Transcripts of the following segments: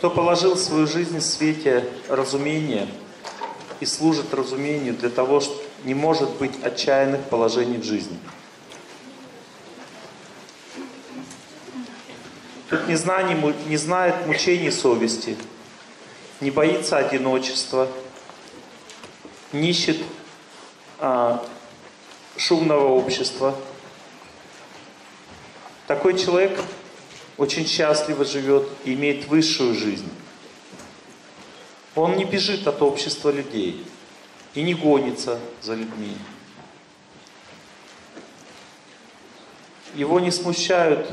кто положил свою жизнь в свете разумения и служит разумению для того, что не может быть отчаянных положений в жизни. Тут не знает мучений совести, не боится одиночества, не ищет шумного общества. Такой человек очень счастливо живет и имеет высшую жизнь. Он не бежит от общества людей и не гонится за людьми. Его не смущают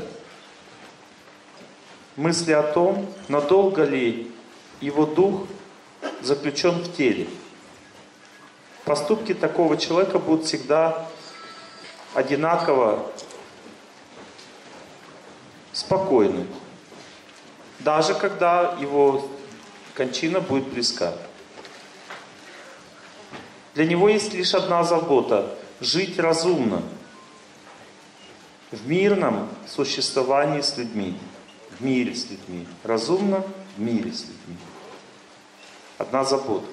мысли о том, надолго ли его дух заключен в теле. Поступки такого человека будут всегда одинаково спокойны, даже когда его кончина будет близка. Для него есть лишь одна забота – жить разумно, в мирном существовании с людьми, в мире с людьми, разумно в мире с людьми. Одна забота.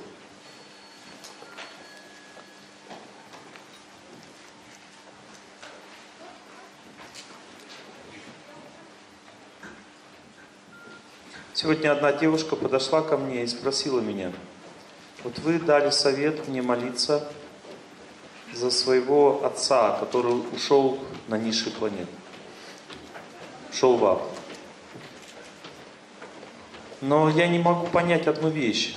Сегодня одна девушка подошла ко мне и спросила меня: вот вы дали совет мне молиться за своего отца, который ушел на низшие планеты, ушел в ад. Но я не могу понять одну вещь.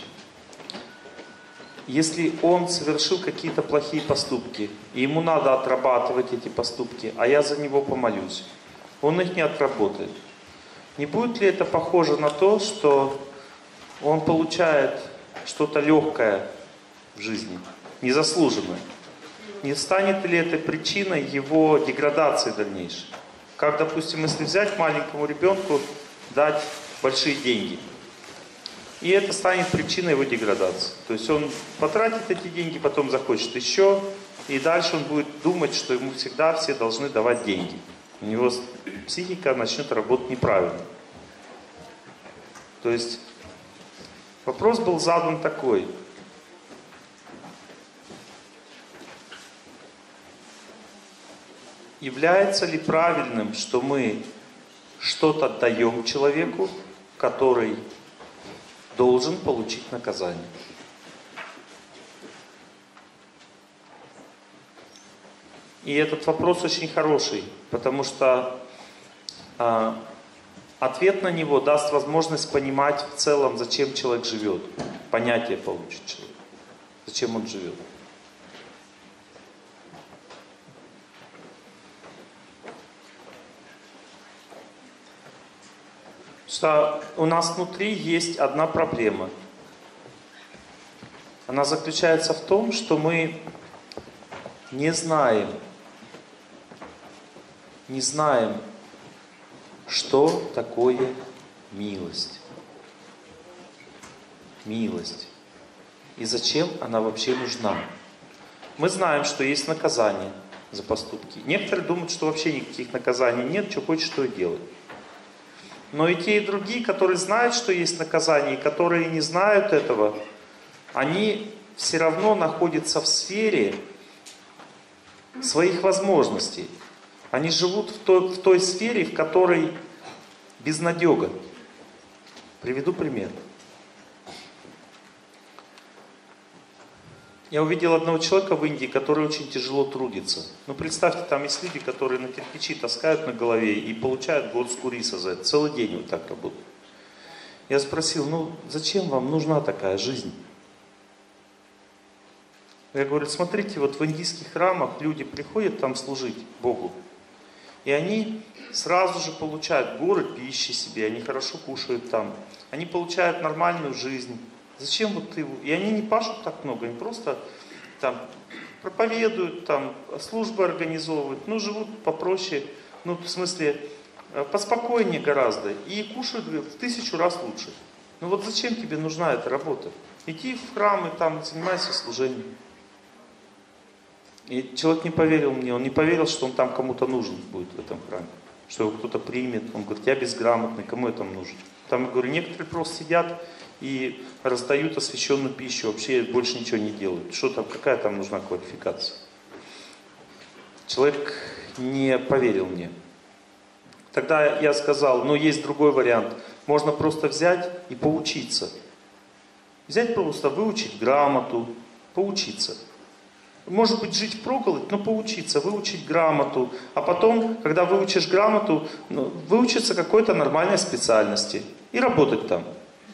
Если он совершил какие-то плохие поступки, и ему надо отрабатывать эти поступки, а я за него помолюсь, он их не отработает. Не будет ли это похоже на то, что он получает что-то легкое в жизни, незаслуженное? Не станет ли это причиной его деградации дальнейшей? Как, допустим, если взять маленькому ребенку, дать большие деньги, и это станет причиной его деградации. То есть он потратит эти деньги, потом захочет еще, и дальше он будет думать, что ему всегда все должны давать деньги. У него психика начнет работать неправильно. То есть вопрос был задан такой. Является ли правильным, что мы что-то даем человеку, который должен получить наказание? И этот вопрос очень хороший, потому что ответ на него даст возможность понимать в целом, зачем человек живет. Понятие получит человек, зачем он живет. Что у нас внутри есть одна проблема. Она заключается в том, что мы не знаем, что такое милость. Милость. И зачем она вообще нужна. Мы знаем, что есть наказание за поступки. Некоторые думают, что вообще никаких наказаний нет, что хочешь, что и делай. Но и те, и другие, которые знают, что есть наказание, и которые не знают этого, они все равно находятся в сфере своих возможностей. Они живут в той сфере, в которой безнадега. Приведу пример. Я увидел одного человека в Индии, который очень тяжело трудится. Ну, представьте, там есть люди, которые на кирпичи таскают на голове и получают горстку риса за это. Целый день вот так работают. Я спросил: зачем вам нужна такая жизнь? Я говорю: смотрите, вот в индийских храмах люди приходят там служить Богу. И они сразу же получают горы пищи себе, они хорошо кушают там. Они получают нормальную жизнь. Зачем вот ты... И они не пашут так много, они просто там проповедуют, там службы организовывают, живут попроще, в смысле, поспокойнее гораздо. И кушают в 1000 раз лучше. Вот зачем тебе нужна эта работа? Иди в храм и там занимайся служением. И человек не поверил мне, он не поверил, что он там кому-то нужен будет в этом храме. Что его кто-то примет. Он говорит: я безграмотный, кому я там нужен? Там, я говорю, некоторые просто сидят и раздают освященную пищу, вообще больше ничего не делают. Что там, какая там нужна квалификация? Человек не поверил мне. Тогда я сказал, но есть другой вариант. Можно просто взять и поучиться. Взять просто, выучить грамоту, поучиться. Может быть, жить впроголодь, но поучиться, выучить грамоту. А потом, когда выучишь грамоту, выучиться какой-то нормальной специальности и работать там.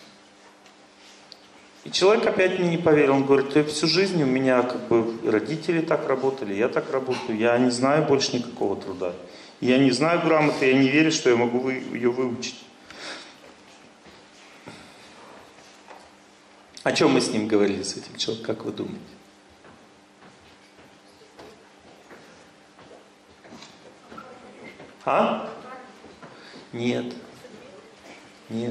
И человек опять мне не поверил. Он говорит, ты всю жизнь у меня как бы родители так работали, я так работаю, я не знаю больше никакого труда. Я не знаю грамоты, я не верю, что я могу ее выучить. О чем мы с ним говорили, с этим человеком, как вы думаете? А? Нет. Нет.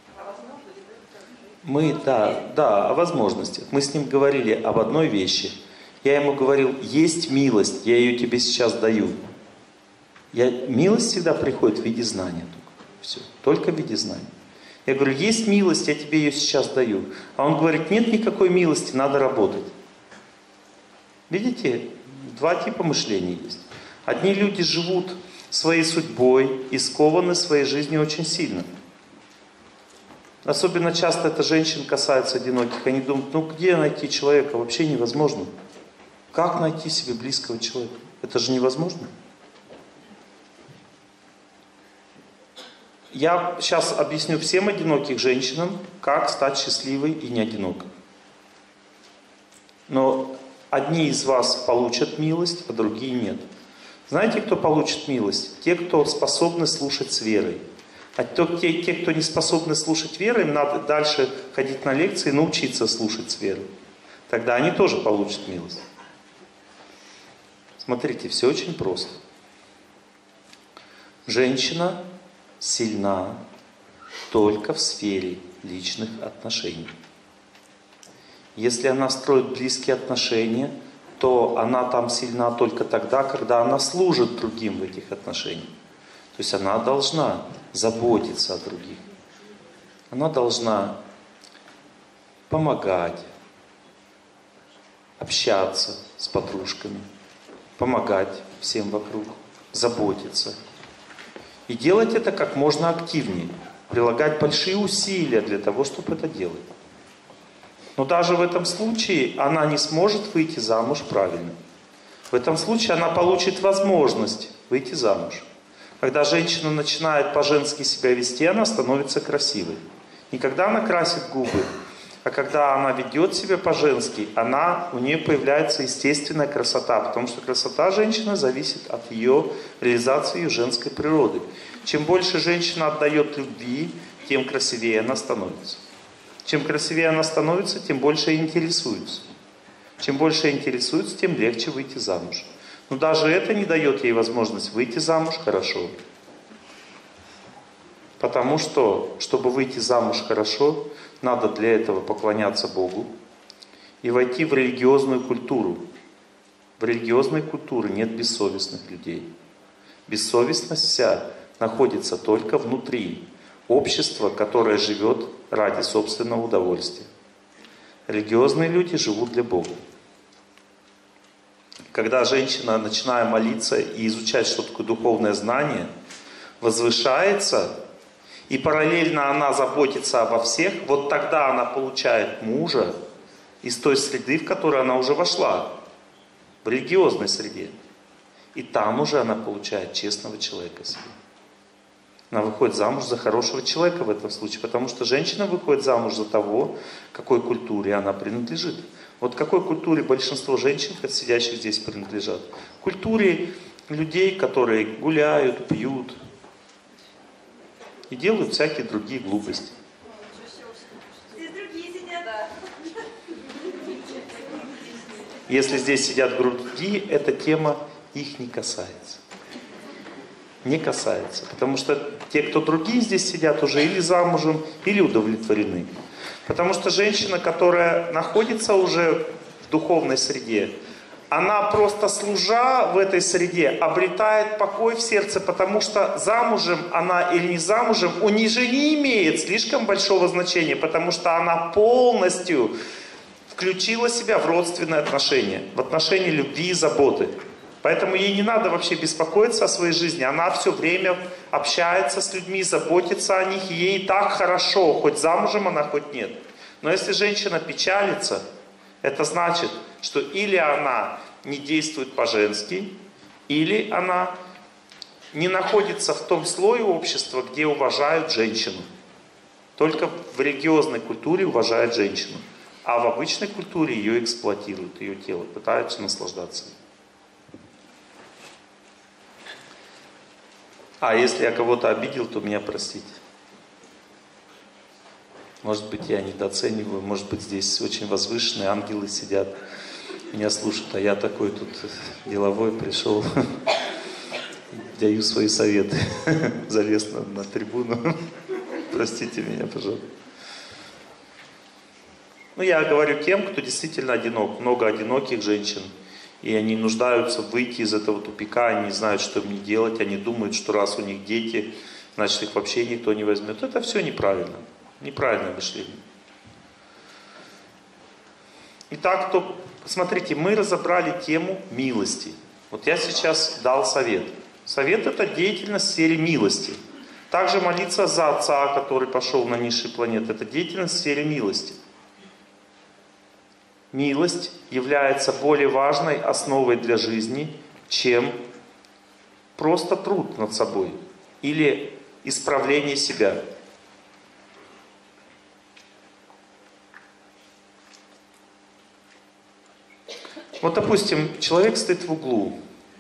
Да, о возможностях. Мы с ним говорили об одной вещи. Я ему говорил, есть милость, я ее тебе сейчас даю. Милость всегда приходит в виде знания. Все, только в виде знания. Я говорю, есть милость, я тебе ее сейчас даю. А он говорит, нет никакой милости, надо работать. Видите, два типа мышления есть. Одни люди живут своей судьбой и скованы своей жизнью очень сильно. Особенно часто это женщин касается одиноких. Они думают, ну где найти человека? Вообще невозможно. Как найти себе близкого человека? Это же невозможно. Я сейчас объясню всем одиноких женщинам, как стать счастливой и не одинокой. Но одни из вас получат милость, а другие нет. Знаете, кто получит милость? Те, кто способны слушать с верой. А те, кто не способны слушать верой, им надо дальше ходить на лекции и научиться слушать с верой. Тогда они тоже получат милость. Смотрите, все очень просто. Женщина сильна только в сфере личных отношений. Если она строит близкие отношения, то она там сильна только тогда, когда она служит другим в этих отношениях. То есть она должна заботиться о других. Она должна помогать, общаться с подружками, помогать всем вокруг, заботиться. И делать это как можно активнее. Прилагать большие усилия для того, чтобы это делать. Но даже в этом случае она не сможет выйти замуж правильно. В этом случае она получит возможность выйти замуж. Когда женщина начинает по-женски себя вести, она становится красивой. Не когда она красит губы, а когда она ведет себя по-женски, у нее появляется естественная красота, потому что красота женщины зависит от ее реализации ее женской природы. Чем больше женщина отдает любви, тем красивее она становится. Чем красивее она становится, тем больше интересуется. Чем больше интересуется, тем легче выйти замуж. Но даже это не дает ей возможность выйти замуж хорошо. Потому что, чтобы выйти замуж хорошо, надо для этого поклоняться Богу и войти в религиозную культуру. В религиозной культуре нет бессовестных людей. Бессовестность вся находится только внутри общества, которое живет ради собственного удовольствия. Религиозные люди живут для Бога. Когда женщина, начиная молиться и изучать, что такое духовное знание, возвышается, и параллельно она заботится обо всех, вот тогда она получает мужа из той среды, в которую она уже вошла, в религиозной среде. И там уже она получает честного человека себе. Она выходит замуж за хорошего человека в этом случае, потому что женщина выходит замуж за того, какой культуре она принадлежит. Вот какой культуре большинство женщин, сидящих здесь, принадлежат? Культуре людей, которые гуляют, пьют и делают всякие другие глупости. Здесь другие сидят, да. Если здесь сидят другие, эта тема их не касается. Не касается. Потому что те, кто другие здесь сидят, уже или замужем, или удовлетворены. Потому что женщина, которая находится уже в духовной среде, она просто служа в этой среде обретает покой в сердце, потому что замужем она или не замужем у нее же не имеет слишком большого значения, потому что она полностью включила себя в родственные отношения, в отношения любви и заботы. Поэтому ей не надо вообще беспокоиться о своей жизни. Она все время общается с людьми, заботится о них, и ей так хорошо, хоть замужем она, хоть нет. Но если женщина печалится, это значит, что или она не действует по-женски, или она не находится в том слое общества, где уважают женщину. Только в религиозной культуре уважают женщину. А в обычной культуре ее эксплуатируют, ее тело, пытаются наслаждаться. А если я кого-то обидел, то меня простите. Может быть, я недооцениваю, может быть, здесь очень возвышенные ангелы сидят, меня слушают, а я такой тут деловой пришел, даю свои советы, залез на трибуну. Простите меня, пожалуйста. Ну, я говорю тем, кто действительно одинок. Много одиноких женщин. И они нуждаются выйти из этого тупика, они не знают, что им делать. Они думают, что раз у них дети, значит их вообще никто не возьмет. Это все неправильно. Неправильное мышление. Итак, посмотрите, мы разобрали тему милости. Вот я сейчас дал совет. Совет — это деятельность в сфере милости. Также молиться за отца, который пошел на низшие планеты. Это деятельность в сфере милости. Милость является более важной основой для жизни, чем просто труд над собой или исправление себя. Вот, допустим, человек стоит в углу.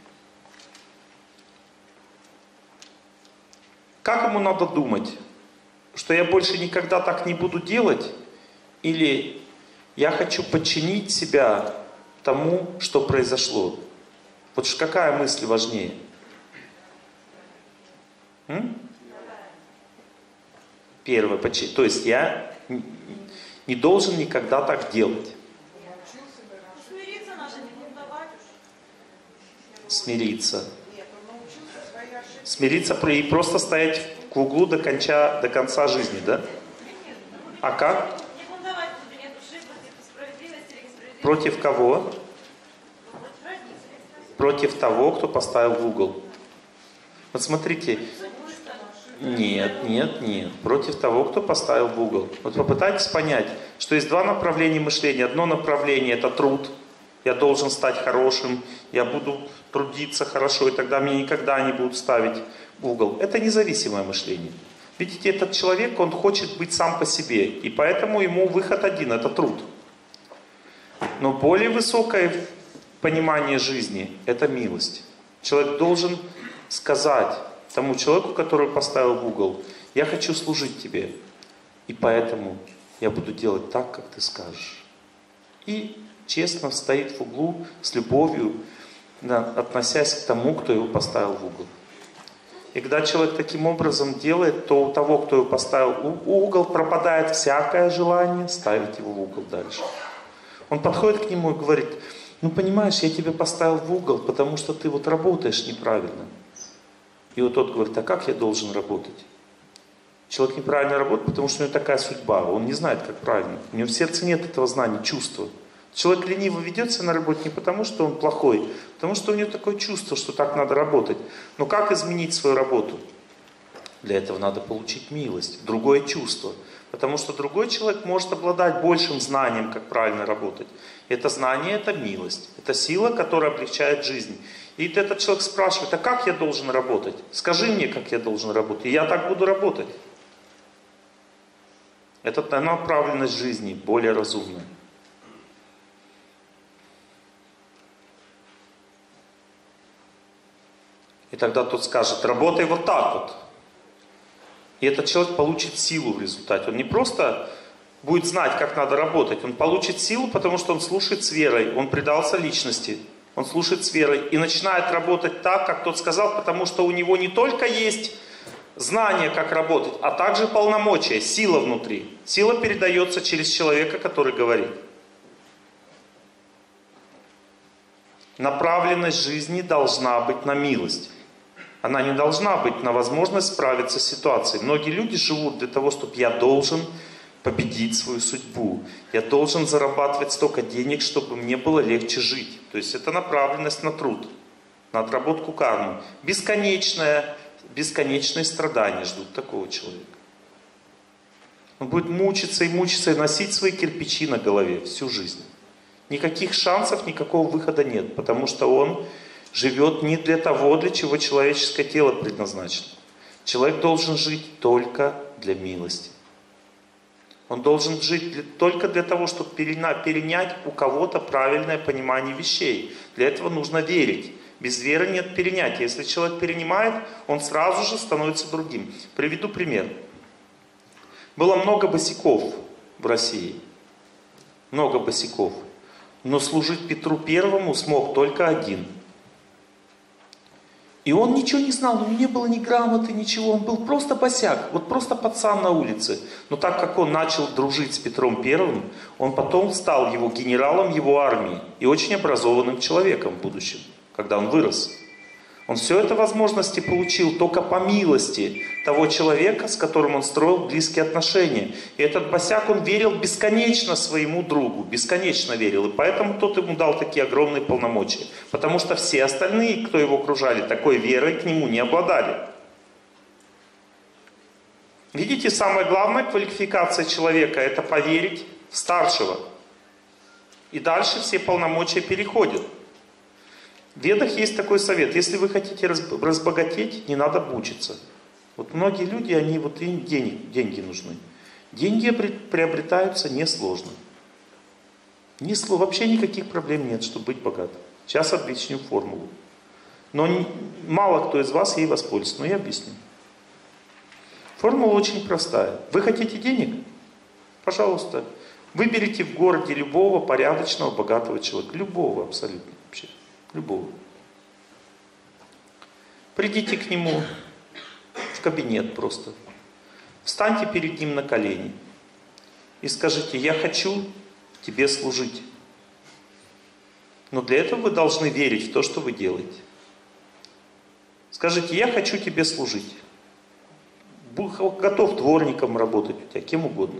Как ему надо думать? Что я больше никогда так не буду делать? Или я хочу подчинить себя тому, что произошло? Вот какая мысль важнее? Первое. То есть я не должен никогда так делать. Смириться. Смириться и просто стоять в углу до конца жизни, да? А как? Против кого? Против того, кто поставил в угол. Вот смотрите. Нет. Против того, кто поставил в угол. Вот попытайтесь понять, что есть два направления мышления. Одно направление — это труд. Я должен стать хорошим, я буду трудиться хорошо, и тогда меня никогда не будут ставить в угол. Это независимое мышление. Видите, этот человек, он хочет быть сам по себе, и поэтому ему выход один — это труд. Но более высокое понимание жизни — это милость. Человек должен сказать тому человеку, который поставил в угол: я хочу служить тебе, и поэтому я буду делать так, как ты скажешь. И честно стоит в углу с любовью, относясь к тому, кто его поставил в угол. И когда человек таким образом делает, то у того, кто его поставил в угол, пропадает всякое желание ставить его в угол дальше. Он подходит к нему и говорит: ну понимаешь, я тебя поставил в угол, потому что ты вот работаешь неправильно. И вот тот говорит: а как я должен работать? Человек неправильно работает, потому что у него такая судьба, он не знает, как правильно. У него в сердце нет этого знания, чувства. Человек лениво ведется на работе не потому, что он плохой, а потому что у него такое чувство, что так надо работать. Но как изменить свою работу? Для этого надо получить милость, другое чувство. Потому что другой человек может обладать большим знанием, как правильно работать. Это знание — это милость. Это сила, которая облегчает жизнь. И этот человек спрашивает: а как я должен работать? Скажи мне, как я должен работать, и я так буду работать. Это направленность жизни, более разумная. И тогда тот скажет: работай вот так вот. И этот человек получит силу в результате. Он не просто будет знать, как надо работать, он получит силу, потому что он слушает с верой, он предался личности, он слушает с верой и начинает работать так, как тот сказал, потому что у него не только есть знание, как работать, а также полномочия, сила внутри. Сила передается через человека, который говорит. Направленность жизни должна быть на милость. Она не должна быть на возможность справиться с ситуацией. Многие люди живут для того, чтобы я должен победить свою судьбу. Я должен зарабатывать столько денег, чтобы мне было легче жить. То есть это направленность на труд, на отработку кармы. Бесконечные страдания ждут такого человека. Он будет мучиться и мучиться, и носить свои кирпичи на голове всю жизнь. Никаких шансов, никакого выхода нет, потому что он живет не для того, для чего человеческое тело предназначено. Человек должен жить только для милости. Он должен жить только для того, чтобы перенять у кого-то правильное понимание вещей. Для этого нужно верить. Без веры нет перенятия. Если человек перенимает, он сразу же становится другим. Приведу пример. Было много босиков в России. Много босиков. Но служить Петру Первому смог только один. И он ничего не знал, у него не было ни грамоты, ничего. Он был просто босяк, вот просто пацан на улице. Но так как он начал дружить с Петром Первым, он потом стал его генералом его армии и очень образованным человеком в будущем, когда он вырос. Он все это возможности получил только по милости того человека, с которым он строил близкие отношения. И этот босяк, он верил бесконечно своему другу, бесконечно верил. И поэтому тот ему дал такие огромные полномочия. Потому что все остальные, кто его окружали, такой верой к нему не обладали. Видите, самая главная квалификация человека — это поверить в старшего. И дальше все полномочия переходят. В Ведах есть такой совет: если вы хотите разбогатеть, не надо мучиться. Вот многие люди, им деньги нужны. Деньги приобретаются несложно. Вообще никаких проблем нет, чтобы быть богатым. Сейчас объясню формулу. Но мало кто из вас ей воспользуется, но я объясню. Формула очень простая. Вы хотите денег? Пожалуйста, выберите в городе любого порядочного, богатого человека. Любого абсолютно вообще. Любого. Придите к нему в кабинет просто. Встаньте перед ним на колени и скажите: я хочу тебе служить. Но для этого вы должны верить в то, что вы делаете. Скажите: я хочу тебе служить. Готов дворником работать у тебя, кем угодно.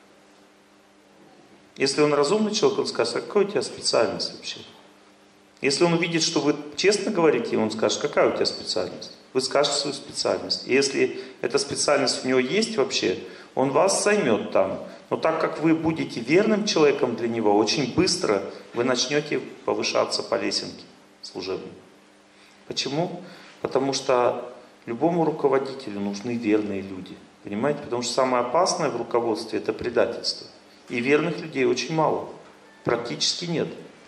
Если он разумный человек, он скажет: а какая у тебя специальность вообще? Если он увидит, что вы честно говорите, он скажет: какая у тебя специальность? Вы скажете свою специальность. И если эта специальность у него есть вообще, он вас займет там. Но так как вы будете верным человеком для него, очень быстро вы начнете повышаться по лесенке служебной. Почему? Потому что любому руководителю нужны верные люди. Понимаете? Потому что самое опасное в руководстве — это предательство. И верных людей очень мало. Практически нет.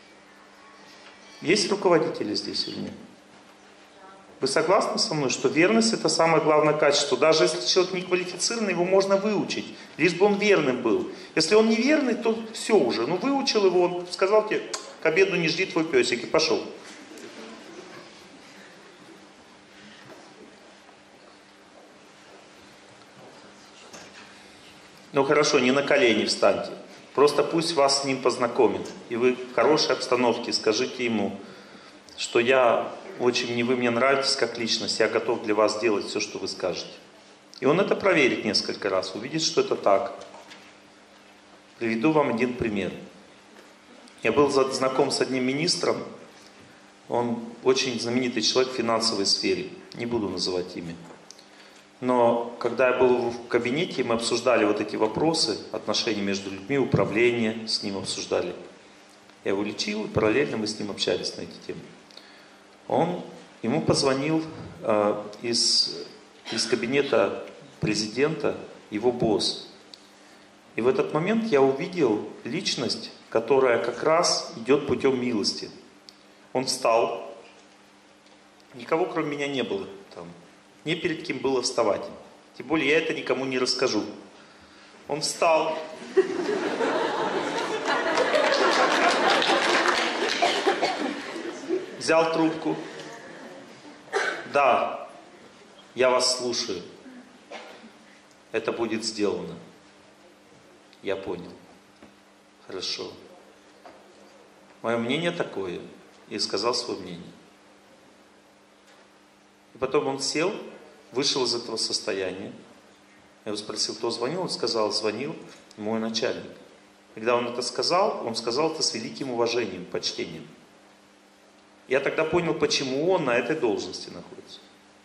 Есть руководители здесь или нет? Вы согласны со мной, что верность — это самое главное качество? Даже если человек не квалифицированный, его можно выучить, лишь бы он верным был. Если он неверный, то все уже. Ну выучил его, он сказал тебе: к обеду не жди твой песик, и пошел. Ну хорошо, не на колени встаньте. Просто пусть вас с ним познакомит. И вы в хорошей обстановке скажите ему, что вы мне нравитесь как личность, я готов для вас делать все, что вы скажете. И он это проверит несколько раз, увидит, что это так. Приведу вам один пример. Я был знаком с одним министром, он очень знаменитый человек в финансовой сфере, не буду называть имя. Но когда я был в кабинете, мы обсуждали вот эти вопросы, отношения между людьми, управление, с ним обсуждали. Я его лечил, и параллельно мы с ним общались на эти темы. Ему позвонил из кабинета президента его босс. И в этот момент я увидел личность, которая как раз идет путем милости. Он встал, никого кроме меня не было там. Не перед кем было вставать. Тем более я это никому не расскажу. Он встал. Взял трубку. Да, я вас слушаю. Это будет сделано. Я понял. Хорошо. Мое мнение такое. и сказал свое мнение. И потом он сел, вышел из этого состояния. Я его спросил, кто звонил? Он сказал, звонил мой начальник. Когда он это сказал это с великим уважением, почтением. Я тогда понял, почему он на этой должности находится.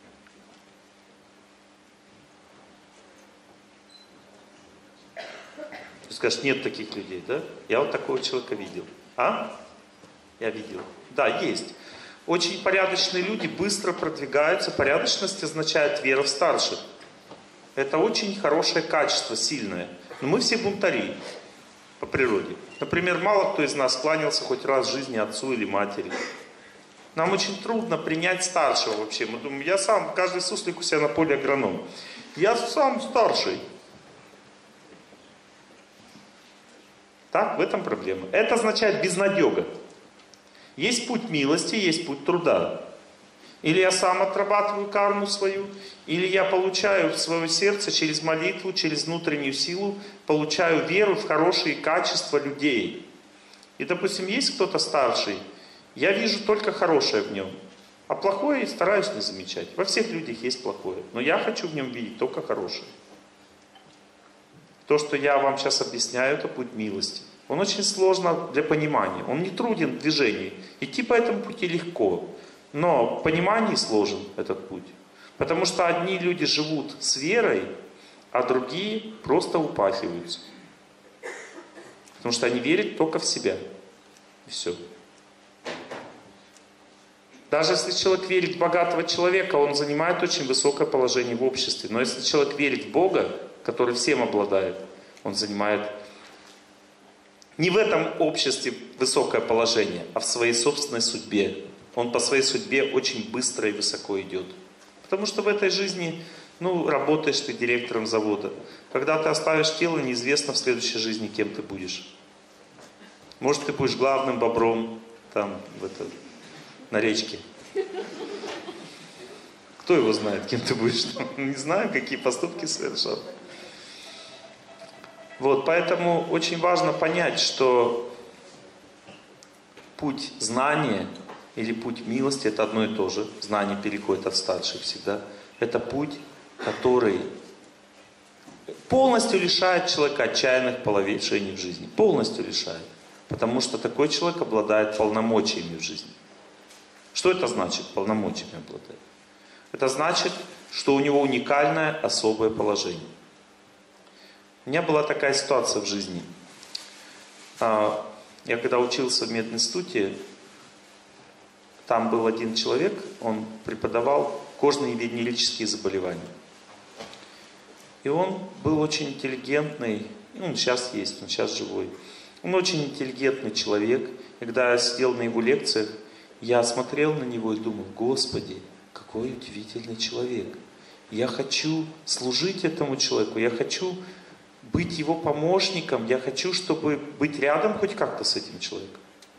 Ты скажешь, нет таких людей, да? Я вот такого человека видел. А? Я видел. Да, есть. Очень порядочные люди быстро продвигаются. Порядочность означает вера в старших. Это очень хорошее качество, сильное. Но мы все бунтари по природе. Например, мало кто из нас кланялся хоть раз в жизни отцу или матери. Нам очень трудно принять старшего вообще. Мы думаем, я сам, каждый суслик у себя на поле агроном. Я сам старший. Так, в этом проблема. Это означает безнадега. Есть путь милости, есть путь труда. Или я сам отрабатываю карму свою, или я получаю в свое сердце через молитву, через внутреннюю силу, получаю веру в хорошие качества людей. И, допустим, есть кто-то старший, я вижу только хорошее в нем, а плохое стараюсь не замечать. Во всех людях есть плохое, но я хочу в нем видеть только хорошее. То, что я вам сейчас объясняю, это путь милости. Он очень сложно для понимания, он не труден в движении. Идти по этому пути легко, но в понимании сложен этот путь. Потому что одни люди живут с верой, а другие просто упахиваются. Потому что они верят только в себя. И все. Даже если человек верит в богатого человека, он занимает очень высокое положение в обществе. Но если человек верит в Бога, который всем обладает, он занимает не в этом обществе высокое положение, а в своей собственной судьбе. Он по своей судьбе очень быстро и высоко идет. Потому что в этой жизни, работаешь ты директором завода. Когда ты оставишь тело, неизвестно в следующей жизни, кем ты будешь. Может, ты будешь главным бобром там, на речке. Кто его знает, кем ты будешь? Не знаю, какие поступки совершал. Поэтому очень важно понять, что путь знания или путь милости — это одно и то же. Знание переходит от старших всегда. Это путь, который полностью лишает человека отчаянных положений в жизни. Полностью лишает. Потому что такой человек обладает полномочиями в жизни. Что это значит, полномочиями обладает? Это значит, что у него уникальное особое положение. У меня была такая ситуация в жизни. Я когда учился в мединституте, там был один человек, он преподавал кожные и венерические заболевания. И он был очень интеллигентный, он сейчас есть, он сейчас живой. Он очень интеллигентный человек. И когда я сидел на его лекциях, я смотрел на него и думал, Господи, какой удивительный человек. Я хочу служить этому человеку, я хочу быть его помощником, я хочу, чтобы быть рядом хоть как-то с этим человеком.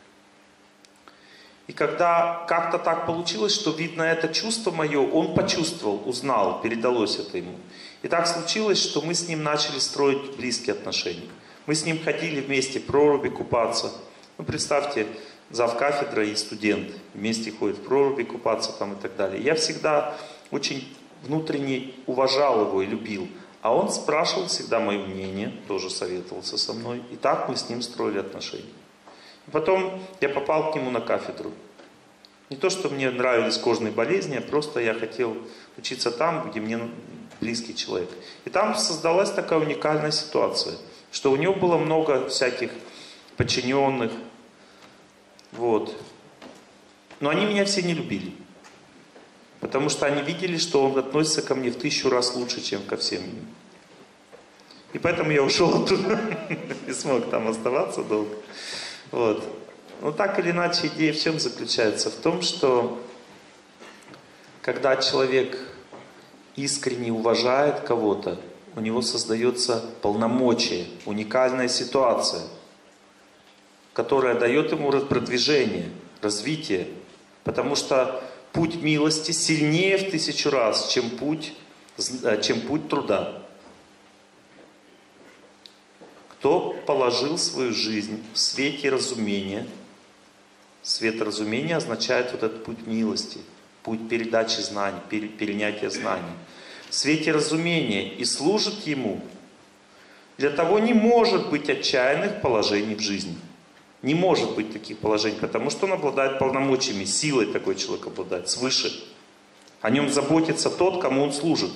И когда как-то так получилось, что, видно, это чувство мое, он почувствовал, узнал, передалось это ему. И так случилось, что мы с ним начали строить близкие отношения. Мы с ним ходили вместе в проруби купаться. Представьте, завкафедра и студент вместе ходят в проруби купаться там и так далее. Я всегда очень внутренне уважал его и любил. А он спрашивал всегда мое мнение, тоже советовался со мной. И так мы с ним строили отношения. И потом я попал к нему на кафедру. Не то, что мне нравились кожные болезни, а просто я хотел учиться там, где мне близкий человек. И там создалась такая уникальная ситуация, что у него было много всяких подчиненных. Но они меня все не любили. Потому что они видели, что он относится ко мне в 1000 раз лучше, чем ко всем им. И поэтому я ушел оттуда. Не смог там оставаться долго. Но так или иначе, идея в чем заключается? В том, что когда человек искренне уважает кого-то, у него создается полномочие, уникальная ситуация, которая дает ему продвижение, развитие. Потому что путь милости сильнее в 1000 раз, чем путь труда. Кто положил свою жизнь в свете разумения, Свет разумения означает вот этот путь милости, путь передачи знаний, перенятия знаний. В свете разумения и служит ему, для того не может быть отчаянных положений в жизни. Не может быть таких положений, потому что он обладает полномочиями, силой такой человек обладает, свыше. О нем заботится тот, кому он служит.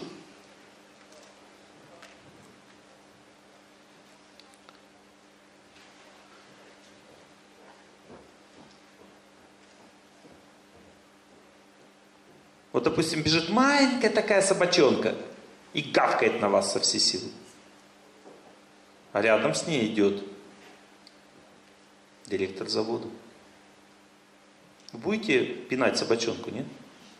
Вот, допустим, бежит маленькая такая собачонка и гавкает на вас со всей силы. А рядом с ней идет директор завода. Вы будете пинать собачонку, нет?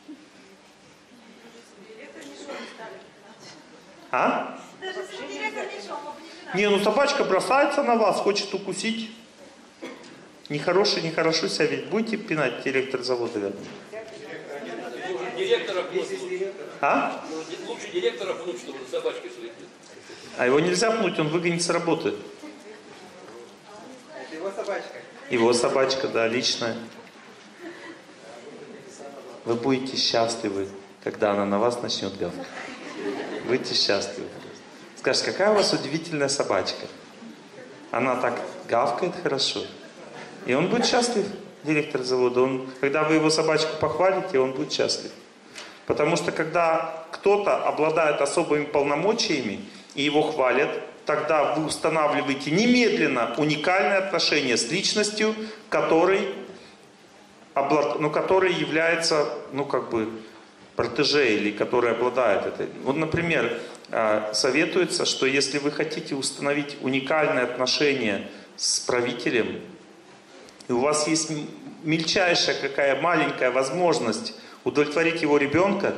А? Даже если директор не шел, мы бы не пинали. Не, ну собачка бросается на вас, хочет укусить. Нехороший, нехорошо себя ведь. Будете пинать директор завода рядом? Директора пнуть. А? Лучше директора пнуть, чтобы собачкой слетит. А его нельзя пнуть, он выгонит с работы. Это его собачка. Его собачка, да, личная. Вы будете счастливы, когда она на вас начнет гавкать. Будьте счастливы. Скажешь, какая у вас удивительная собачка. Она так гавкает хорошо. И он будет счастлив, директор завода. Когда вы его собачку похвалите, он будет счастлив. Потому что когда кто-то обладает особыми полномочиями и его хвалят, тогда вы устанавливаете немедленно уникальное отношение с личностью, который является, протеже или который обладает этой. Вот, например, советуется, что если вы хотите установить уникальное отношение с правителем, и у вас есть мельчайшая какая маленькая возможность удовлетворить его ребенка,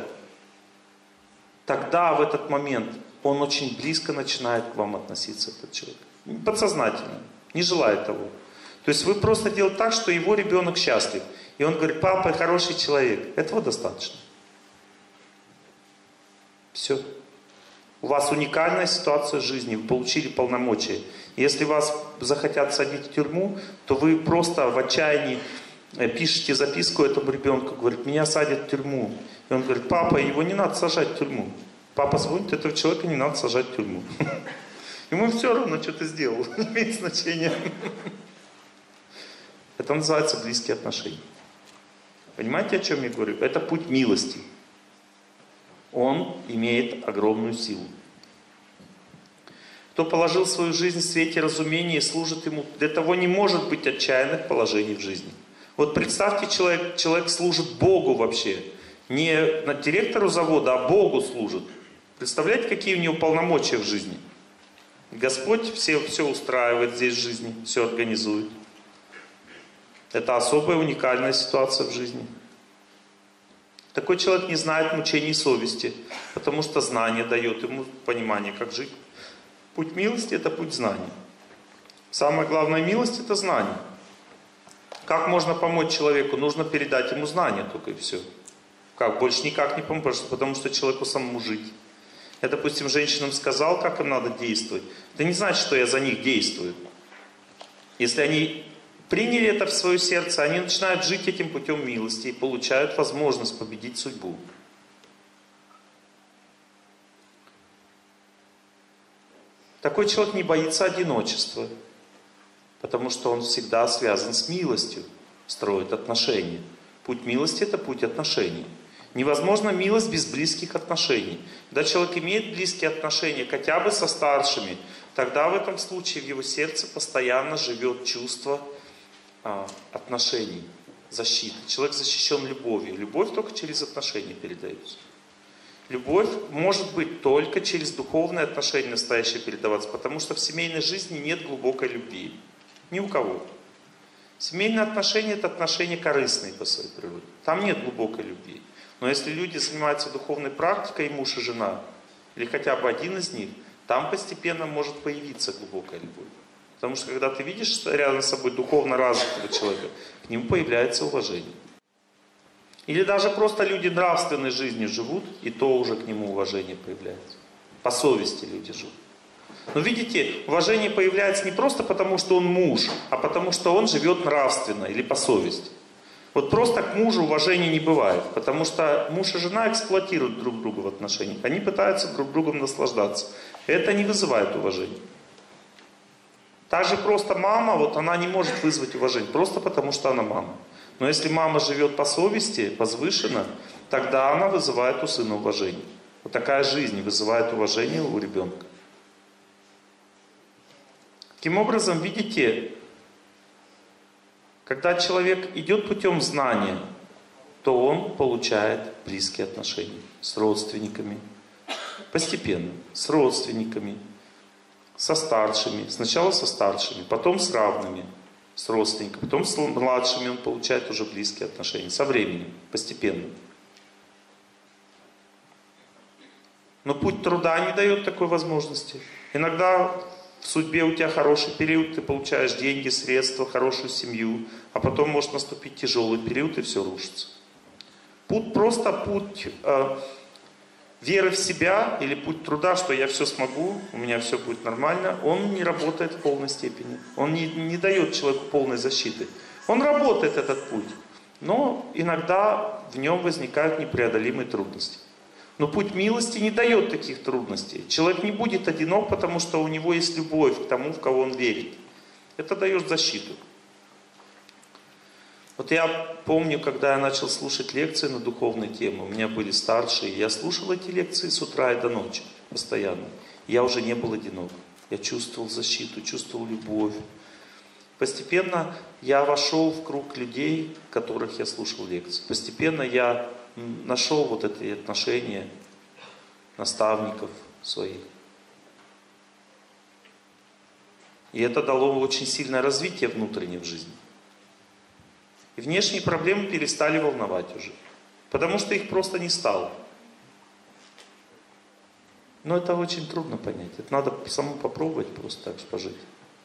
тогда в этот момент он очень близко начинает к вам относиться, этот человек. Подсознательно, не желает того. То есть вы просто делаете так, что его ребенок счастлив. И он говорит, папа хороший человек. Этого достаточно. Все. У вас уникальная ситуация в жизни, вы получили полномочия. Если вас захотят садить в тюрьму, то вы просто в отчаянии пишете записку этому ребенку, говорит, меня садят в тюрьму. И он говорит, папа, его не надо сажать в тюрьму. Папа звонит, этого человека не надо сажать в тюрьму. Ему все равно, что ты сделал, не имеет значения. Это называется близкие отношения. Понимаете, о чем я говорю? Это путь милости. Он имеет огромную силу. Кто положил свою жизнь в свете разумения и служит ему, для того не может быть отчаянных положений в жизни. Вот представьте, человек служит Богу вообще. Не директору завода, а Богу служит. Представляете, какие у него полномочия в жизни? Господь все устраивает здесь в жизни, все организует. Это особая уникальная ситуация в жизни. Такой человек не знает мучений совести, потому что знание дает ему понимание, как жить. Путь милости – это путь знания. Самая главная милость – это знание. Как можно помочь человеку? Нужно передать ему знания только и все. Как? Больше никак не поможешь, потому что человеку самому жить. Я, допустим, женщинам сказал, как им надо действовать. Это не значит, что я за них действую. Если они приняли это в свое сердце, они начинают жить этим путем милости и получают возможность победить судьбу. Такой человек не боится одиночества, потому что он всегда связан с милостью, строит отношения. Путь милости – это путь отношений. Невозможна милость без близких отношений. Когда человек имеет близкие отношения, хотя бы со старшими, тогда в этом случае в его сердце постоянно живет чувство отношений, защиты. Человек защищен любовью. Любовь только через отношения передается. Любовь может быть только через духовные отношения настоящие передаваться, потому что в семейной жизни нет глубокой любви. Ни у кого. Семейные отношения – это отношения корыстные по своей природе. Там нет глубокой любви. Но если люди занимаются духовной практикой, муж и жена, или хотя бы один из них, там постепенно может появиться глубокая любовь. Потому что когда ты видишь рядом с собой духовно развитого человека, к нему появляется уважение. Или даже просто люди нравственной жизнью живут, и то уже к нему уважение появляется. По совести люди живут. Но видите, уважение появляется не просто потому, что он муж, а потому, что он живет нравственно или по совести. Вот просто к мужу уважения не бывает, потому что муж и жена эксплуатируют друг друга в отношениях. Они пытаются друг другом наслаждаться. Это не вызывает уважения. Также просто мама, вот она не может вызвать уважение, просто потому что она мама. Но если мама живет по совести, возвышенно, тогда она вызывает у сына уважение. Вот такая жизнь вызывает уважение у ребенка. Таким образом, видите, когда человек идет путем знания, то он получает близкие отношения с родственниками. Постепенно. С родственниками, со старшими. Сначала со старшими, потом с равными, с родственниками. Потом с младшими он получает уже близкие отношения. Со временем, постепенно. Но путь труда не дает такой возможности. Иногда в судьбе у тебя хороший период, ты получаешь деньги, средства, хорошую семью, а потом может наступить тяжелый период и все рушится. Путь веры в себя или путь труда, что я все смогу, у меня все будет нормально, он не работает в полной степени. Он не дает человеку полной защиты. Он работает, этот путь, но иногда в нем возникают непреодолимые трудности. Но путь милости не дает таких трудностей. Человек не будет одинок, потому что у него есть любовь к тому, в кого он верит. Это дает защиту. Вот я помню, когда я начал слушать лекции на духовные темы, у меня были старшие, я слушал эти лекции с утра и до ночи, постоянно. Я уже не был одинок. Я чувствовал защиту, чувствовал любовь. Постепенно я вошел в круг людей, которых я слушал лекции. Постепенно я нашел вот эти отношения наставников своих. И это дало очень сильное развитие внутреннее в жизни. И внешние проблемы перестали волновать уже. Потому что их просто не стало. Но это очень трудно понять. Это надо самому попробовать просто так пожить.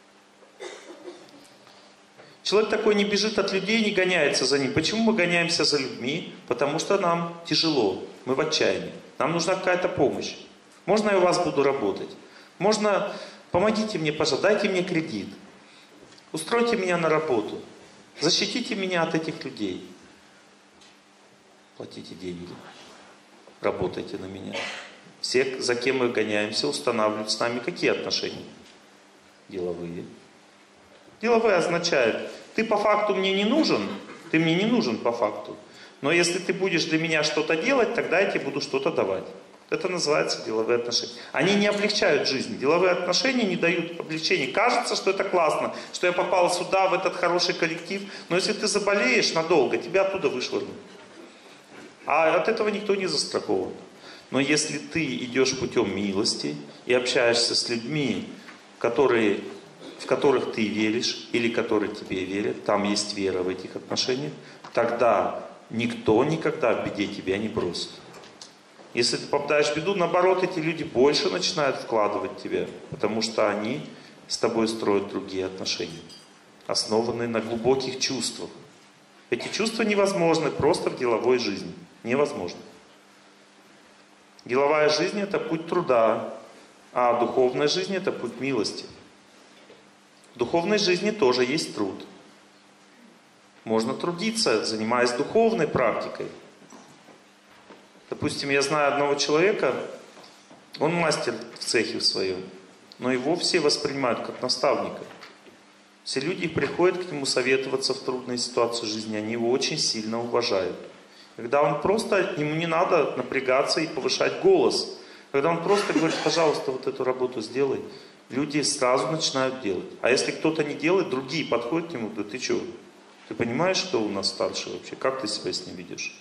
Человек такой не бежит от людей, не гоняется за ним. Почему мы гоняемся за людьми? Потому что нам тяжело, мы в отчаянии. Нам нужна какая-то помощь. Можно я у вас буду работать? Можно, помогите мне, пожалуйста, дайте мне кредит. Устройте меня на работу. Защитите меня от этих людей. Платите деньги. Работайте на меня. Все, за кем мы гоняемся, устанавливают с нами какие отношения? Деловые. Деловые означает, ты по факту мне не нужен, ты мне не нужен по факту. Но если ты будешь для меня что-то делать, тогда я тебе буду что-то давать. Это называется деловые отношения. Они не облегчают жизнь. Деловые отношения не дают облегчения. Кажется, что это классно, что я попал сюда, в этот хороший коллектив. Но если ты заболеешь надолго, тебя оттуда вышвырнут. А от этого никто не застрахован. Но если ты идешь путем милости и общаешься с людьми, в которых ты веришь, или которые тебе верят, там есть вера в этих отношениях, тогда никто никогда в беде тебя не бросит. Если ты попадаешь в беду, наоборот, эти люди больше начинают вкладывать в тебя, потому что они с тобой строят другие отношения, основанные на глубоких чувствах. Эти чувства невозможны просто в деловой жизни. Невозможно. Деловая жизнь – это путь труда, а духовная жизнь – это путь милости. В духовной жизни тоже есть труд. Можно трудиться, занимаясь духовной практикой. Допустим, я знаю одного человека, он мастер в цехе в своем, но его все воспринимают как наставника. Все люди приходят к нему советоваться в трудной ситуации жизни, они его очень сильно уважают. Когда он просто, ему не надо напрягаться и повышать голос. Когда он просто говорит, пожалуйста, вот эту работу сделай, люди сразу начинают делать. А если кто-то не делает, другие подходят к нему, да ты что? Ты понимаешь, кто у нас старший вообще? Как ты себя с ним ведешь?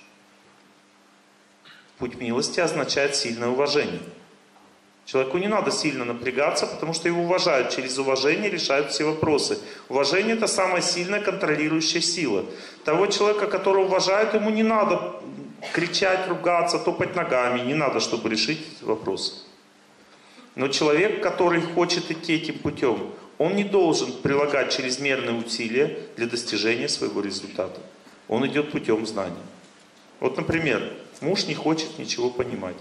Путь милости означает сильное уважение. Человеку не надо сильно напрягаться, потому что его уважают. Через уважение решают все вопросы. Уважение – это самая сильная контролирующая сила. Того человека, которого уважают, ему не надо кричать, ругаться, топать ногами. Не надо, чтобы решить вопросы. Но человек, который хочет идти этим путем, он не должен прилагать чрезмерные усилия для достижения своего результата. Он идет путем знания. Вот, например, муж не хочет ничего понимать.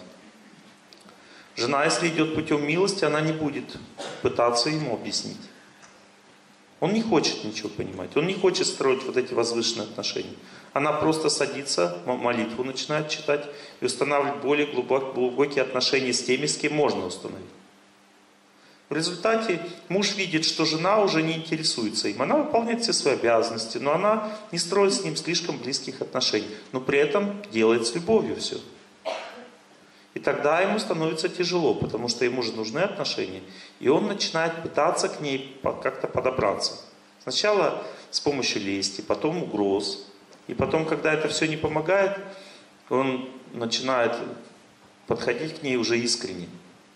Жена, если идет путем милости, она не будет пытаться ему объяснить. Он не хочет ничего понимать, он не хочет строить вот эти возвышенные отношения. Она просто садится, молитву начинает читать и устанавливает более глубокие отношения с теми, с кем можно установить. В результате муж видит, что жена уже не интересуется им. Она выполняет все свои обязанности, но она не строит с ним слишком близких отношений. Но при этом делает с любовью все. И тогда ему становится тяжело, потому что ему же нужны отношения. И он начинает пытаться к ней как-то подобраться. Сначала с помощью лести, потом угроз. И потом, когда это все не помогает, он начинает подходить к ней уже искренне.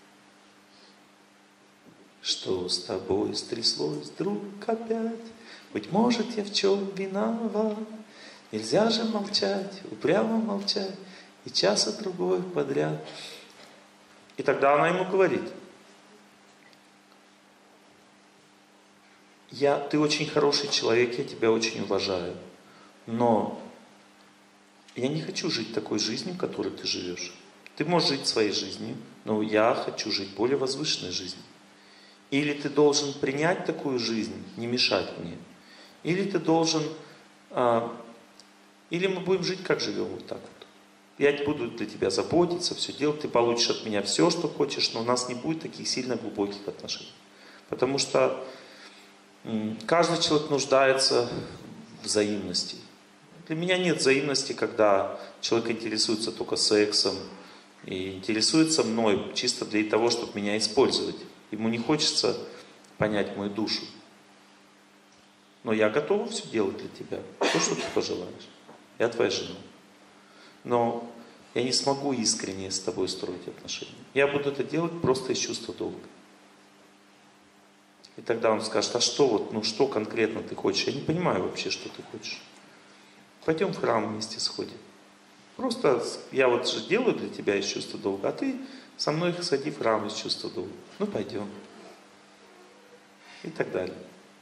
Что с тобой стряслось, друг, опять? Быть может, я в чем виноват? Нельзя же молчать, упрямо молчать, и часа другой подряд. И тогда она ему говорит: ты очень хороший человек, я тебя очень уважаю, но я не хочу жить такой жизнью, которой ты живешь. Ты можешь жить своей жизнью, но я хочу жить более возвышенной жизнью. Или ты должен принять такую жизнь, не мешать мне, или ты должен, или мы будем жить, как живем, вот так вот. Я буду для тебя заботиться, все делать, ты получишь от меня все, что хочешь, но у нас не будет таких сильно глубоких отношений. Потому что каждый человек нуждается в взаимности. Для меня нет взаимности, когда человек интересуется только сексом и интересуется мной чисто для того, чтобы меня использовать. Ему не хочется понять мою душу. Но я готова все делать для тебя. То, что ты пожелаешь. Я твоя жена. Но я не смогу искренне с тобой строить отношения. Я буду это делать просто из чувства долга. И тогда он скажет: а что вот, что конкретно ты хочешь? Я не понимаю вообще, что ты хочешь. Пойдем в храм вместе сходим. Просто я вот же делаю для тебя из чувства долга, а ты со мной сходи в храм из чувства долга. Пойдем. И так далее.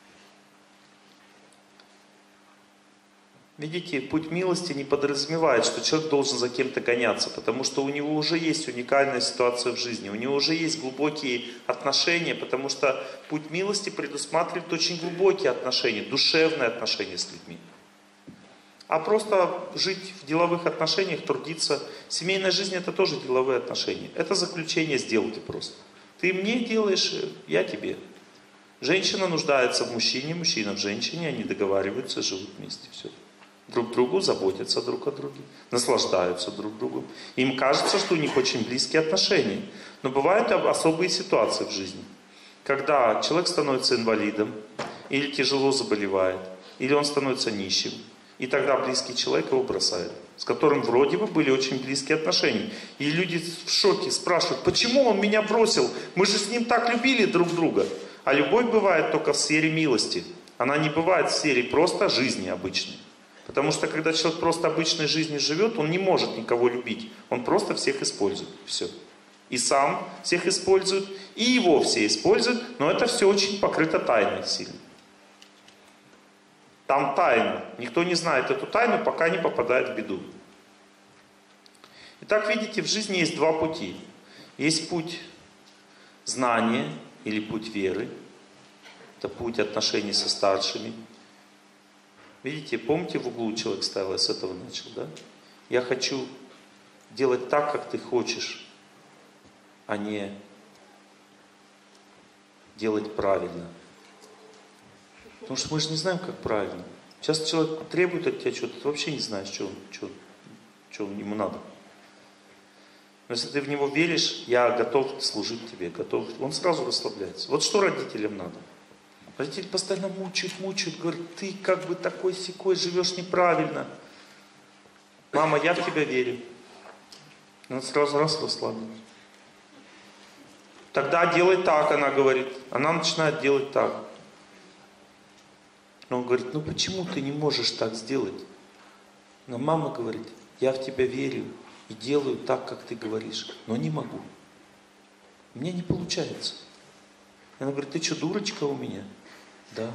Видите, путь милости не подразумевает, что человек должен за кем-то гоняться, потому что у него уже есть уникальная ситуация в жизни, у него уже есть глубокие отношения, потому что путь милости предусматривает очень глубокие отношения, душевные отношения с людьми. А просто жить в деловых отношениях, трудиться. Семейная жизнь — это тоже деловые отношения. Это заключение сделки просто. Ты мне делаешь, я тебе. Женщина нуждается в мужчине, мужчина в женщине, они договариваются, живут вместе. Все. Друг другу заботятся друг о друге, наслаждаются друг другом. Им кажется, что у них очень близкие отношения. Но бывают особые ситуации в жизни. Когда человек становится инвалидом, или тяжело заболевает, или он становится нищим. И тогда близкий человек его бросает, с которым вроде бы были очень близкие отношения. И люди в шоке спрашивают: почему он меня бросил? Мы же с ним так любили друг друга. А любовь бывает только в сфере милости. Она не бывает в сфере просто жизни обычной. Потому что когда человек просто обычной жизнью живет, он не может никого любить. Он просто всех использует. Все. И сам всех использует, и его все используют, но это все очень покрыто тайной сильно. Там тайна. Никто не знает эту тайну, пока не попадает в беду. Итак, видите, в жизни есть два пути. Есть путь знания или путь веры. Это путь отношений со старшими. Видите, помните, в углу человек ставил, я с этого начал, да? Я хочу делать так, как ты хочешь, а не делать правильно. Потому что мы же не знаем, как правильно. Сейчас человек требует от тебя чего-то, ты вообще не знаешь, что ему надо. Но если ты в него веришь, я готов служить тебе, готов, он сразу расслабляется. Вот что родителям надо. Родители постоянно мучают, говорят: ты как бы такой-сякой, живешь неправильно. Мама, я в тебя верю. И он сразу расслабляется. Тогда делай так, она говорит. Она начинает делать так. Но он говорит: почему ты не можешь так сделать? Но мама говорит: я в тебя верю и делаю так, как ты говоришь, но не могу. У меня не получается. И она говорит: ты что, дурочка у меня? Да.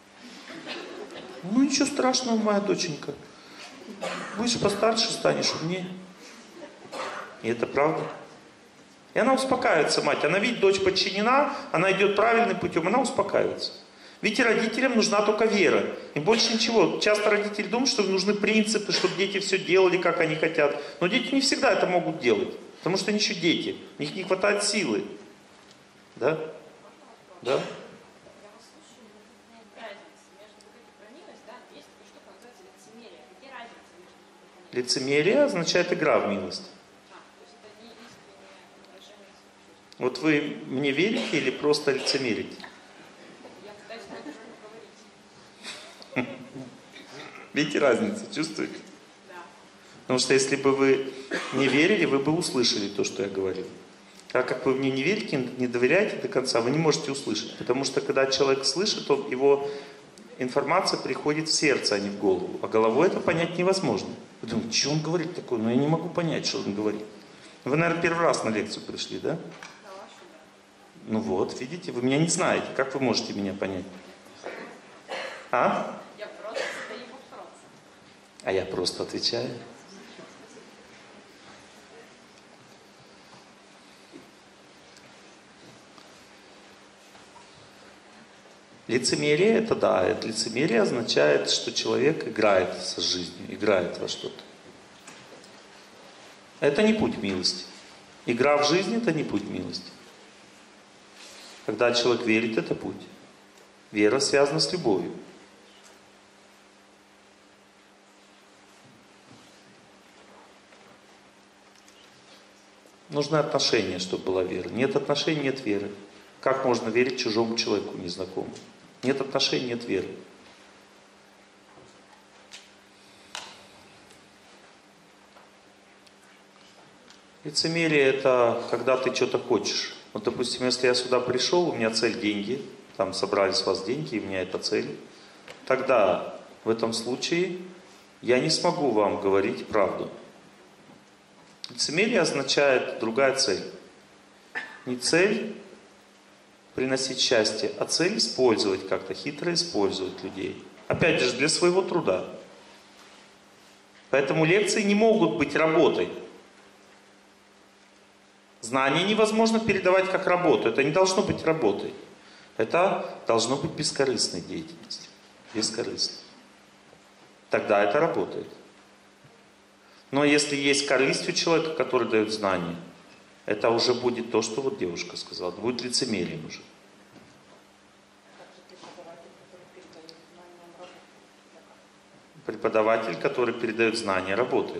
Ничего страшного, моя доченька. Будешь постарше, станешь умнее. И это правда. И она успокаивается, мать. Она видит, дочь подчинена, она идет правильным путем, она успокаивается. Видите, родителям нужна только вера. Им больше ничего. Часто родители думают, что им нужны принципы, чтобы дети все делали, как они хотят. Но дети не всегда это могут делать. Потому что они еще дети. У них не хватает силы. Да? Да? Я вас слушаю, но нет разницы между вот этой бронилось, да, есть такая штука, называется лицемерие. Где разница между этими? Лицемерие означает игра в милость. То есть это не искреннее выражение чувств. Вот вы мне верите или просто лицемерите? Я пытаюсь понять, что вы говорите. Видите разницу, чувствуете? Да. Потому что если бы вы не верили, вы бы услышали то, что я говорил. Так как вы мне не верите, не доверяете до конца, вы не можете услышать. Потому что когда человек слышит, его информация приходит в сердце, а не в голову. А головой это понять невозможно. Вы думаете, что он говорит такое? Но я не могу понять, что он говорит. Вы, наверное, первый раз на лекцию пришли, да? Ну вот, видите, вы меня не знаете. Как вы можете меня понять? А? Я просто задаю вопрос. А я просто отвечаю. Лицемерие это да, это лицемерие означает, что человек играет со жизнью, играет во что-то. Это не путь милости. Игра в жизнь это не путь милости. Когда человек верит, это путь. Вера связана с любовью. Нужны отношения, чтобы была вера. Нет отношений, нет веры. Как можно верить чужому человеку, незнакомому? Нет отношений, нет веры. Лицемерие это когда ты что-то хочешь. Вот, допустим, если я сюда пришел, у меня цель деньги, там собрались у вас деньги, и у меня это цель, тогда в этом случае я не смогу вам говорить правду. Лицемерие означает другая цель. Не цель приносить счастье, а цель использовать как-то, хитро использовать людей. Опять же, для своего труда. Поэтому лекции не могут быть работой. Знания невозможно передавать как работу. Это не должно быть работой. Это должно быть бескорыстной деятельностью. Бескорыстной. Тогда это работает. Но если есть корысть у человека, который дает знания, это уже будет то, что вот девушка сказала. Это будет лицемерием уже. Преподаватель, который передает знания, работает.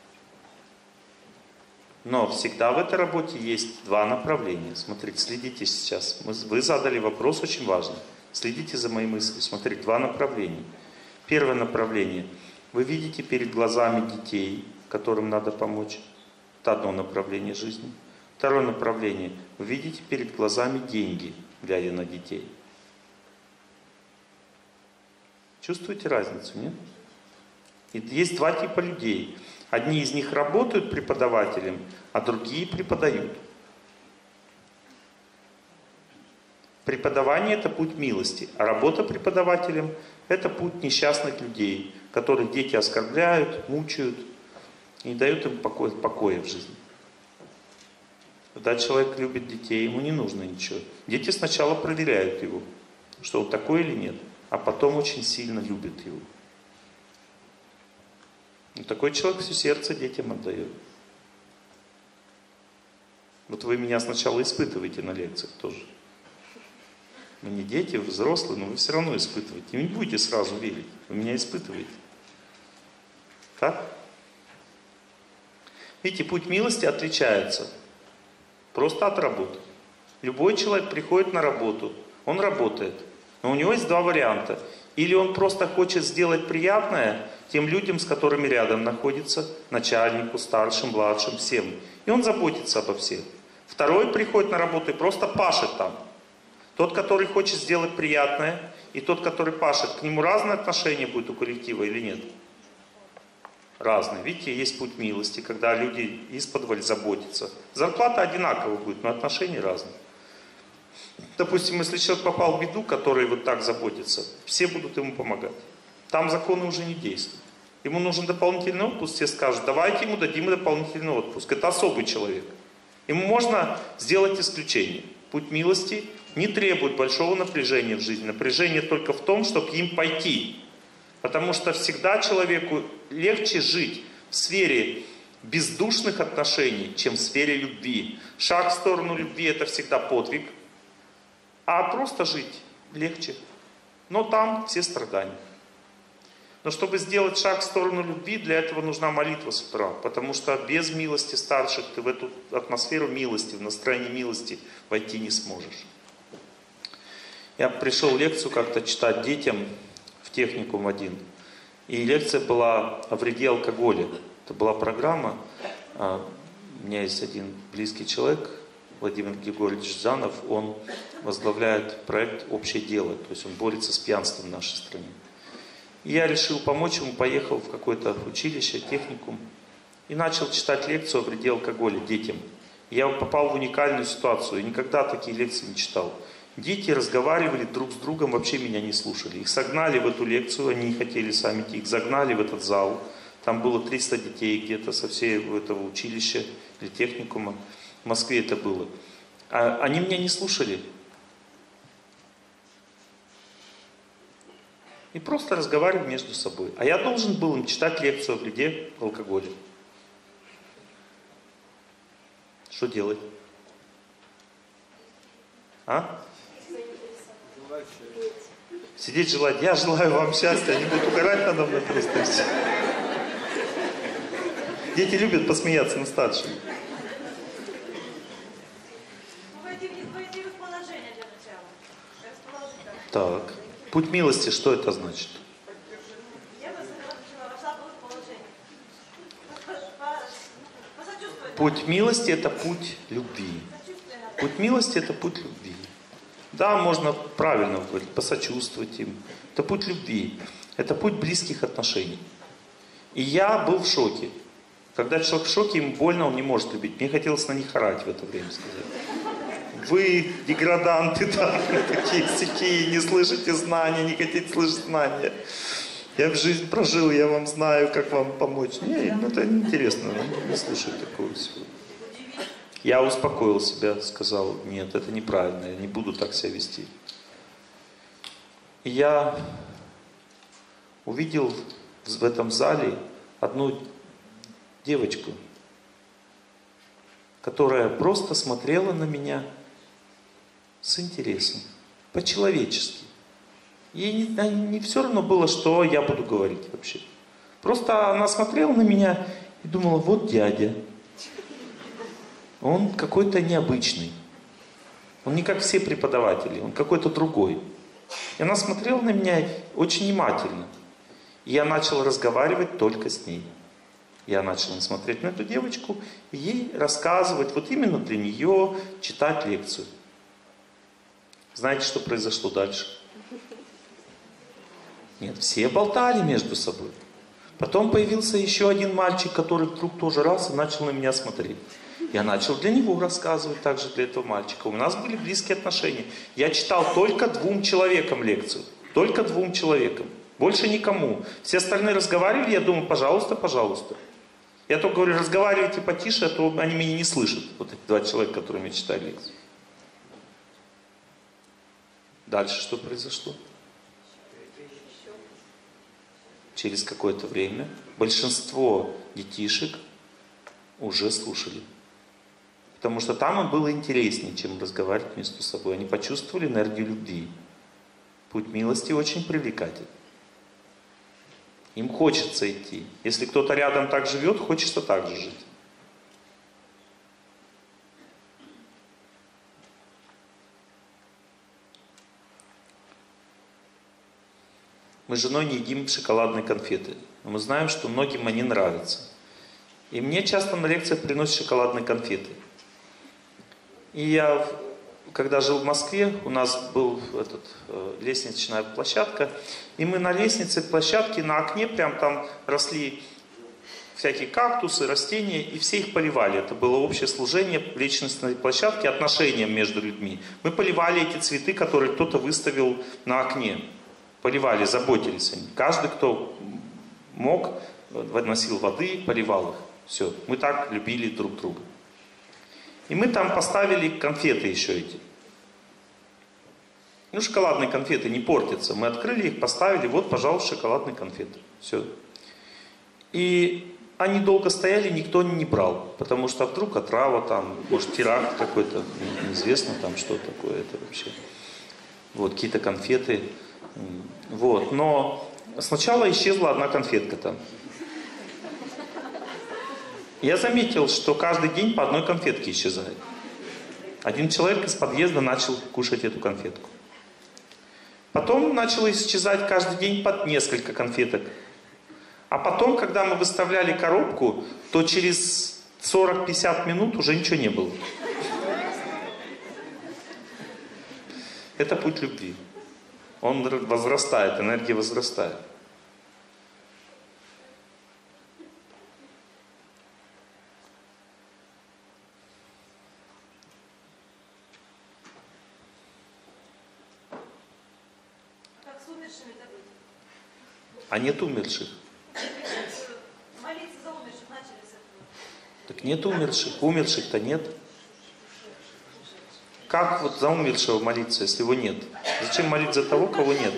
Но всегда в этой работе есть два направления. Смотрите, следите сейчас. Вы задали вопрос очень важный. Следите за моей мыслью. Смотрите, два направления. Первое направление. Вы видите перед глазами детей, которым надо помочь. Это одно направление жизни. Второе направление. Вы видите перед глазами деньги, глядя на детей. Чувствуете разницу, нет? И есть два типа людей. Одни из них работают преподавателем, а другие преподают. Преподавание – это путь милости, а работа преподавателем – это путь несчастных людей, которых дети оскорбляют, мучают и не дают им покоя в жизни. Когда человек любит детей, ему не нужно ничего. Дети сначала проверяют его, что он такой или нет, а потом очень сильно любят его. И такой человек все сердце детям отдает. Вот вы меня сначала испытываете на лекциях тоже. Мы не дети, вы взрослые, но вы все равно испытываете. И не будете сразу верить, вы меня испытываете. Так? Видите, путь милости отличается просто от работы. Любой человек приходит на работу, он работает, но у него есть два варианта. Или он просто хочет сделать приятное тем людям, с которыми рядом находится, начальнику, старшим, младшим, всем. И он заботится обо всех. Второй приходит на работу и просто пашет там. Тот, который хочет сделать приятное, и тот, который пашет, к нему разное отношение будет у коллектива или нет? Разные. Видите, есть путь милости, когда люди исподволь заботятся. Зарплата одинаковая будет, но отношения разные. Допустим, если человек попал в беду, который вот так заботится, все будут ему помогать. Там законы уже не действуют. Ему нужен дополнительный отпуск, все скажут, давайте ему дадим дополнительный отпуск. Это особый человек. Ему можно сделать исключение. Путь милости не требуют большого напряжения в жизни. Напряжение только в том, чтобы им пойти. Потому что всегда человеку легче жить в сфере бездушных отношений, чем в сфере любви. Шаг в сторону любви — это всегда подвиг, а просто жить легче. Но там все страдания. Но чтобы сделать шаг в сторону любви, для этого нужна молитва с утра. Потому что без милости старших ты в эту атмосферу милости, в настроение милости войти не сможешь. Я пришел лекцию как-то читать детям в техникум один. И лекция была о вреде алкоголя. Это была программа. У меня есть один близкий человек, Владимир Григорьевич Жанов. Он возглавляет проект «Общее дело». То есть он борется с пьянством в нашей стране. И я решил помочь ему, поехал в какое-то училище, техникум. И начал читать лекцию о вреде алкоголя детям. И я попал в уникальную ситуацию. Я никогда такие лекции не читал. Дети разговаривали друг с другом, вообще меня не слушали. Их согнали в эту лекцию, они не хотели сами идти. Их загнали в этот зал. Там было 300 детей где-то со всего этого училища или техникума. В Москве это было. А они меня не слушали. И просто разговаривали между собой. А я должен был им читать лекцию о вреде алкоголя. Что делать? А? Сидеть желать. Я желаю вам счастья. Они будут угорать надо мной просто и все. Дети любят посмеяться над старшими. Войти в положение для начала. Расположить так. Так. Путь милости, что это значит? Я бы вошла бы в положение. Посочувствовать. Путь милости — это путь любви. Путь милости — это путь любви. Да, можно правильно говорить, посочувствовать им. Это путь любви. Это путь близких отношений. И я был в шоке. Когда человек в шоке, ему больно, он не может любить. Мне хотелось на них орать в это время сказать. Вы, деграданты, да, такие, не слышите знания, не хотите слышать знания. Я в жизнь прожил, я вам знаю, как вам помочь. Не, ну это неинтересно, не слушаю такого всего. Я успокоил себя, сказал, нет, это неправильно, я не буду так себя вести. И я увидел в этом зале одну девочку, которая просто смотрела на меня с интересом, по-человечески. Ей не все равно было, что я буду говорить вообще. Просто она смотрела на меня и думала, вот дядя. Он какой-то необычный. Он не как все преподаватели, он какой-то другой. И она смотрела на меня очень внимательно. И я начал разговаривать только с ней. Я начал смотреть на эту девочку и ей рассказывать, вот именно для нее читать лекцию. Знаете, что произошло дальше? Нет, все болтали между собой. Потом появился еще один мальчик, который вдруг тоже раз и начал на меня смотреть. Я начал для него рассказывать, также для этого мальчика. У нас были близкие отношения. Я читал только 2 человекам лекцию. Только 2 человекам. Больше никому. Все остальные разговаривали, я думаю, пожалуйста, пожалуйста. Я только говорю, разговаривайте потише, а то они меня не слышат. Вот эти 2 человека, которые мне читали лекцию. Дальше что произошло? Через какое-то время большинство детишек уже слушали. Потому что там им было интереснее, чем разговаривать между собой. Они почувствовали энергию любви. Путь милости очень привлекателен. Им хочется идти. Если кто-то рядом так живет, хочется так же жить. Мы с женой не едим шоколадные конфеты. Но мы знаем, что многим они нравятся. И мне часто на лекциях приносят шоколадные конфеты. И я, когда жил в Москве, у нас была лестничная площадка. И мы на лестнице площадке, на окне, прям там росли всякие кактусы, растения, и все их поливали. Это было общее служение в лестничной площадке, отношениям между людьми. Мы поливали эти цветы, которые кто-то выставил на окне. Поливали, заботились они. Каждый, кто мог, носил воды, поливал их. Все. Мы так любили друг друга. И мы там поставили конфеты еще эти. Ну, шоколадные конфеты не портятся. Мы открыли их, поставили, вот, пожалуйста, шоколадные конфеты. Все. И они долго стояли, никто не брал. Потому что вдруг отрава там, может, теракт какой-то, неизвестно там, что такое это вообще. Вот, какие-то конфеты. Вот, но сначала исчезла одна конфетка там. Я заметил, что каждый день по одной конфетке исчезает. Один человек из подъезда начал кушать эту конфетку. Потом начало исчезать каждый день по несколько конфеток. А потом, когда мы выставляли коробку, то через 40-50 минут уже ничего не было. Это путь любви. Он возрастает, энергия возрастает. А нет умерших. Молиться за умерших начали с этого. Так нет умерших. Умерших-то нет. Как вот за умершего молиться, если его нет? Зачем молиться за того, кого нет?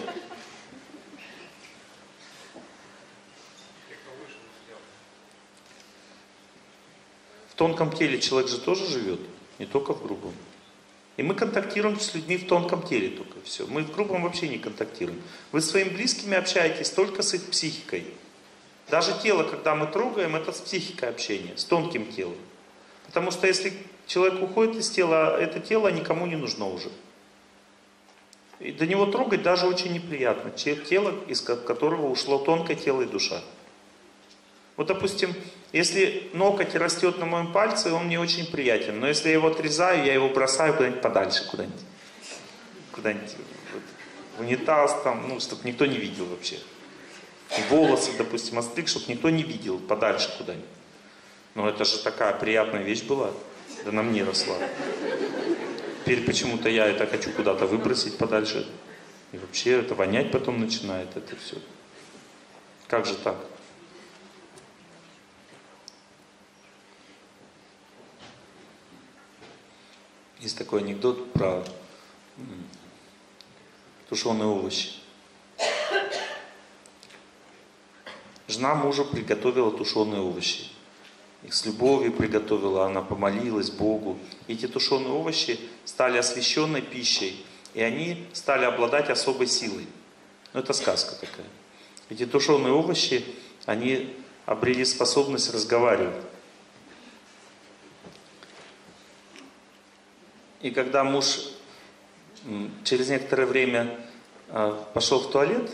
В тонком теле человек же тоже живет, не только в грубом. И мы контактируем с людьми в тонком теле только, все. Мы в грубом вообще не контактируем. Вы с своими близкими общаетесь только с их психикой. Даже тело, когда мы трогаем, это с психикой общение, с тонким телом. Потому что если человек уходит из тела, это тело никому не нужно уже. И до него трогать даже очень неприятно. Тело, из которого ушло тонкое тело и душа. Вот, допустим, если ноготь растет на моем пальце, он мне очень приятен. Но если я его отрезаю, я его бросаю куда-нибудь подальше, куда-нибудь. Куда-нибудь вот, в унитаз, там, ну, чтобы никто не видел вообще. И волосы, допустим, остриг, чтобы никто не видел, подальше куда-нибудь. Но это же такая приятная вещь была. Да на мне росла. Теперь почему-то я это хочу куда-то выбросить подальше. И вообще это вонять потом начинает, это все. Как же так? Есть такой анекдот про тушеные овощи. Жена мужу приготовила тушеные овощи. Их с любовью приготовила, она помолилась Богу. И эти тушеные овощи стали освященной пищей, и они стали обладать особой силой. Ну, это сказка такая. Эти тушеные овощи, они обрели способность разговаривать. И когда муж через некоторое время пошел в туалет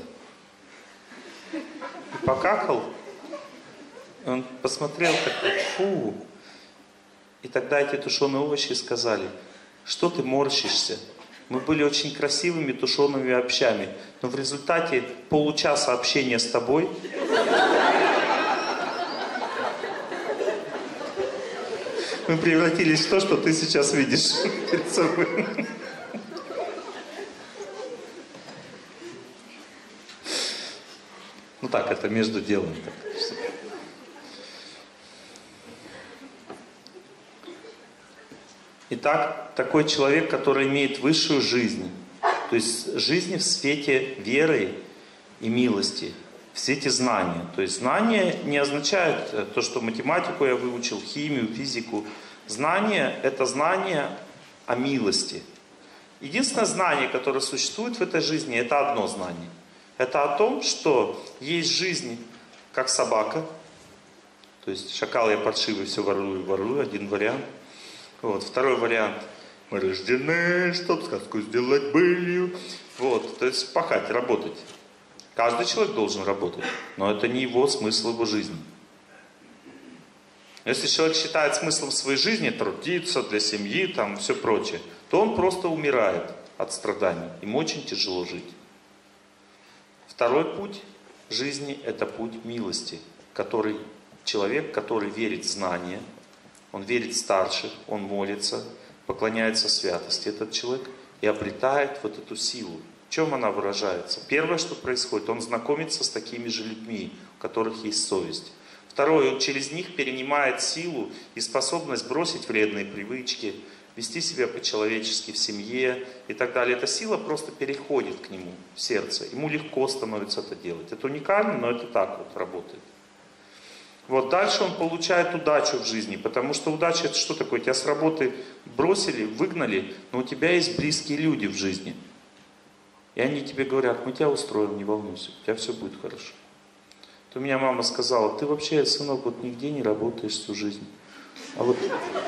и покакал, он посмотрел такой, фу. И тогда эти тушеные овощи сказали: что ты морщишься? Мы были очень красивыми тушеными овощами, но в результате получаса общения с тобой мы превратились в то, что ты сейчас видишь перед собой. Ну так, это между делом. Итак, такой человек, который имеет высшую жизнь, то есть жизнь в свете веры и милости, в свете знания. То есть знание не означает то, что математику я выучил, химию, физику. Знание – это знание о милости. Единственное знание, которое существует в этой жизни, это одно знание. Это о том, что есть жизнь как собака. То есть шакал я паршивый, все ворую, один вариант. Вот, второй вариант. Мы рождены, чтобы сказку сделать былью. Вот, то есть пахать, работать. Каждый человек должен работать, но это не его смысл его жизни. Если человек считает смыслом своей жизни трудиться для семьи, там все прочее, то он просто умирает от страданий. Ему очень тяжело жить. Второй путь жизни – это путь милости, который человек, который верит в знания, он верит в старших, он молится, поклоняется святости, этот человек, и обретает вот эту силу. В чем она выражается? Первое, что происходит, он знакомится с такими же людьми, у которых есть совесть. Второе, он через них перенимает силу и способность бросить вредные привычки, вести себя по-человечески в семье и так далее. Эта сила просто переходит к нему в сердце. Ему легко становится это делать. Это уникально, но это так вот работает. Вот дальше он получает удачу в жизни, потому что удача это что такое? Тебя с работы бросили, выгнали, но у тебя есть близкие люди в жизни. И они тебе говорят, мы тебя устроим, не волнуйся, у тебя все будет хорошо. То у меня мама сказала, ты вообще, сынок, вот нигде не работаешь всю жизнь. А вот,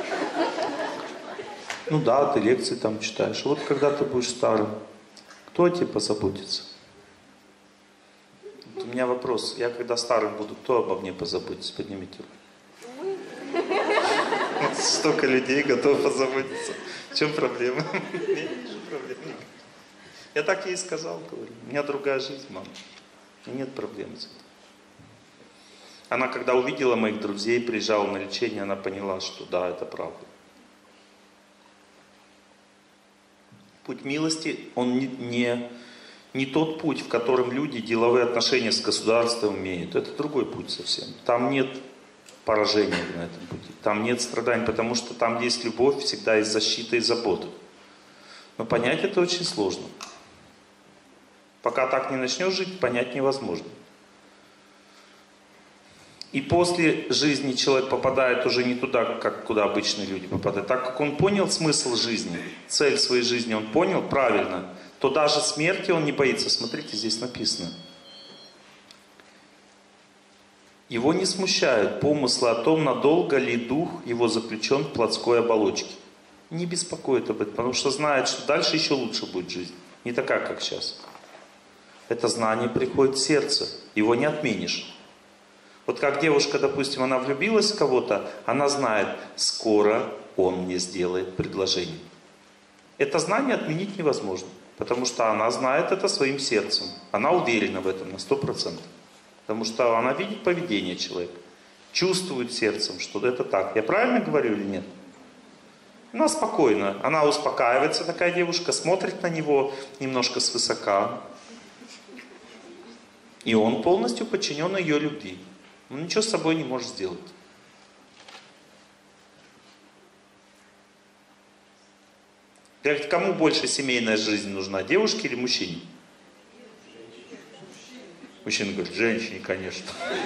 ну да, ты лекции там читаешь. А вот когда ты будешь старым, кто о тебе позаботится? Вот у меня вопрос, я когда старым буду, кто обо мне позаботится? Поднимите руку. Столько людей готов позаботиться. В чем проблема? Я не вижу проблем. Я так ей сказал, говорю. У меня другая жизнь, мама. И нет проблем с этим. Она, когда увидела моих друзей, приезжала на лечение, она поняла, что да, это правда. Путь милости, он не тот путь, в котором люди деловые отношения с государством имеют. Это другой путь совсем. Там нет поражения на этом пути. Там нет страданий, потому что там есть любовь, всегда есть защита и забота. Но понять это очень сложно. Пока так не начнешь жить, понять невозможно. И после жизни человек попадает уже не туда, как куда обычные люди попадают. Так как он понял смысл жизни, цель своей жизни он понял правильно, то даже смерти он не боится. Смотрите, здесь написано. Его не смущают помыслы о том, надолго ли дух его заключен в плотской оболочке. Не беспокоит об этом, потому что знает, что дальше еще лучше будет жизнь. Не такая, как сейчас. Это знание приходит в сердце. Его не отменишь. Вот как девушка, допустим, она влюбилась в кого-то, она знает, скоро он мне сделает предложение. Это знание отменить невозможно, потому что она знает это своим сердцем. Она уверена в этом на 100%. Потому что она видит поведение человека, чувствует сердцем, что это так. Я правильно говорю или нет? Она спокойна, она успокаивается, такая девушка, смотрит на него немножко свысока. И он полностью подчинен ее любви. Он ничего с собой не может сделать. Говорит, кому больше семейная жизнь нужна, девушке или мужчине? Мужчина говорит, женщине, конечно.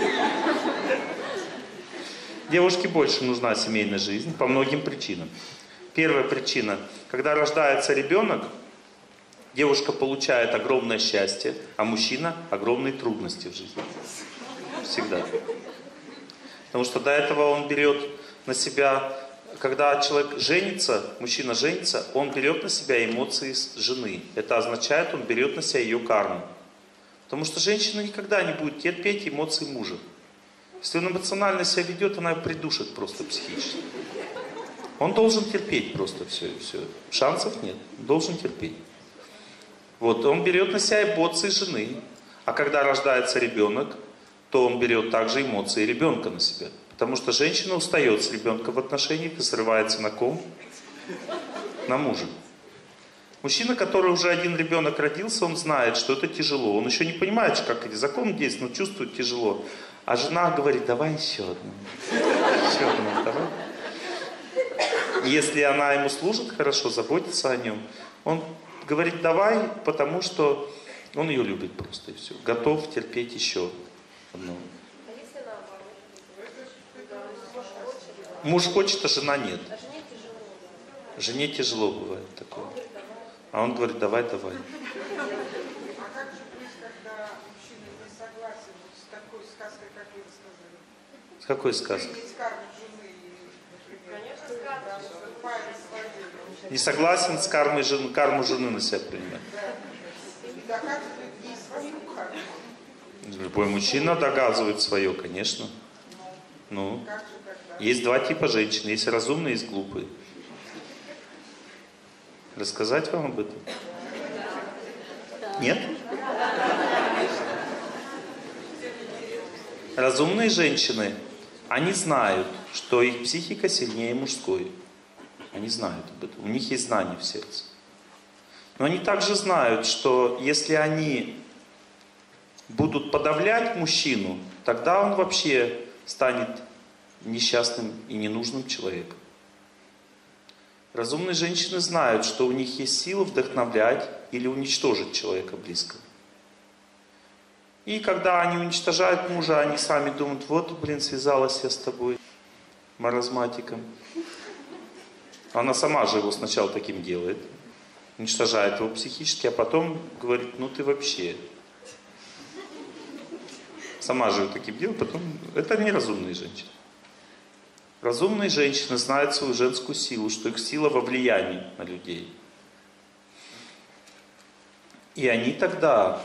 Девушке больше нужна семейная жизнь по многим причинам. Первая причина, когда рождается ребенок, девушка получает огромное счастье, а мужчина огромные трудности в жизни. Всегда. Потому что до этого он берет на себя, когда человек женится, мужчина женится, он берет на себя эмоции жены. Это означает, он берет на себя ее карму. Потому что женщина никогда не будет терпеть эмоции мужа. Если он эмоционально себя ведет, она его придушит просто психически. Он должен терпеть просто все и все. Шансов нет, он должен терпеть. Вот, он берет на себя эмоции жены. А когда рождается ребенок, то он берет также эмоции ребенка на себя. Потому что женщина устает с ребенком в отношениях и срывается на ком? На мужа. Мужчина, который уже один ребенок родился, он знает, что это тяжело. Он еще не понимает, как эти законы действуют, но чувствует тяжело. А жена говорит, давай еще одну. Еще одну, давай. Если она ему служит хорошо, заботится о нем, он говорит, давай, потому что он ее любит просто и все. Готов терпеть еще одну. Муж хочет, а жена нет. Жене тяжело бывает такое. А он говорит, давай, давай. А как же быть, когда мужчина не согласен с такой сказкой, как вы сказали? С какой сказкой? Принять карму жены, например. Конечно, сказка. Не согласен с карму жены на себя принимать. Да. И доказывает ей свою карму. Любой мужчина доказывает свое, конечно. Ну, есть два типа женщин. Есть разумные, есть глупые. Рассказать вам об этом? Нет? Разумные женщины, они знают, что их психика сильнее мужской. Они знают об этом. У них есть знание в сердце. Но они также знают, что если они будут подавлять мужчину, тогда он вообще станет несчастным и ненужным человеком. Разумные женщины знают, что у них есть сила вдохновлять или уничтожить человека близкого. И когда они уничтожают мужа, они сами думают, вот, блин, связалась я с тобой, маразматиком. Она сама же его сначала таким делает, уничтожает его психически, а потом говорит, ну ты вообще. Сама же его таким делает, потом... Это неразумные женщины. Разумные женщины знают свою женскую силу, что их сила во влиянии на людей. И они тогда...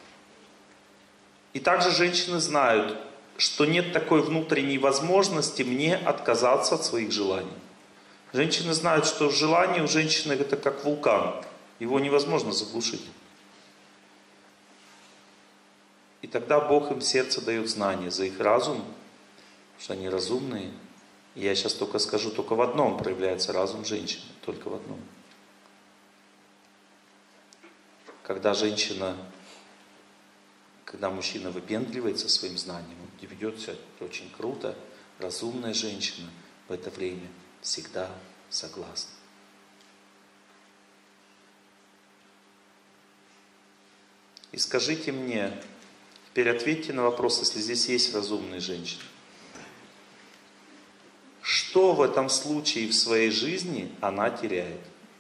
И также женщины знают, что нет такой внутренней возможности мне отказаться от своих желаний. Женщины знают, что желание у женщины это как вулкан. Его невозможно заглушить. И тогда Бог им в сердце дает знание за их разум, что они разумные. И я сейчас только скажу, только в одном проявляется разум женщины. Только в одном. Когда мужчина выпендривается своим знанием, он ведет себя очень круто, разумная женщина в это время всегда согласна. И скажите мне, теперь ответьте на вопрос, если здесь есть разумные женщины. Что в этом случае в своей жизни она теряет?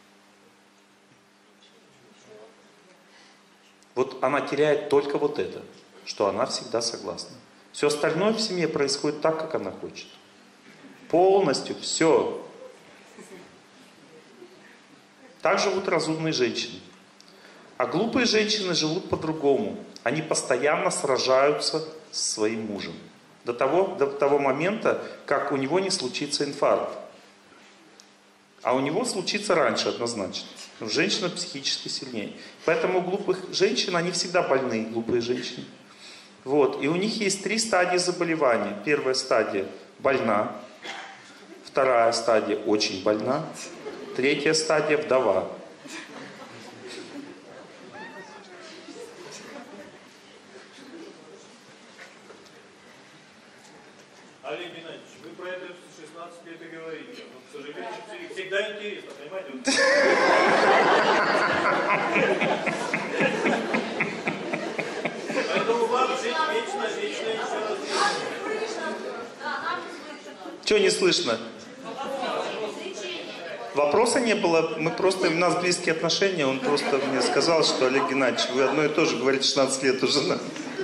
Вот она теряет только вот это, что она всегда согласна. Все остальное в семье происходит так, как она хочет. Полностью все. Так живут разумные женщины. А глупые женщины живут по-другому. Они постоянно сражаются с своим мужем. До того момента, как у него не случится инфаркт. А у него случится раньше однозначно. Женщина психически сильнее. Поэтому у глупых женщин, они всегда больные, глупые женщины. Вот. И у них есть 3 стадии заболевания. Первая стадия – больна. Вторая стадия – очень больна. Третья стадия – вдова. Олег Геннадьевич, вы про это 16 лет и говорите. Но, к сожалению, всегда интересно, понимаете? Поэтому вам жить вечно, еще раз. Чего не слышно? Вопроса не было, у нас близкие отношения, он просто мне сказал, что Олег Геннадьевич, вы одно и то же говорите 16 лет у жены.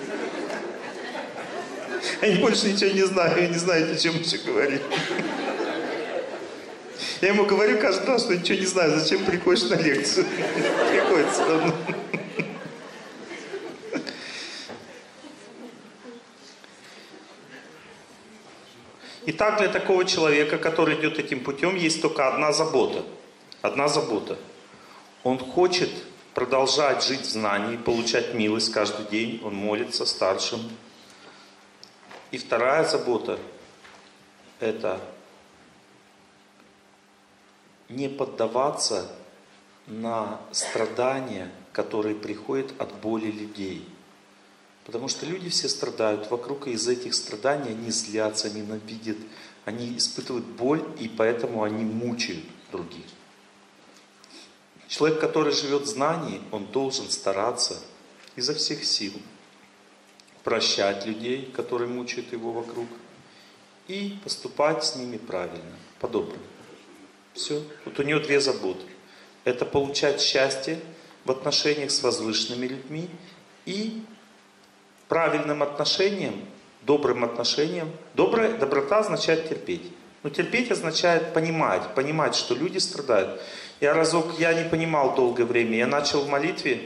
Я больше ничего не знаю, и не знаете, о чем еще говорить. Я ему говорю каждый раз, что ничего не знаю, зачем приходишь на лекцию. Приходится равно. Итак, для такого человека, который идет этим путем, есть только одна забота. Одна забота. Он хочет продолжать жить в знании, получать милость каждый день. Он молится старшим. И вторая забота – это не поддаваться на страдания, которые приходят от боли людей. Потому что люди все страдают вокруг, и из-за этих страданий они злятся, ненавидят, они испытывают боль, и поэтому они мучают других. Человек, который живет в знании, он должен стараться изо всех сил прощать людей, которые мучают его вокруг, и поступать с ними правильно, по-доброму. Все. Вот у него 2 заботы. Это получать счастье в отношениях с возвышенными людьми и правильным отношением, добрым отношением. Доброта означает терпеть. Но терпеть означает понимать, что люди страдают. Я не понимал долгое время. Я начал в молитве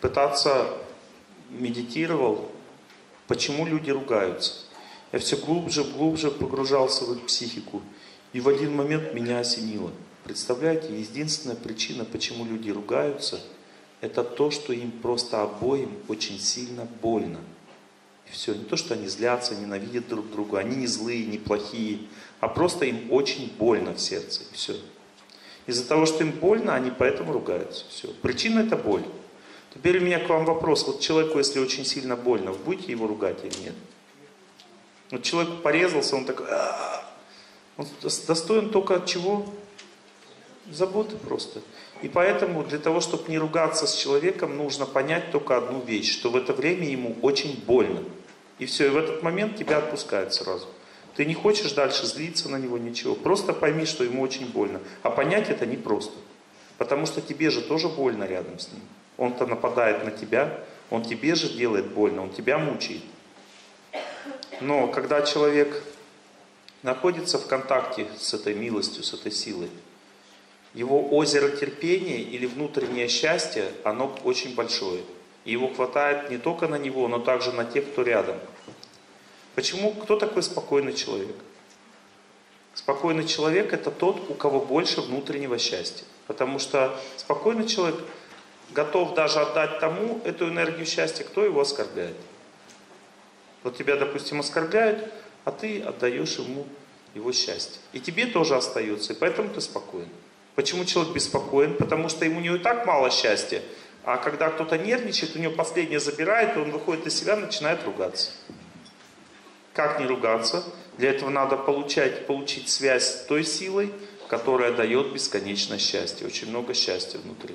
медитировал, почему люди ругаются. Я все глубже погружался в их психику. И в один момент меня осенило. Представляете, единственная причина, почему люди ругаются, это то, что им просто обоим очень сильно больно. И все. Не то, что они злятся, ненавидят друг друга. Они не злые, не плохие. А просто им очень больно в сердце. И все. Из-за того, что им больно, они поэтому ругаются. Все. Причина – это боль. Теперь у меня к вам вопрос. Вот человеку, если очень сильно больно, вы будете его ругать или нет? Вот человек порезался, он такой... Он достоин только от чего? Заботы просто. И поэтому для того, чтобы не ругаться с человеком, нужно понять только одну вещь, что в это время ему очень больно. И все, и в этот момент тебя отпускают сразу. Ты не хочешь дальше злиться на него, ничего. Просто пойми, что ему очень больно. А понять это непросто. Потому что тебе же тоже больно рядом с ним. Он-то нападает на тебя, он тебе же делает больно, он тебя мучает. Но когда человек находится в контакте с этой милостью, с этой силой, его озеро терпения или внутреннее счастье, оно очень большое. И его хватает не только на него, но также на тех, кто рядом. Почему? Кто такой спокойный человек? Спокойный человек — это тот, у кого больше внутреннего счастья. Потому что спокойный человек готов даже отдать тому эту энергию счастья, кто его оскорбляет. Вот тебя, допустим, оскорбляют, а ты отдаешь ему его счастье. И тебе тоже остается, и поэтому ты спокоен. Почему человек беспокоен? Потому что ему не и так мало счастья, а когда кто-то нервничает, у него последнее забирает, и он выходит из себя, начинает ругаться. Как не ругаться? Для этого надо получить связь с той силой, которая дает бесконечное счастье. Очень много счастья внутри.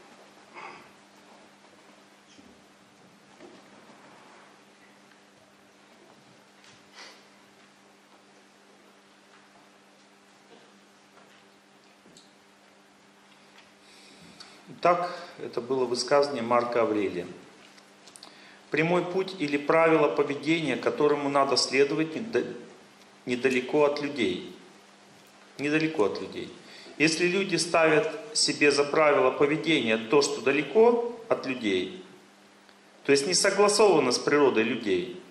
Итак, это было высказывание Марка Аврелия. Прямой путь или правило поведения, которому надо следовать недалеко от людей. Недалеко от людей. Если люди ставят себе за правило поведения то, что далеко от людей, то есть не согласовано с природой людей,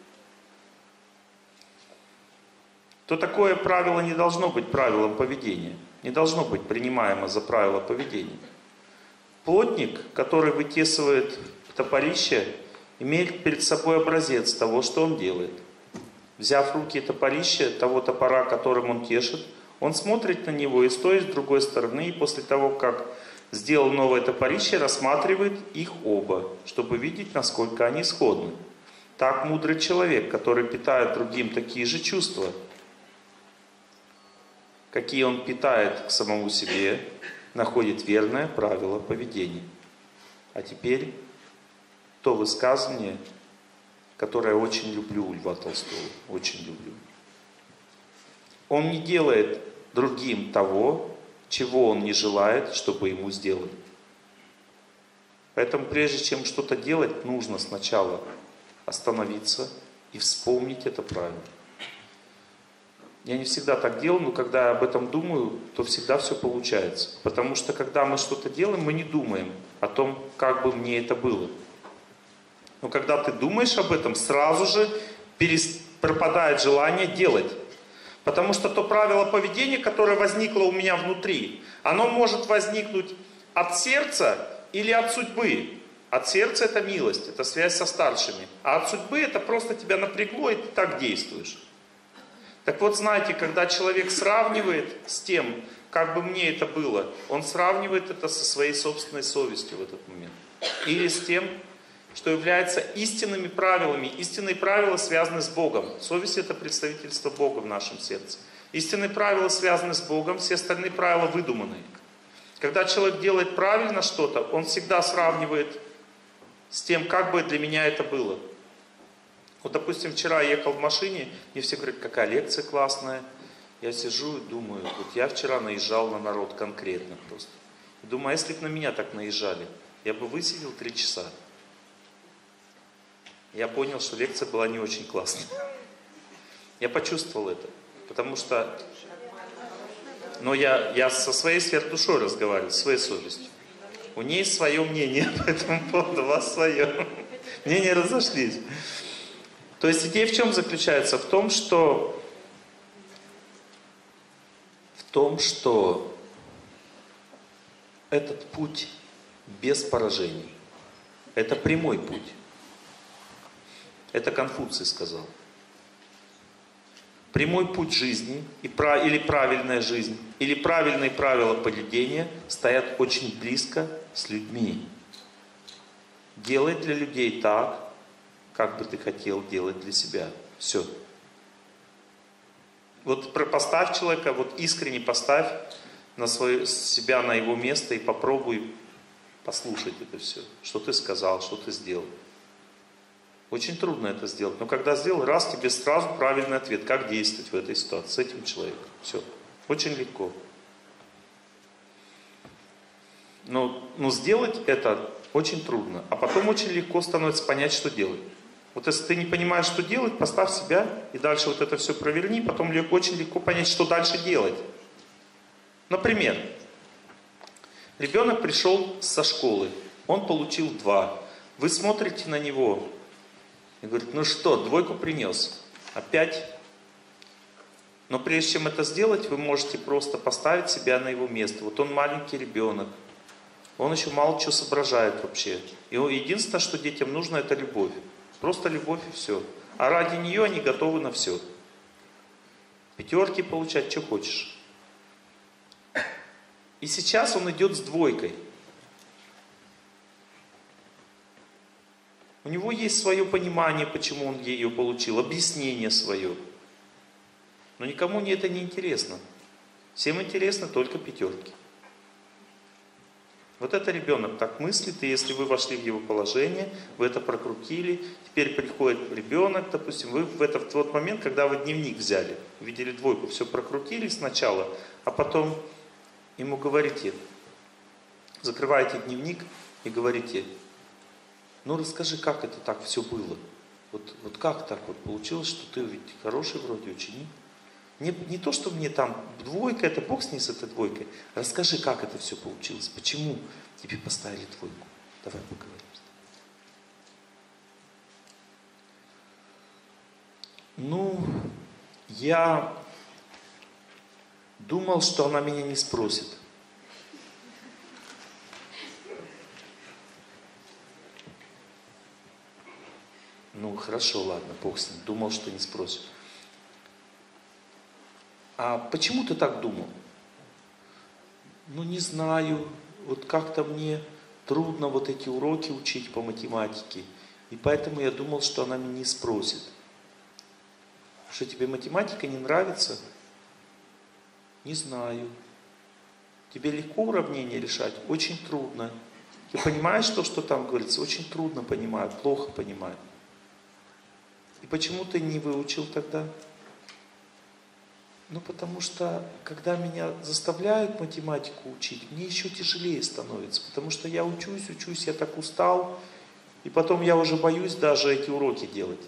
то такое правило не должно быть правилом поведения. Не должно быть принимаемо за правило поведения. Плотник, который вытесывает топорище, имеет перед собой образец того, что он делает. Взяв в руки топорище, того топора, которым он тешит, он смотрит на него и с той, и с другой стороны, и после того, как сделал новое топорище, рассматривает их оба, чтобы видеть, насколько они сходны. Так мудрый человек, который питает другим такие же чувства, какие он питает к самому себе, находит верное правило поведения. А теперь то высказывание, которое я очень люблю у Льва Толстого. Очень люблю. Он не делает другим того, чего он не желает, чтобы ему сделали. Поэтому прежде чем что-то делать, нужно сначала остановиться и вспомнить это правило. Я не всегда так делаю, но когда я об этом думаю, то всегда все получается. Потому что когда мы что-то делаем, мы не думаем о том, как бы мне это было. Но когда ты думаешь об этом, сразу же пропадает желание делать. Потому что то правило поведения, которое возникло у меня внутри, оно может возникнуть от сердца или от судьбы. От сердца это милость, это связь со старшими. А от судьбы это просто тебя напрягло, и ты так действуешь. Так вот, знаете, когда человек сравнивает с тем, как бы мне это было, он сравнивает это со своей собственной совестью в этот момент. Или с тем, что является истинными правилами. Истинные правила связаны с Богом. Совесть — это представительство Бога в нашем сердце. Истинные правила связаны с Богом, все остальные правила выдуманные. Когда человек делает правильно что-то, он всегда сравнивает с тем, как бы для меня это было. Вот, допустим, вчера я ехал в машине, мне все говорят, какая лекция классная. Я сижу и думаю, вот я вчера наезжал на народ конкретно просто. Думаю, а если бы на меня так наезжали, я бы высидел 3 часа. Я понял, что лекция была не очень классная. Я почувствовал это, потому что... Но я со своей сверхдушой разговариваю, со своей совестью. У нее есть свое мнение по этому поводу, у вас свое. Мнения разошлись. То есть идея в чем заключается? В том, что этот путь без поражений. Это прямой путь. Это Конфуций сказал. Прямой путь жизни, или правильная жизнь, или правильные правила поведения стоят очень близко с людьми. Делай для людей так, как бы ты хотел делать для себя. Все. Вот поставь человека, вот искренне поставь себя на его место и попробуй послушать это все. Что ты сказал, что ты сделал. Очень трудно это сделать. Но когда сделал, раз, тебе сразу правильный ответ, как действовать в этой ситуации с этим человеком. Все. Очень легко. Но сделать это очень трудно. А потом очень легко становится понять, что делать. Вот если ты не понимаешь, что делать, поставь себя и дальше вот это все проверни, потом очень легко понять, что дальше делать. Например, ребенок пришел со школы, он получил 2. Вы смотрите на него и говорите, ну что, 2 принес, опять? Но прежде чем это сделать, вы можете просто поставить себя на его место. Вот он маленький ребенок, он еще мало чего соображает вообще. И единственное, что детям нужно, это любовь. Просто любовь и все. А ради нее они готовы на все. 5 получать, что хочешь. И сейчас он идет с 2. У него есть свое понимание, почему он ее получил, объяснение свое. Но никому это не интересно. Всем интересно только 5. Вот это ребенок так мыслит, и если вы вошли в его положение, вы это прокрутили, теперь приходит ребенок, допустим, вы в тот момент, когда вы дневник взяли, видели 2, все прокрутили сначала, а потом ему говорите, закрываете дневник и говорите, ну расскажи, как это так все было. Вот как так вот получилось, что ты ведь хороший вроде ученик. Не то, что мне там 2, это Бог с ней, с этой 2. Расскажи, как это все получилось. Почему тебе поставили 2? Давай поговорим. Ну, я думал, что она меня не спросит. Ну, хорошо, ладно, Бог с ним. Думал, что не спросит. А почему ты так думал? Ну, не знаю. Вот как-то мне трудно вот эти уроки учить по математике. И поэтому я думал, что она меня не спросит. Что тебе математика не нравится? Не знаю. Тебе легко уравнение решать? Очень трудно. Ты понимаешь то, что там говорится? Очень трудно понимаю, плохо понимаю. И почему ты не выучил тогда? Ну, потому что, когда меня заставляют математику учить, мне еще тяжелее становится. Потому что я учусь, я так устал, и потом я уже боюсь даже эти уроки делать.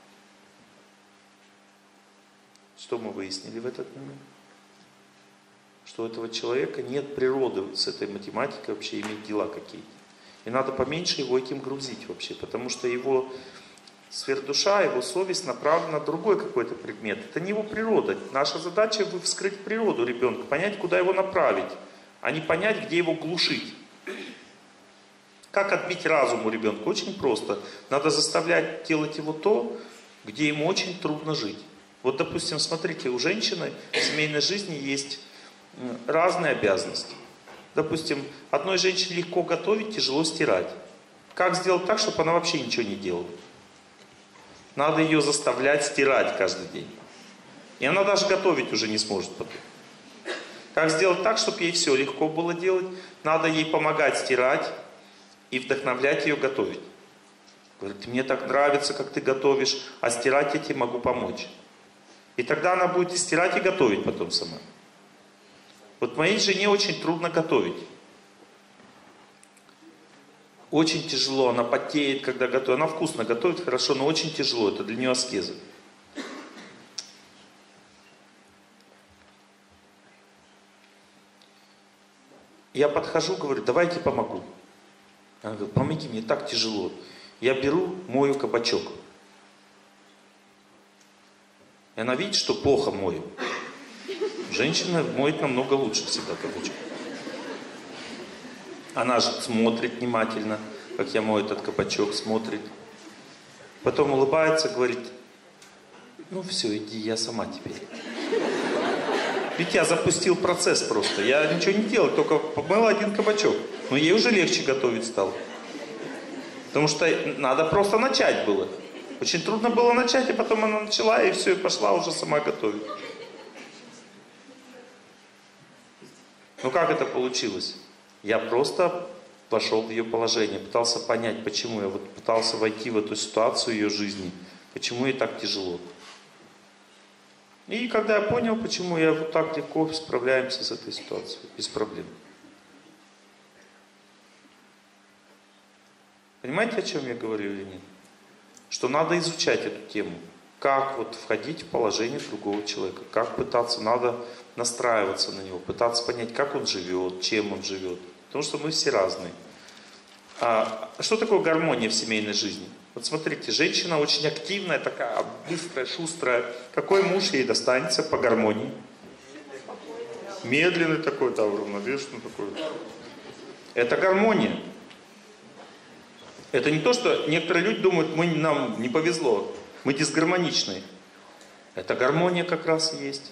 Что мы выяснили в этот момент? Что у этого человека нет природы с этой математикой вообще иметь дела какие-то. И надо поменьше его этим грузить вообще, потому что его сверхдуша, его совесть направлена на другой какой-то предмет. Это не его природа. Наша задача вскрыть природу ребенка, понять, куда его направить, а не понять, где его глушить. Как отбить разум у ребенка? Очень просто. Надо заставлять делать его то, где ему очень трудно жить. Вот, допустим, смотрите, у женщины в семейной жизни есть разные обязанности. Допустим, одной женщине легко готовить, тяжело стирать. Как сделать так, чтобы она вообще ничего не делала? Надо ее заставлять стирать каждый день. И она даже готовить уже не сможет потом. Как сделать так, чтобы ей все легко было делать? Надо ей помогать стирать и вдохновлять ее готовить. Говорит, мне так нравится, как ты готовишь, а стирать я тебе могу помочь. И тогда она будет и стирать, и готовить потом сама. Вот моей жене очень трудно готовить. Очень тяжело, она потеет, когда готовит. Она вкусно готовит, хорошо, но очень тяжело. Это для нее аскеза. Я подхожу, говорю, давайте помогу. Она говорит, помоги мне, так тяжело. Я беру, мою кабачок. И она видит, что плохо мою. Женщина моет намного лучше всегда кабачок. Она же смотрит внимательно, как я мою этот кабачок, смотрит. Потом улыбается, говорит, ну все, иди, я сама теперь. Ведь я запустил процесс просто. Я ничего не делал, только помыл один кабачок. Но ей уже легче готовить стало. Потому что надо просто начать было. Очень трудно было начать, и потом она начала, и все, и пошла уже сама готовить. Ну как это получилось? Я просто вошел в ее положение, пытался понять, почему я вот пытался войти в эту ситуацию ее жизни, почему ей так тяжело. И когда я понял, почему, я вот так легко справляемся с этой ситуацией, без проблем. Понимаете, о чем я говорю или нет? Что надо изучать эту тему. Как вот входить в положение другого человека, как пытаться, надо настраиваться на него, пытаться понять, как он живет, чем он живет. Потому что мы все разные. А что такое гармония в семейной жизни? Вот смотрите, женщина очень активная, такая быстрая, шустрая. Какой муж ей достанется по гармонии? Медленный такой, да, уравновешенный такой. Это гармония. Это не то, что некоторые люди думают, нам не повезло, мы дисгармоничные. Это гармония как раз и есть.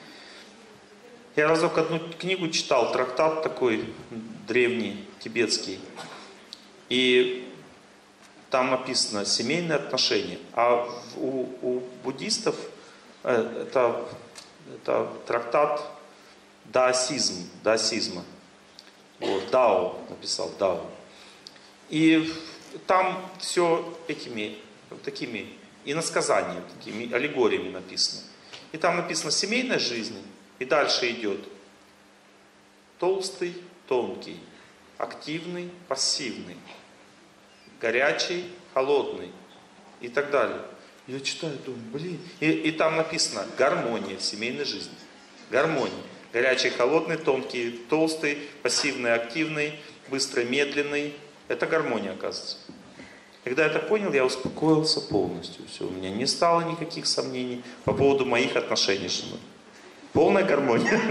Я разок одну книгу читал, трактат такой древний, тибетский. И там написано семейные отношения. А у буддистов это трактат даосизма. Вот, Дао написал, Дао. И там все такими иносказаниями, такими аллегориями написано. И там написано семейная жизнь, и дальше идет толстый, тонкий, активный, пассивный, горячий, холодный и так далее. Я читаю, думаю, блин. И там написано гармония в семейной жизни. Гармония. Горячий, холодный, тонкий, толстый, пассивный, активный, быстрый, медленный. Это гармония, оказывается. Когда я это понял, я успокоился полностью. Все, у меня не стало никаких сомнений по поводу моих отношений с женой. Полная гармония.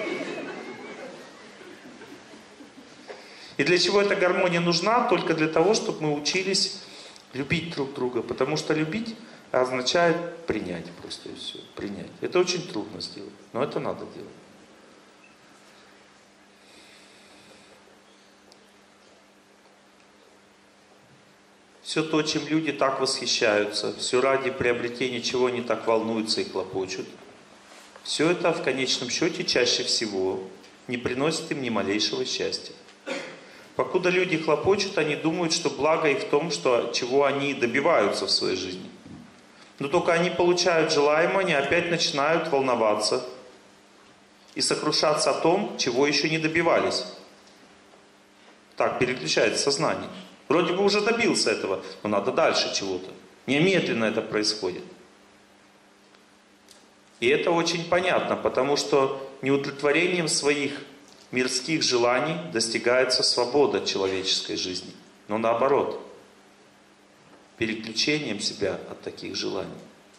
И для чего эта гармония нужна? Только для того, чтобы мы учились любить друг друга. Потому что любить означает принять просто и все. Принять. Это очень трудно сделать, но это надо делать. Все то, чем люди так восхищаются, все ради приобретения чего они так волнуются и хлопочут, все это в конечном счете чаще всего не приносит им ни малейшего счастья. Покуда люди хлопочут, они думают, что благо их в том, чего они добиваются в своей жизни. Но только они получают желаемое, они опять начинают волноваться и сокрушаться о том, чего еще не добивались. Так переключается сознание. Вроде бы уже добился этого, но надо дальше чего-то. Немедленно это происходит. И это очень понятно, потому что неудовлетворением своих мирских желаний достигается свобода человеческой жизни. Но наоборот, переключением себя от таких желаний.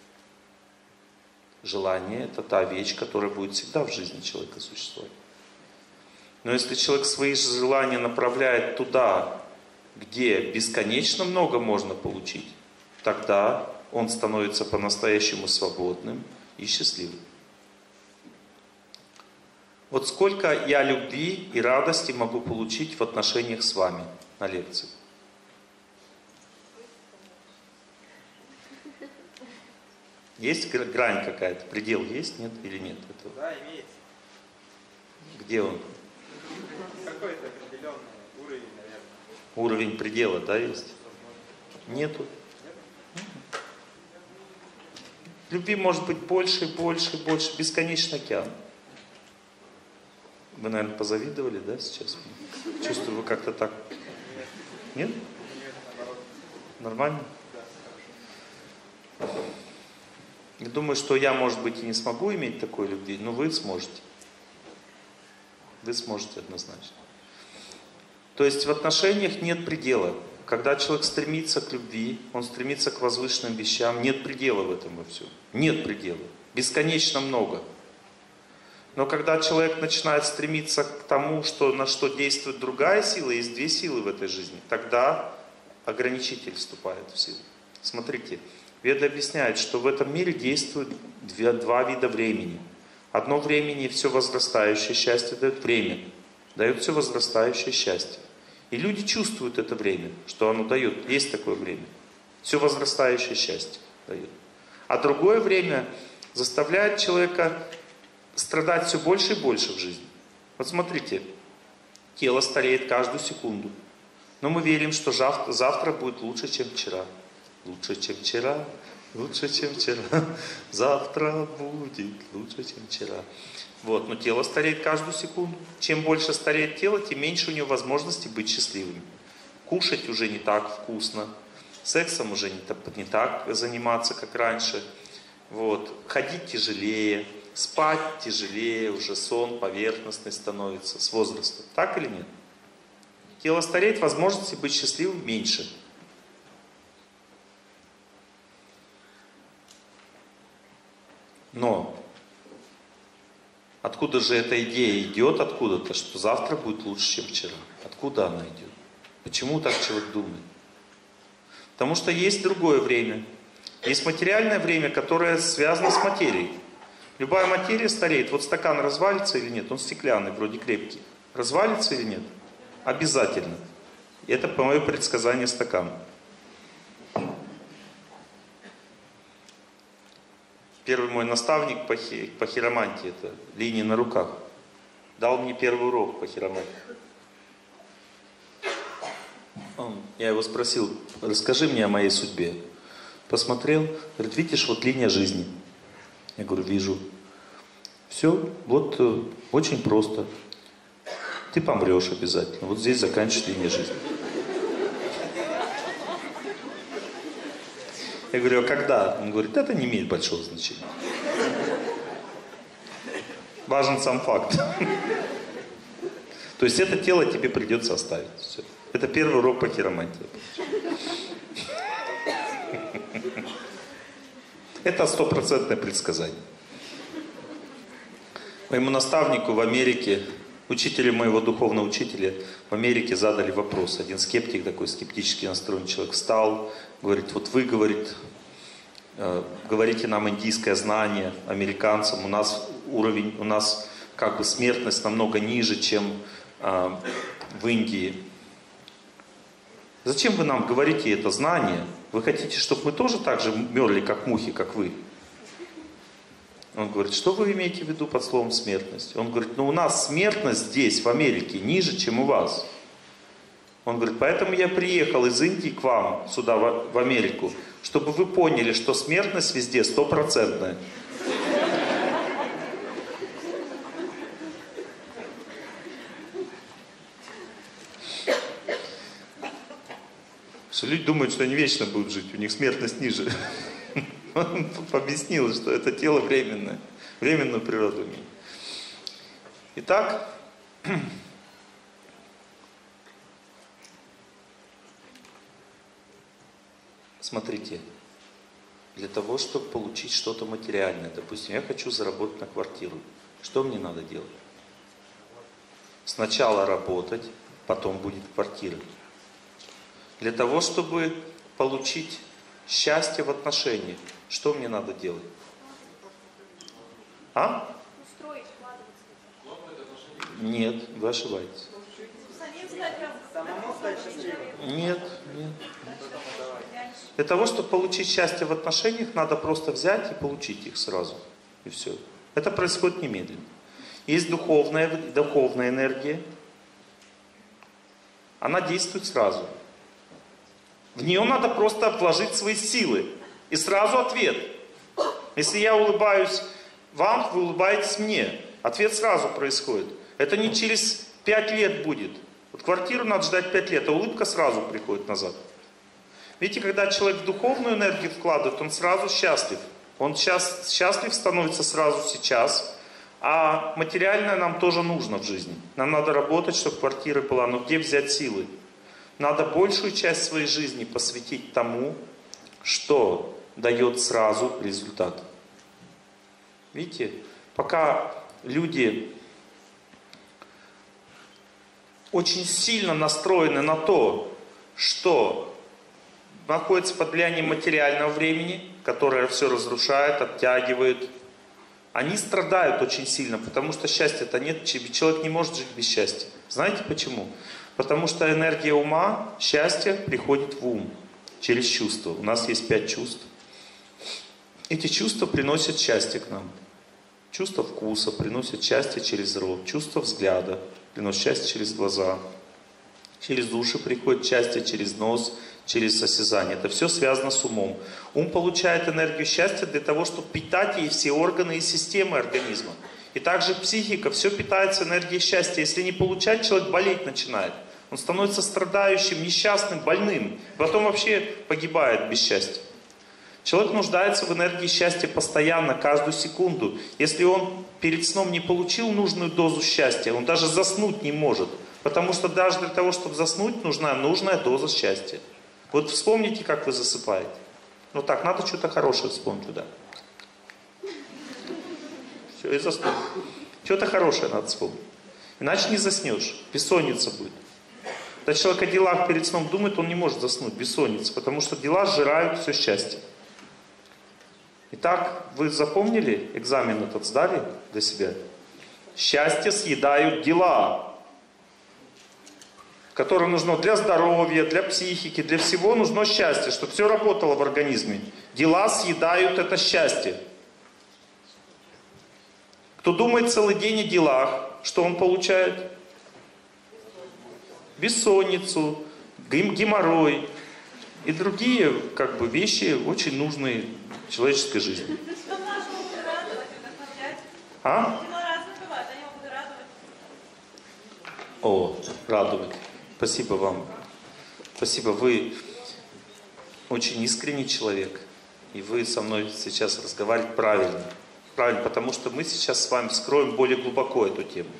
Желание – это та вещь, которая будет всегда в жизни человека существовать. Но если человек свои желания направляет туда, где бесконечно много можно получить, тогда он становится по-настоящему свободным и счастливым. Вот сколько я любви и радости могу получить в отношениях с вами на лекции? Есть грань какая-то, предел есть, нет или нет этого? Да, имеется. Где он? Какой-то определенный уровень, наверное. Уровень предела, да, есть? Нету. Любви может быть больше, больше, больше, бесконечный океан. Вы, наверное, позавидовали, да, сейчас? Чувствую, вы как-то так. Нет? Нет, наоборот. Нормально? Я думаю, что я, может быть, и не смогу иметь такой любви, но вы сможете. Вы сможете однозначно. То есть в отношениях нет предела. Когда человек стремится к любви, он стремится к возвышенным вещам, нет предела в этом во всем. Нет предела. Бесконечно много. Но когда человек начинает стремиться к тому, на что действует другая сила, есть две силы в этой жизни, тогда ограничитель вступает в силу. Смотрите, Веды объясняют, что в этом мире действуют два вида времени. Одно времени все возрастающее счастье дает время. Дает все возрастающее счастье. И люди чувствуют это время, что оно дает. Есть такое время. Все возрастающее счастье дает. А другое время заставляет человека страдать все больше и больше в жизни. Вот смотрите, тело стареет каждую секунду. Но мы верим, что завтра будет лучше, чем вчера. Лучше, чем вчера, лучше, чем вчера. Завтра будет лучше, чем вчера. Вот, но тело стареет каждую секунду. Чем больше стареет тело, тем меньше у него возможности быть счастливым. Кушать уже не так вкусно. Сексом уже не так заниматься, как раньше. Вот. Ходить тяжелее, спать тяжелее, уже сон поверхностный становится с возрастом. Так или нет? Тело стареет, возможности быть счастливым меньше. Но откуда же эта идея идет откуда-то, что завтра будет лучше, чем вчера? Откуда она идет? Почему так человек думает? Потому что есть другое время. Есть материальное время, которое связано с материей. Любая материя стареет. Вот стакан развалится или нет? Он стеклянный, вроде крепкий. Развалится или нет? Обязательно. Это по моему предсказанию стакан. Первый мой наставник по хиромантии, это линия на руках, дал мне первый урок по хиромантии. Я его спросил, расскажи мне о моей судьбе. Посмотрел, говорит, видишь, вот линия жизни. Я говорю, вижу. Все, вот очень просто. Ты помрешь обязательно. Вот здесь заканчивается линия жизни. Я говорю, а когда? Он говорит, это не имеет большого значения. Важен сам факт. То есть это тело тебе придется оставить. Все. Это первый урок по хиромантии. Это 100% предсказание. Моему наставнику в Америке, учителю моего духовного учителя в Америке задали вопрос. Один скептик, такой скептически настроенный человек, встал, говорит, вот вы, говорит, говорите нам индийское знание, американцам, у нас уровень, у нас как бы смертность намного ниже, чем в Индии. Зачем вы нам говорите это знание? Вы хотите, чтобы мы тоже так же мерли, как мухи, как вы? Он говорит, что вы имеете в виду под словом смертность? Он говорит, ну у нас смертность здесь, в Америке, ниже, чем у вас. Он говорит, поэтому я приехал из Индии к вам, сюда, в Америку, чтобы вы поняли, что смертность везде 100%. Люди думают, что они вечно будут жить, у них смертность ниже. Он объяснил, что это тело временное, временную природу имеет. Итак, смотрите, для того, чтобы получить что-то материальное, допустим, я хочу заработать на квартиру, что мне надо делать? Сначала работать, потом будет квартира. Для того, чтобы получить счастье в отношениях, что мне надо делать? А? Устроить, вкладываться. Нет, вы ошибаетесь. Самому стать счастливым. Нет. Для того, чтобы получить счастье в отношениях, надо просто взять и получить их сразу. И все. Это происходит немедленно. Есть духовная энергия. Она действует сразу. В нее надо просто вложить свои силы. И сразу ответ. Если я улыбаюсь вам, вы улыбаетесь мне. Ответ сразу происходит. Это не через 5 лет будет. Вот квартиру надо ждать 5 лет, а улыбка сразу приходит назад. Видите, когда человек в духовную энергию вкладывает, он сразу счастлив. Он счастлив становится сразу сейчас. А материальное нам тоже нужно в жизни. Нам надо работать, чтобы квартира была. Но где взять силы? Надо большую часть своей жизни посвятить тому, что дает сразу результат. Видите, пока люди очень сильно настроены на то, что находятся под влиянием материального времени, которое все разрушает, оттягивает, они страдают очень сильно, потому что счастья-то нет, человек не может жить без счастья. Знаете почему? Потому что энергия ума, счастье приходит в ум через чувства. У нас есть 5 чувств. Эти чувства приносят счастье к нам. Чувство вкуса приносит счастье через рот. Чувство взгляда приносит счастье через глаза. Через уши приходит счастье через нос, через осязание. Это все связано с умом. Ум получает энергию счастья для того, чтобы питать ей все органы и системы организма. И также психика, все питается энергией счастья. Если не получать, человек болеть начинает. Он становится страдающим, несчастным, больным. Потом вообще погибает без счастья. Человек нуждается в энергии счастья постоянно, каждую секунду. Если он перед сном не получил нужную дозу счастья, он даже заснуть не может. Потому что даже для того, чтобы заснуть, нужна нужная доза счастья. Вот вспомните, как вы засыпаете. Ну так, надо что-то хорошее вспомнить туда. Все, и заснуть. Что-то хорошее надо вспомнить. Иначе не заснешь, бессонница будет. Когда человек о делах перед сном думает, он не может заснуть, бессонница. Потому что дела сжирают все счастье. Итак, вы запомнили, экзамен этот сдали для себя? Счастье съедают дела. Которое нужно для здоровья, для психики, для всего нужно счастье, чтобы все работало в организме. Дела съедают это счастье. Кто думает целый день о делах, что он получает? Бессонницу, геморрой и другие вещи, очень нужные в человеческой жизни. А? О, радовать. Спасибо вам. Спасибо. Вы очень искренний человек. И вы со мной сейчас разговариваете правильно. Правильно, потому что мы сейчас с вами вскроем более глубоко эту тему.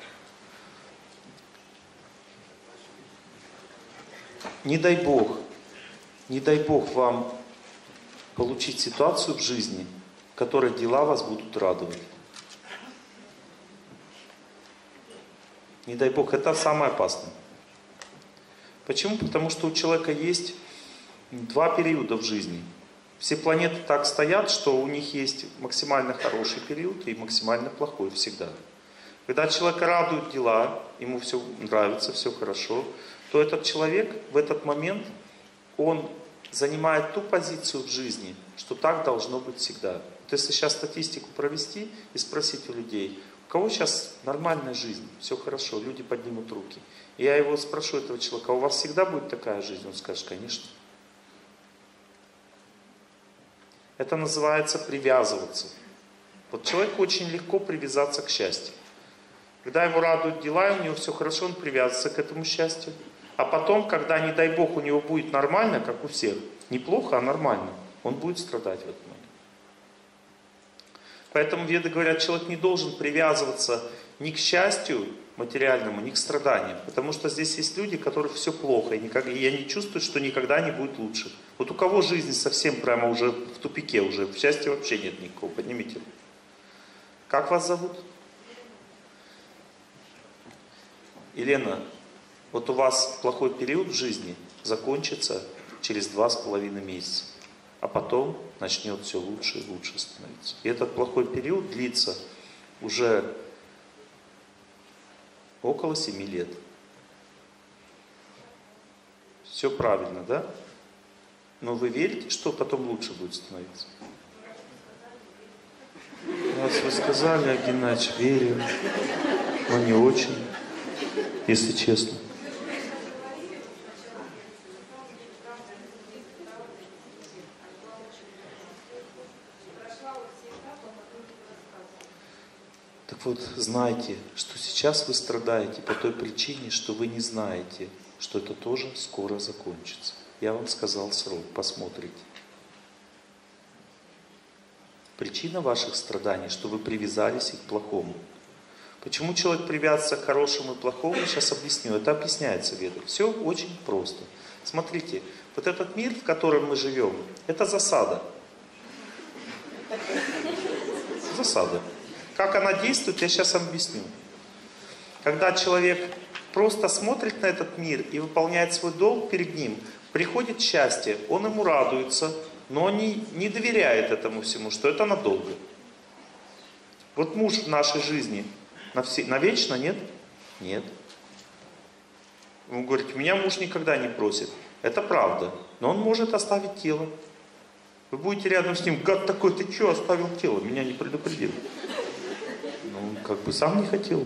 Не дай Бог вам получить ситуацию в жизни, в которой дела вас будут радовать. Не дай Бог, это самое опасное. Почему? Потому что у человека есть два периода в жизни. Все планеты так стоят, что у них есть максимально хороший период и максимально плохой всегда. Когда человека радуют дела, ему все нравится, все хорошо, то этот человек в этот момент, он занимает ту позицию в жизни, что так должно быть всегда. Вот если сейчас статистику провести и спросить у людей, у кого сейчас нормальная жизнь, все хорошо, люди поднимут руки. И я его спрошу, этого человека, у вас всегда будет такая жизнь? Он скажет, конечно. Это называется привязываться. Вот человеку очень легко привязаться к счастью. Когда его радуют дела, и у него все хорошо, он привязывается к этому счастью. А потом, когда, не дай Бог, у него будет нормально, как у всех, не плохо, а нормально, он будет страдать в этот момент. Поэтому веды говорят, человек не должен привязываться ни к счастью материальному, ни к страданиям. Потому что здесь есть люди, у которых все плохо, и они чувствуют, что никогда не будет лучше. Вот у кого жизнь совсем прямо уже в тупике, уже счастья вообще нет никакого, поднимите руку. Как вас зовут? Елена, вот у вас плохой период в жизни закончится через 2,5 месяца. А потом начнет все лучше и лучше становиться. И этот плохой период длится уже около 7 лет. Все правильно, да? Но вы верите, что потом лучше будет становиться? Раз вы сказали, Геннадьевич, верю, но не очень, если честно. Так вот, знайте, что сейчас вы страдаете по той причине, что вы не знаете, что это тоже скоро закончится. Я вам сказал срок, посмотрите. Причина ваших страданий, что вы привязались и к плохому. Почему человек привязывается к хорошему и плохому, я сейчас объясню. Это объясняется в ведах. Все очень просто. Смотрите, вот этот мир, в котором мы живем, это засада. Засада. Как она действует, я сейчас объясню. Когда человек просто смотрит на этот мир и выполняет свой долг перед ним, приходит счастье, он ему радуется, но не доверяет этому всему, что это надолго. Вот муж в нашей жизни навечно, нет? Нет. Он говорит, меня муж никогда не просит. Это правда, но он может оставить тело. Вы будете рядом с ним, гад такой, ты что оставил тело, меня не предупредил. Ну, как бы сам не хотел.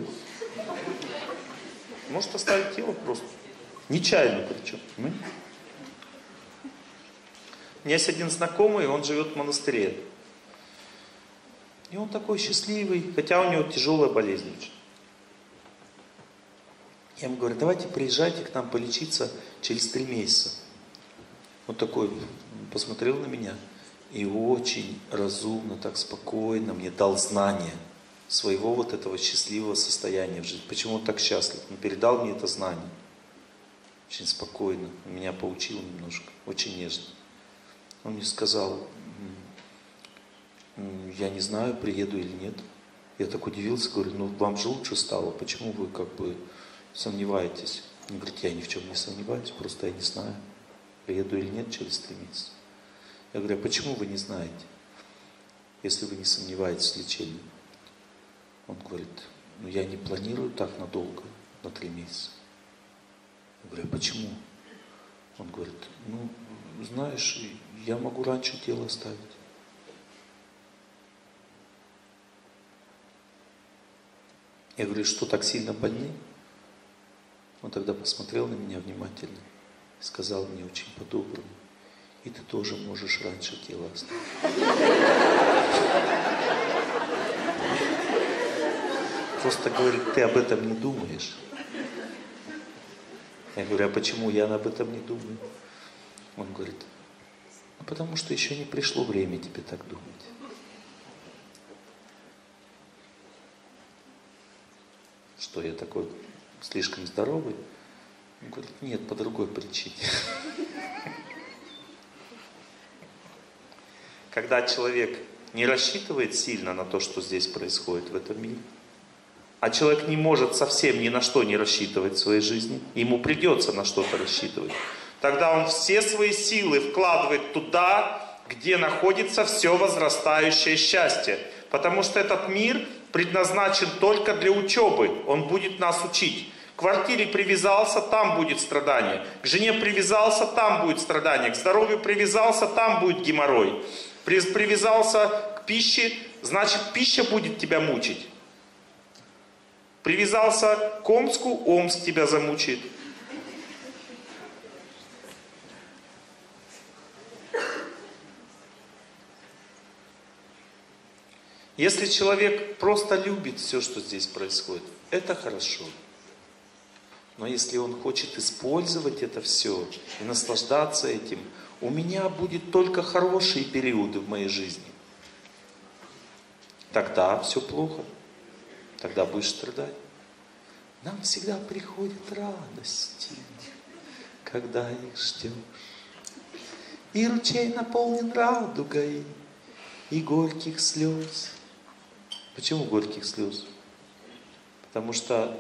Может оставить тело просто. Нечаянно причем. Понимаете? У меня есть один знакомый, он живет в монастыре. И он такой счастливый, хотя у него тяжелая болезнь. Я ему говорю, давайте приезжайте к нам полечиться через 3 месяца. Он такой посмотрел на меня и очень разумно, так спокойно мне дал знание своего вот этого счастливого состояния в жизни. Почему он так счастлив? Он передал мне это знание. Очень спокойно. Меня поучил немножко. Очень нежно. Он мне сказал, я не знаю, приеду или нет. Я так удивился, говорю, ну вам же лучше стало, почему вы как бы сомневаетесь? Он говорит, я ни в чем не сомневаюсь, просто я не знаю, приеду или нет через 3 месяца. Я говорю, а почему вы не знаете, если вы не сомневаетесь в лечении? Он говорит, ну я не планирую так надолго, на 3 месяца. Я говорю, а почему? Он говорит, ну знаешь, я могу раньше тело оставить. Я говорю, что так сильно больны? Он тогда посмотрел на меня внимательно и сказал мне очень по-доброму, и ты тоже можешь раньше тело оставить. Просто говорит, ты об этом не думаешь. Я говорю, а почему я об этом не думаю? Он говорит, ну потому что еще не пришло время тебе так думать. Что я такой слишком здоровый? Он говорит, нет, по другой причине. Когда человек не рассчитывает сильно на то, что здесь происходит в этом мире, а человек не может совсем ни на что не рассчитывать в своей жизни, ему придется на что-то рассчитывать, тогда он все свои силы вкладывает туда, где находится все возрастающее счастье. Потому что этот мир предназначен только для учебы. Он будет нас учить. К квартире привязался, там будет страдание. К жене привязался, там будет страдание. К здоровью привязался, там будет геморрой. Привязался к пище, значит пища будет тебя мучить. Привязался к Омску, Омск тебя замучает. Если человек просто любит все, что здесь происходит, это хорошо. Но если он хочет использовать это все и наслаждаться этим, у меня будет только хорошие периоды в моей жизни. Тогда все плохо. Тогда будешь страдать. Нам всегда приходят радости, когда их ждешь. И ручей наполнен радугой, и горьких слез. Почему горьких слез? Потому что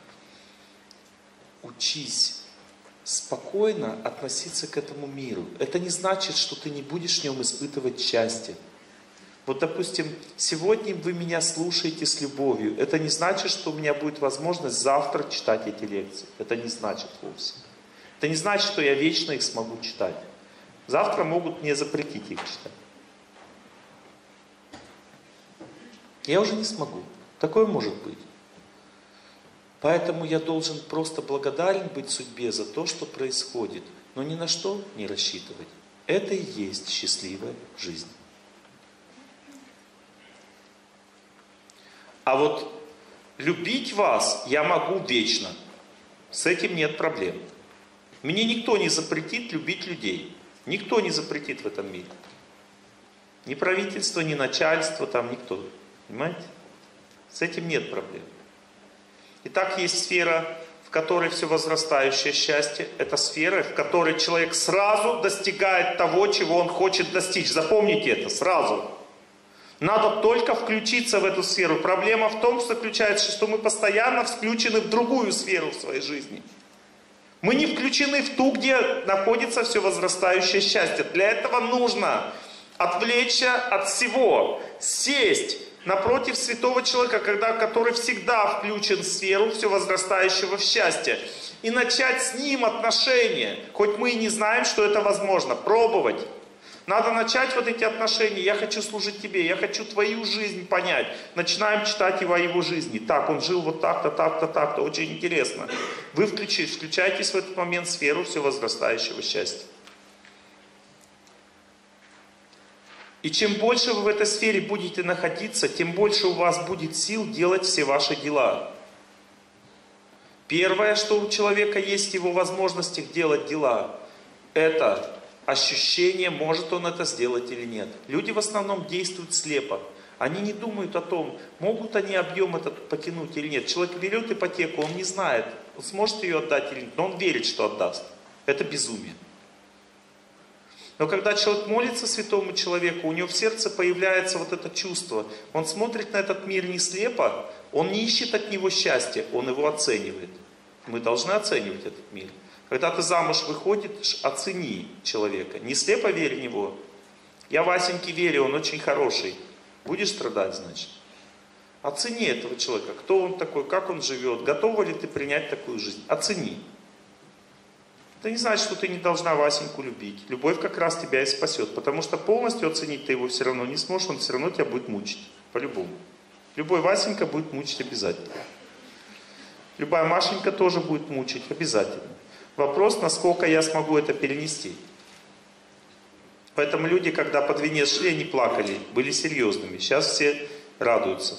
учись спокойно относиться к этому миру. Это не значит, что ты не будешь в нем испытывать счастье. Вот, допустим, сегодня вы меня слушаете с любовью. Это не значит, что у меня будет возможность завтра читать эти лекции. Это не значит вовсе. Это не значит, что я вечно их смогу читать. Завтра могут мне запретить их читать. Я уже не смогу. Такое может быть. Поэтому я должен просто благодарен быть судьбе за то, что происходит. Но ни на что не рассчитывать. Это и есть счастливая жизнь. А вот любить вас я могу вечно. С этим нет проблем. Мне никто не запретит любить людей. Никто не запретит в этом мире. Ни правительство, ни начальство, там никто. Понимаете? С этим нет проблем. Итак, есть сфера, в которой все возрастающее счастье. Это сфера, в которой человек сразу достигает того, чего он хочет достичь. Запомните это сразу. Надо только включиться в эту сферу. Проблема в том, что заключается, что мы постоянно включены в другую сферу в своей жизни. Мы не включены в ту, где находится все возрастающее счастье. Для этого нужно отвлечься от всего, сесть напротив святого человека, который всегда включен в сферу все возрастающего счастья, и начать с ним отношения, хоть мы и не знаем, что это возможно, пробовать. Надо начать вот эти отношения. Я хочу служить тебе, я хочу твою жизнь понять. Начинаем читать его о его жизни. Так, он жил вот так-то, так-то, так-то. Очень интересно. Вы включаетесь в этот момент в сферу все возрастающего счастья. И чем больше вы в этой сфере будете находиться, тем больше у вас будет сил делать все ваши дела. Первое, что у человека есть в его возможностях делать дела, это ощущение, может он это сделать или нет. Люди в основном действуют слепо. Они не думают о том, могут они объем этот потянуть или нет. Человек берет ипотеку, он не знает, он сможет ее отдать или нет, но он верит, что отдаст. Это безумие. Но когда человек молится святому человеку, у него в сердце появляется вот это чувство. Он смотрит на этот мир не слепо, он не ищет от него счастья, он его оценивает. Мы должны оценивать этот мир. Когда ты замуж выходишь, оцени человека. Не слепо верь в него. Я Васеньке верю, он очень хороший. Будешь страдать, значит. Оцени этого человека. Кто он такой, как он живет, готова ли ты принять такую жизнь. Оцени. Это не значит, что ты не должна Васеньку любить. Любовь как раз тебя и спасет. Потому что полностью оценить ты его все равно не сможешь, он все равно тебя будет мучить. По-любому. Любой Васенька будет мучить обязательно. Любая Машенька тоже будет мучить обязательно. Вопрос, насколько я смогу это перенести. Поэтому люди, когда под венец шли, они плакали, были серьезными. Сейчас все радуются.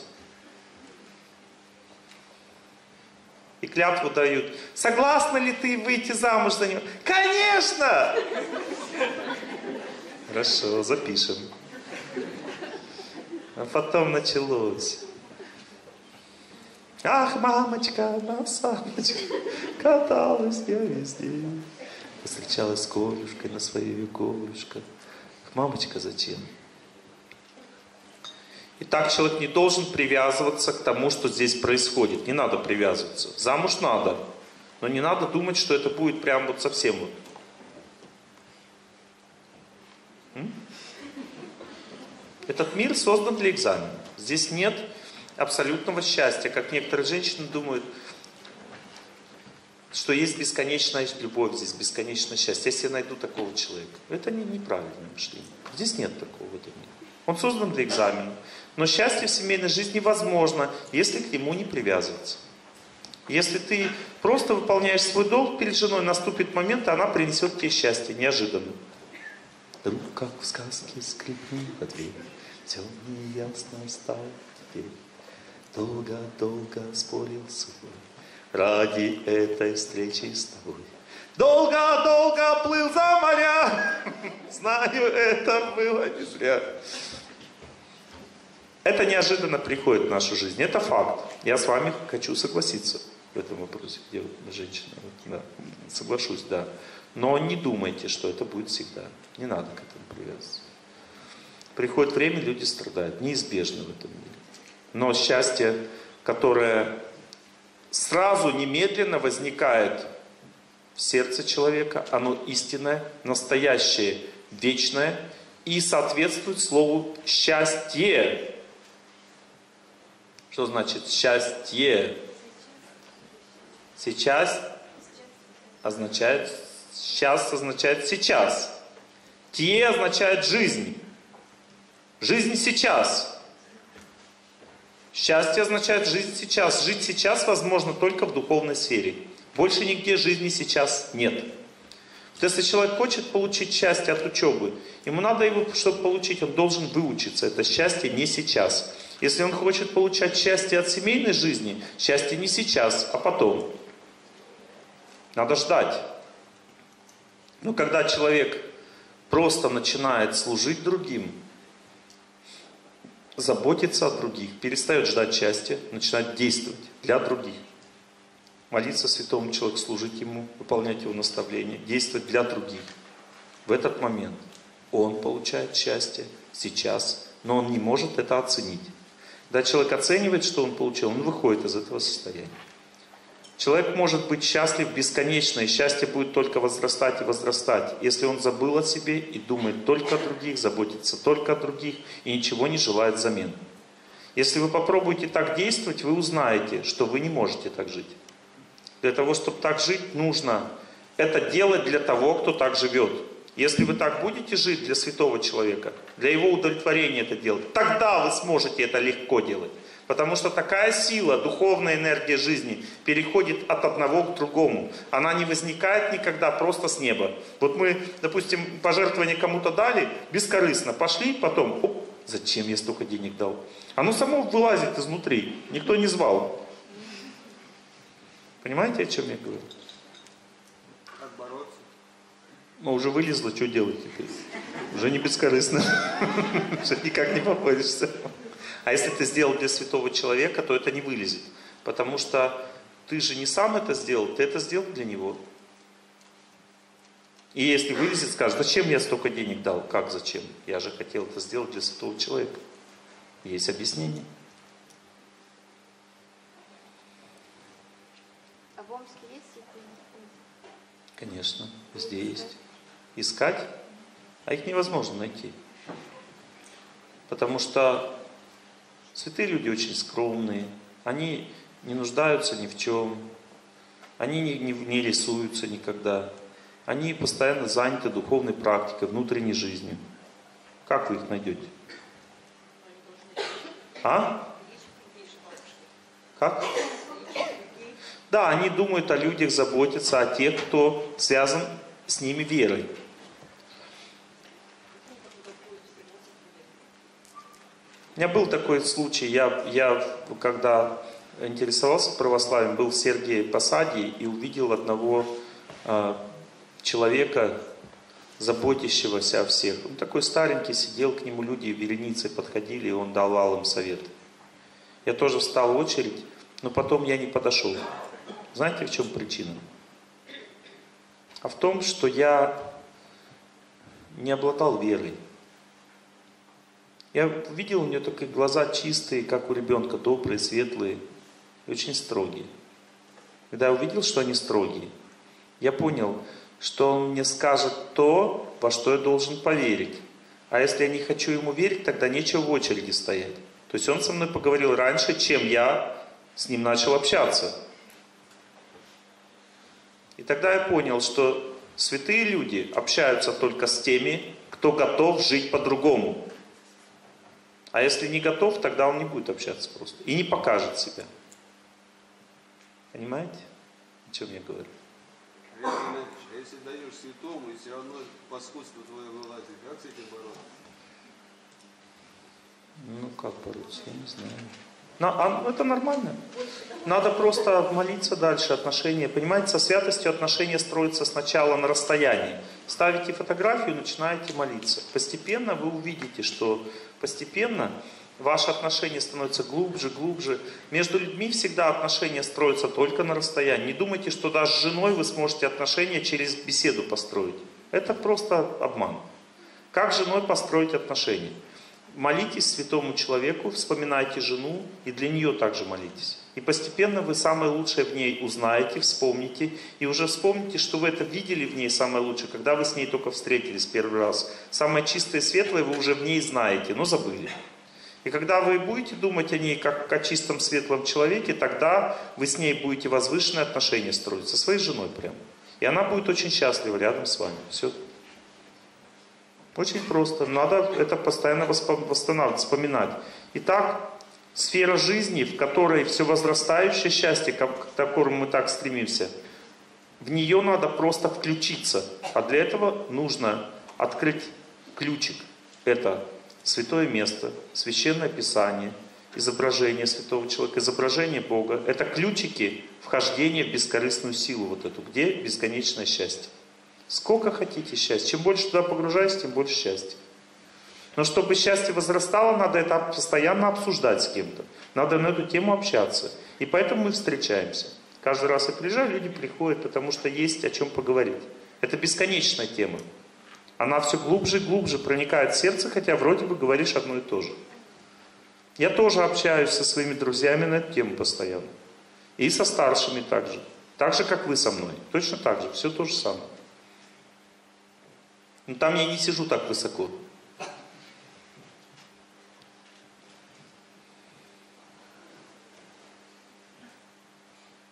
И клятву дают. Согласна ли ты выйти замуж за него? Конечно! Хорошо, запишем. А потом началось. Ах, мамочка, на самочке, каталась я везде. Встречалась с Колюшкой на своей Колюшка. Мамочка, зачем? И так человек не должен привязываться к тому, что здесь происходит. Не надо привязываться. Замуж надо. Но не надо думать, что это будет прям вот совсем вот. Этот мир создан для экзамена. Здесь нет абсолютного счастья. Как некоторые женщины думают, что есть бесконечная любовь, здесь бесконечное счастье. Если я найду такого человека. Это неправильное мышление. Здесь нет такого в этом мире. Он создан для экзамена. Но счастье в семейной жизни возможно, если к нему не привязываться. Если ты просто выполняешь свой долг перед женой, наступит момент, и она принесет тебе счастье, неожиданно. Вдруг, как в сказке, скрипнула дверь, темный ясно стал теперь. Долго-долго спорил с собой ради этой встречи с тобой. Долго-долго плыл за моря, знаю, это было не зря. Это неожиданно приходит в нашу жизнь, это факт. Я с вами хочу согласиться в этом вопросе, где вот женщина, да, соглашусь, да. Но не думайте, что это будет всегда. Не надо к этому привязываться. Приходит время, люди страдают, неизбежно в этом мире. Но счастье, которое сразу, немедленно возникает в сердце человека, оно истинное, настоящее, вечное и соответствует слову «счастье». Что значит счастье? Сейчас означает, сейчас означает сейчас. Те означает жизнь. Жизнь сейчас. Счастье означает жизнь сейчас. Жить сейчас возможно только в духовной сфере. Больше нигде жизни сейчас нет. Вот если человек хочет получить счастье от учебы, ему надо его, чтобы получить, он должен выучиться. Это счастье не сейчас. Если он хочет получать счастье от семейной жизни, счастье не сейчас, а потом. Надо ждать. Но когда человек просто начинает служить другим, заботиться о других, перестает ждать счастья, начинает действовать для других. Молиться святому человеку, служить ему, выполнять его наставления, действовать для других. В этот момент он получает счастье сейчас, но он не может это оценить. Когда человек оценивает, что он получил, он выходит из этого состояния. Человек может быть счастлив бесконечно, и счастье будет только возрастать и возрастать, если он забыл о себе и думает только о других, заботится только о других и ничего не желает взамен. Если вы попробуете так действовать, вы узнаете, что вы не можете так жить. Для того, чтобы так жить, нужно это делать для того, кто так живет. Если вы так будете жить для святого человека, для его удовлетворения это делать, тогда вы сможете это легко делать. Потому что такая сила, духовная энергия жизни переходит от одного к другому. Она не возникает никогда просто с неба. Вот мы, допустим, пожертвование кому-то дали, бескорыстно пошли, потом, оп, зачем я столько денег дал? Оно само вылазит изнутри, никто не звал. Понимаете, о чем я говорю? Как бороться? Ну, уже вылезло, что делать теперь? Уже не бескорыстно. Уже никак не поборешься. А если ты сделал для святого человека, то это не вылезет. Потому что ты же не сам это сделал, ты это сделал для него. И если вылезет, скажет, зачем я столько денег дал? Как зачем? Я же хотел это сделать для святого человека. Есть объяснение. А в Омске есть святые? Конечно, везде есть. Искать, а их невозможно найти. Потому что святые люди очень скромные, они не нуждаются ни в чем, они не рисуются никогда, они постоянно заняты духовной практикой, внутренней жизнью. Как вы их найдете? А? Как? Да, они думают о людях, заботятся о тех, кто связан с ними верой. У меня был такой случай, я когда интересовался православием, был в Сергиеве Посаде и увидел одного человека, заботящегося о всех. Он такой старенький, сидел, к нему люди вереницей подходили, и он давал им совет. Я тоже встал в очередь, но потом я не подошел. Знаете, в чем причина? А в том, что я не обладал верой. Я видел у него такие глаза чистые, как у ребенка, добрые, светлые и очень строгие. Когда я увидел, что они строгие, я понял, что он мне скажет то, во что я должен поверить. А если я не хочу ему верить, тогда нечего в очереди стоять. То есть он со мной поговорил раньше, чем я с ним начал общаться. И тогда я понял, что святые люди общаются только с теми, кто готов жить по-другому. А если не готов, тогда он не будет общаться просто. И не покажет себя. Понимаете, о чем я говорю? А если даешь святому, и все равно паскудство твое вылазит, как с этим бороться? Ну, как бороться, я не знаю. Это нормально. Надо просто молиться дальше, отношения. Понимаете, со святостью отношения строятся сначала на расстоянии. Ставите фотографию, начинаете молиться. Постепенно вы увидите, что постепенно ваши отношения становятся глубже, глубже. Между людьми всегда отношения строятся только на расстоянии. Не думайте, что даже с женой вы сможете отношения через беседу построить. Это просто обман. Как с женой построить отношения? Молитесь святому человеку, вспоминайте жену и для нее также молитесь. И постепенно вы самое лучшее в ней узнаете, вспомните. И уже вспомните, что вы это видели в ней самое лучшее, когда вы с ней только встретились первый раз. Самое чистое и светлое вы уже в ней знаете, но забыли. И когда вы будете думать о ней как о чистом светлом человеке, тогда вы с ней будете возвышенные отношения строить, со своей женой прямо. И она будет очень счастлива рядом с вами. Все. Очень просто. Надо это постоянно восстанавливать, вспоминать. Итак, сфера жизни, в которой все возрастающее счастье, к которому мы так стремимся, в нее надо просто включиться. А для этого нужно открыть ключик. Это святое место, священное писание, изображение святого человека, изображение Бога. Это ключики вхождения в бескорыстную силу вот эту, где бесконечное счастье. Сколько хотите счастья. Чем больше туда погружаетесь, тем больше счастья. Но чтобы счастье возрастало, надо это постоянно обсуждать с кем-то. Надо на эту тему общаться. И поэтому мы встречаемся. Каждый раз я приезжаю, люди приходят, потому что есть о чем поговорить. Это бесконечная тема. Она все глубже и глубже проникает в сердце, хотя вроде бы говоришь одно и то же. Я тоже общаюсь со своими друзьями на эту тему постоянно. И со старшими также. Так же, как вы со мной. Точно так же. Все то же самое. Но там я не сижу так высоко.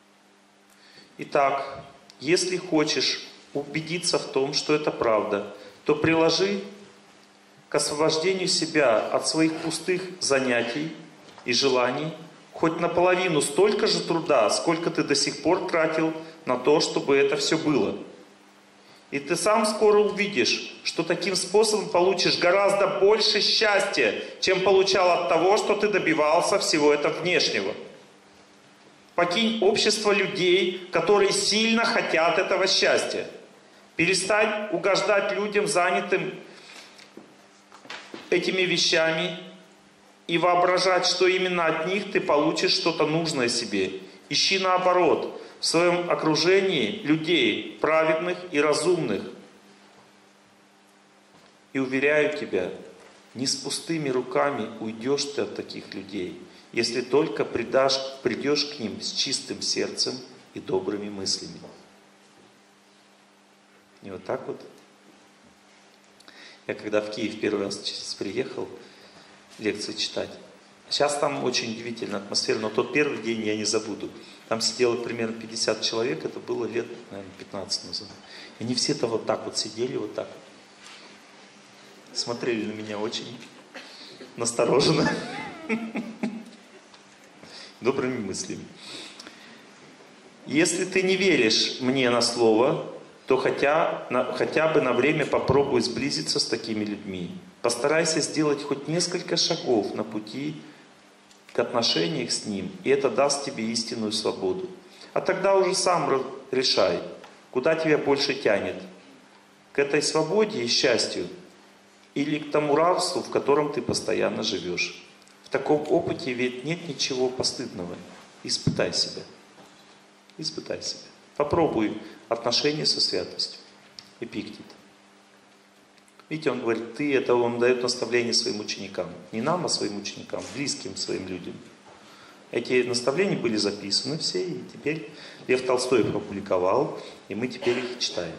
Итак, если хочешь убедиться в том, что это правда, то приложи к освобождению себя от своих пустых занятий и желаний хоть наполовину столько же труда, сколько ты до сих пор тратил на то, чтобы это все было. И ты сам скоро увидишь, что таким способом получишь гораздо больше счастья, чем получал от того, что ты добивался всего этого внешнего. Покинь общество людей, которые сильно хотят этого счастья. Перестань угождать людям, занятым этими вещами, и воображать, что именно от них ты получишь что-то нужное себе. Ищи наоборот, в своем окружении людей праведных и разумных. И уверяю тебя, не с пустыми руками уйдешь ты от таких людей, если только придешь к ним с чистым сердцем и добрыми мыслями. И вот так вот. Я когда в Киев первый раз приехал лекции читать, сейчас там очень удивительная атмосфера, но тот первый день я не забуду. Там сидело примерно 50 человек, это было лет, наверное, 15 назад. И они все-то вот так вот сидели, вот так вот. Смотрели на меня очень настороженно. Добрыми мыслями. Если ты не веришь мне на слово, то хотя бы на время попробуй сблизиться с такими людьми. Постарайся сделать хоть несколько шагов на пути к отношениям с ним, и это даст тебе истинную свободу. А тогда уже сам решай, куда тебя больше тянет. К этой свободе и счастью, или к тому рабству, в котором ты постоянно живешь. В таком опыте ведь нет ничего постыдного. Испытай себя. Испытай себя. Попробуй отношения со святостью. Эпиктет. Видите, он говорит, он дает наставление своим ученикам. Не нам, а своим ученикам, близким своим людям. Эти наставления были записаны все, и теперь Лев Толстой их опубликовал, и мы теперь их читаем.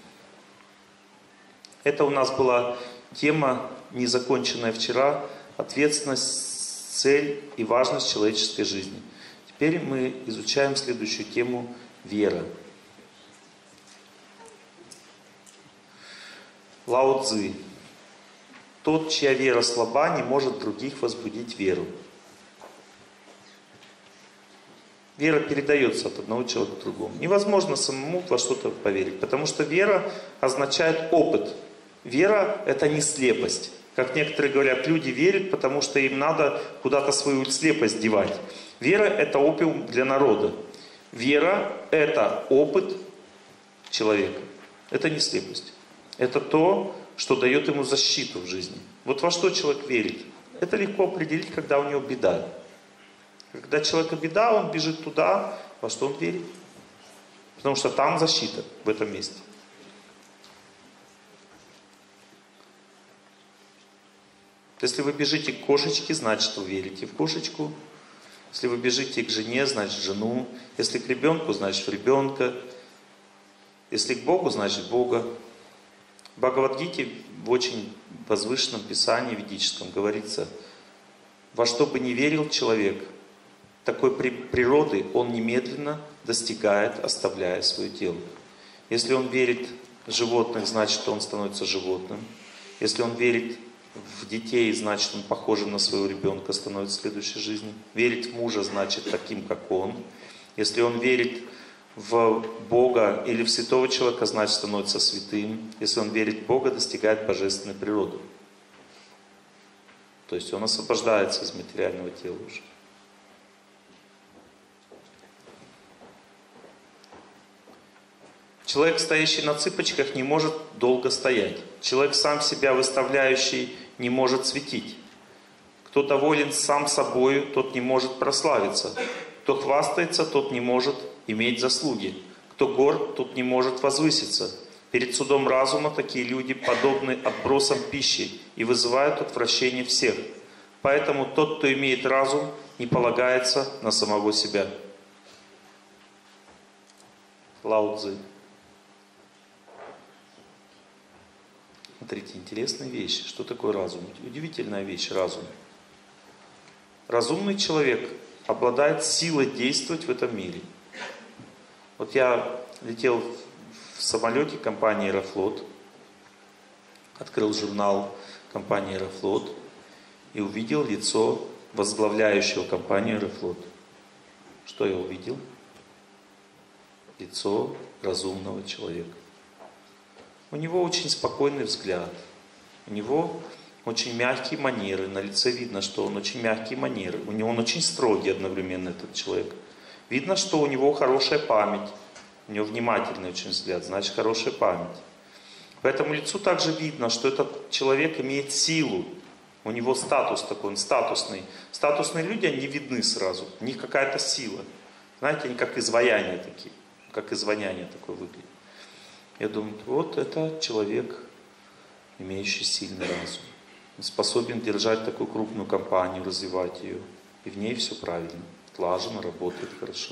Это у нас была тема, незаконченная вчера, ответственность, цель и важность человеческой жизни. Теперь мы изучаем следующую тему – вера. Лао Цзы. Тот, чья вера слаба, не может других возбудить веру. Вера передается от одного человека к другому. Невозможно самому во что-то поверить, потому что вера означает опыт. Вера – это не слепость. Как некоторые говорят, люди верят, потому что им надо куда-то свою слепость девать. Вера – это опиум для народа. Вера – это опыт человека. Это не слепость. Это то, что дает ему защиту в жизни. Вот во что человек верит. Это легко определить, когда у него беда. Когда у человека беда, он бежит туда, во что он верит. Потому что там защита, в этом месте. Если вы бежите к кошечке, значит вы верите в кошечку. Если вы бежите к жене, значит в жену. Если к ребенку, значит в ребенка. Если к Богу, значит в Бога. В Бхагавад-гите в очень возвышенном писании ведическом говорится, во что бы ни верил человек, такой природы он немедленно достигает, оставляя свое тело. Если он верит в животных, значит он становится животным. Если он верит в детей, значит он похожим на своего ребенка становится в следующей жизни. Верит в мужа, значит таким, как он. Если он верит в Бога или в святого человека, значит становится святым. Если он верит в Бога, достигает божественной природы. То есть он освобождается из материального тела уже. Человек, стоящий на цыпочках, не может долго стоять. Человек, сам себя выставляющий, не может светить. Кто доволен сам собою, тот не может прославиться. Кто хвастается, тот не может иметь заслуги. Кто горд, тот не может возвыситься. Перед судом разума такие люди подобны отбросам пищи и вызывают отвращение всех. Поэтому тот, кто имеет разум, не полагается на самого себя. Лао Цзы. Смотрите, интересная вещь. Что такое разум? Удивительная вещь, разум. Разумный человек обладает силой действовать в этом мире. Вот я летел в самолете компании Аэрофлот, открыл журнал компании «Аэрофлот» и увидел лицо возглавляющего компанию «Аэрофлот». Что я увидел? Лицо разумного человека. У него очень спокойный взгляд, у него очень мягкие манеры, на лице видно, что он очень мягкие манеры, у него он очень строгий одновременно, этот человек. Видно, что у него хорошая память, у него внимательный очень взгляд, значит хорошая память. По этому лицу также видно, что этот человек имеет силу, у него статус такой, он статусный. Статусные люди, они видны сразу, у них какая-то сила. Знаете, они как изваяния такие, как изваяние такое выглядит. Я думаю, вот это человек, имеющий сильный разум. Он способен держать такую крупную компанию, развивать ее. И в ней все правильно, отлажено, работает хорошо.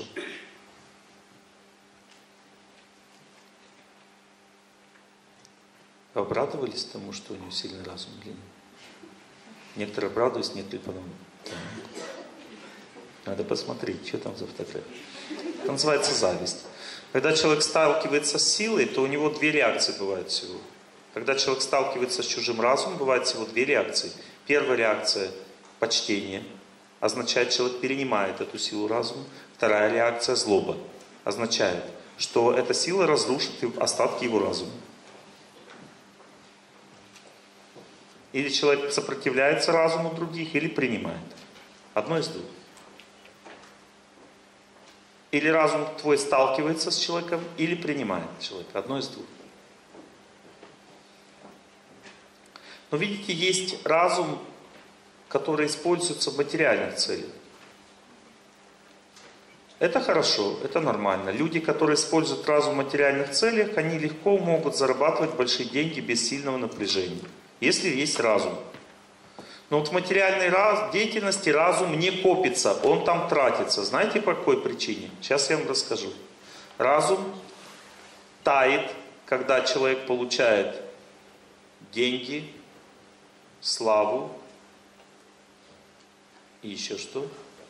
Вы обрадовались тому, что у него сильный разум или нет? Некоторые обрадовались, некоторые подумали. Надо посмотреть, что там за фотография. Это называется зависть. Когда человек сталкивается с силой, то у него две реакции бывают всего. Когда человек сталкивается с чужим разумом, бывает всего две реакции. Первая реакция – почтение. Означает, человек перенимает эту силу разума. Вторая реакция – злоба. Означает, что эта сила разрушит остатки его разума. Или человек сопротивляется разуму других, или принимает. Одно из двух. Или разум твой сталкивается с человеком, или принимает человека. Одно из двух. Но видите, есть разум, который используется в материальных целях. Это хорошо, это нормально. Люди, которые используют разум в материальных целях, они легко могут зарабатывать большие деньги без сильного напряжения. Если есть разум. Но вот в материальной деятельности разум не копится, он там тратится. Знаете по какой причине? Сейчас я вам расскажу. Разум тает, когда человек получает деньги, славу и еще что?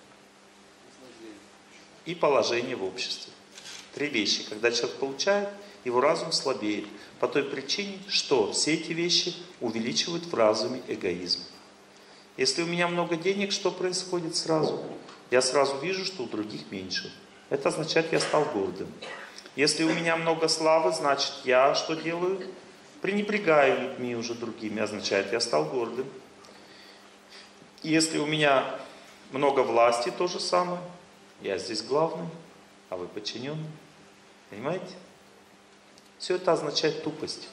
И положение в обществе. Три вещи. Когда человек получает, его разум слабеет. По той причине, что все эти вещи увеличивают в разуме эгоизм. Если у меня много денег, что происходит сразу? Я сразу вижу, что у других меньше. Это означает, я стал гордым. Если у меня много славы, значит, я что делаю? Пренебрегаю людьми уже другими. Означает, я стал гордым. Если у меня много власти, то же самое. Я здесь главный, а вы подчиненный. Понимаете? Все это означает тупость.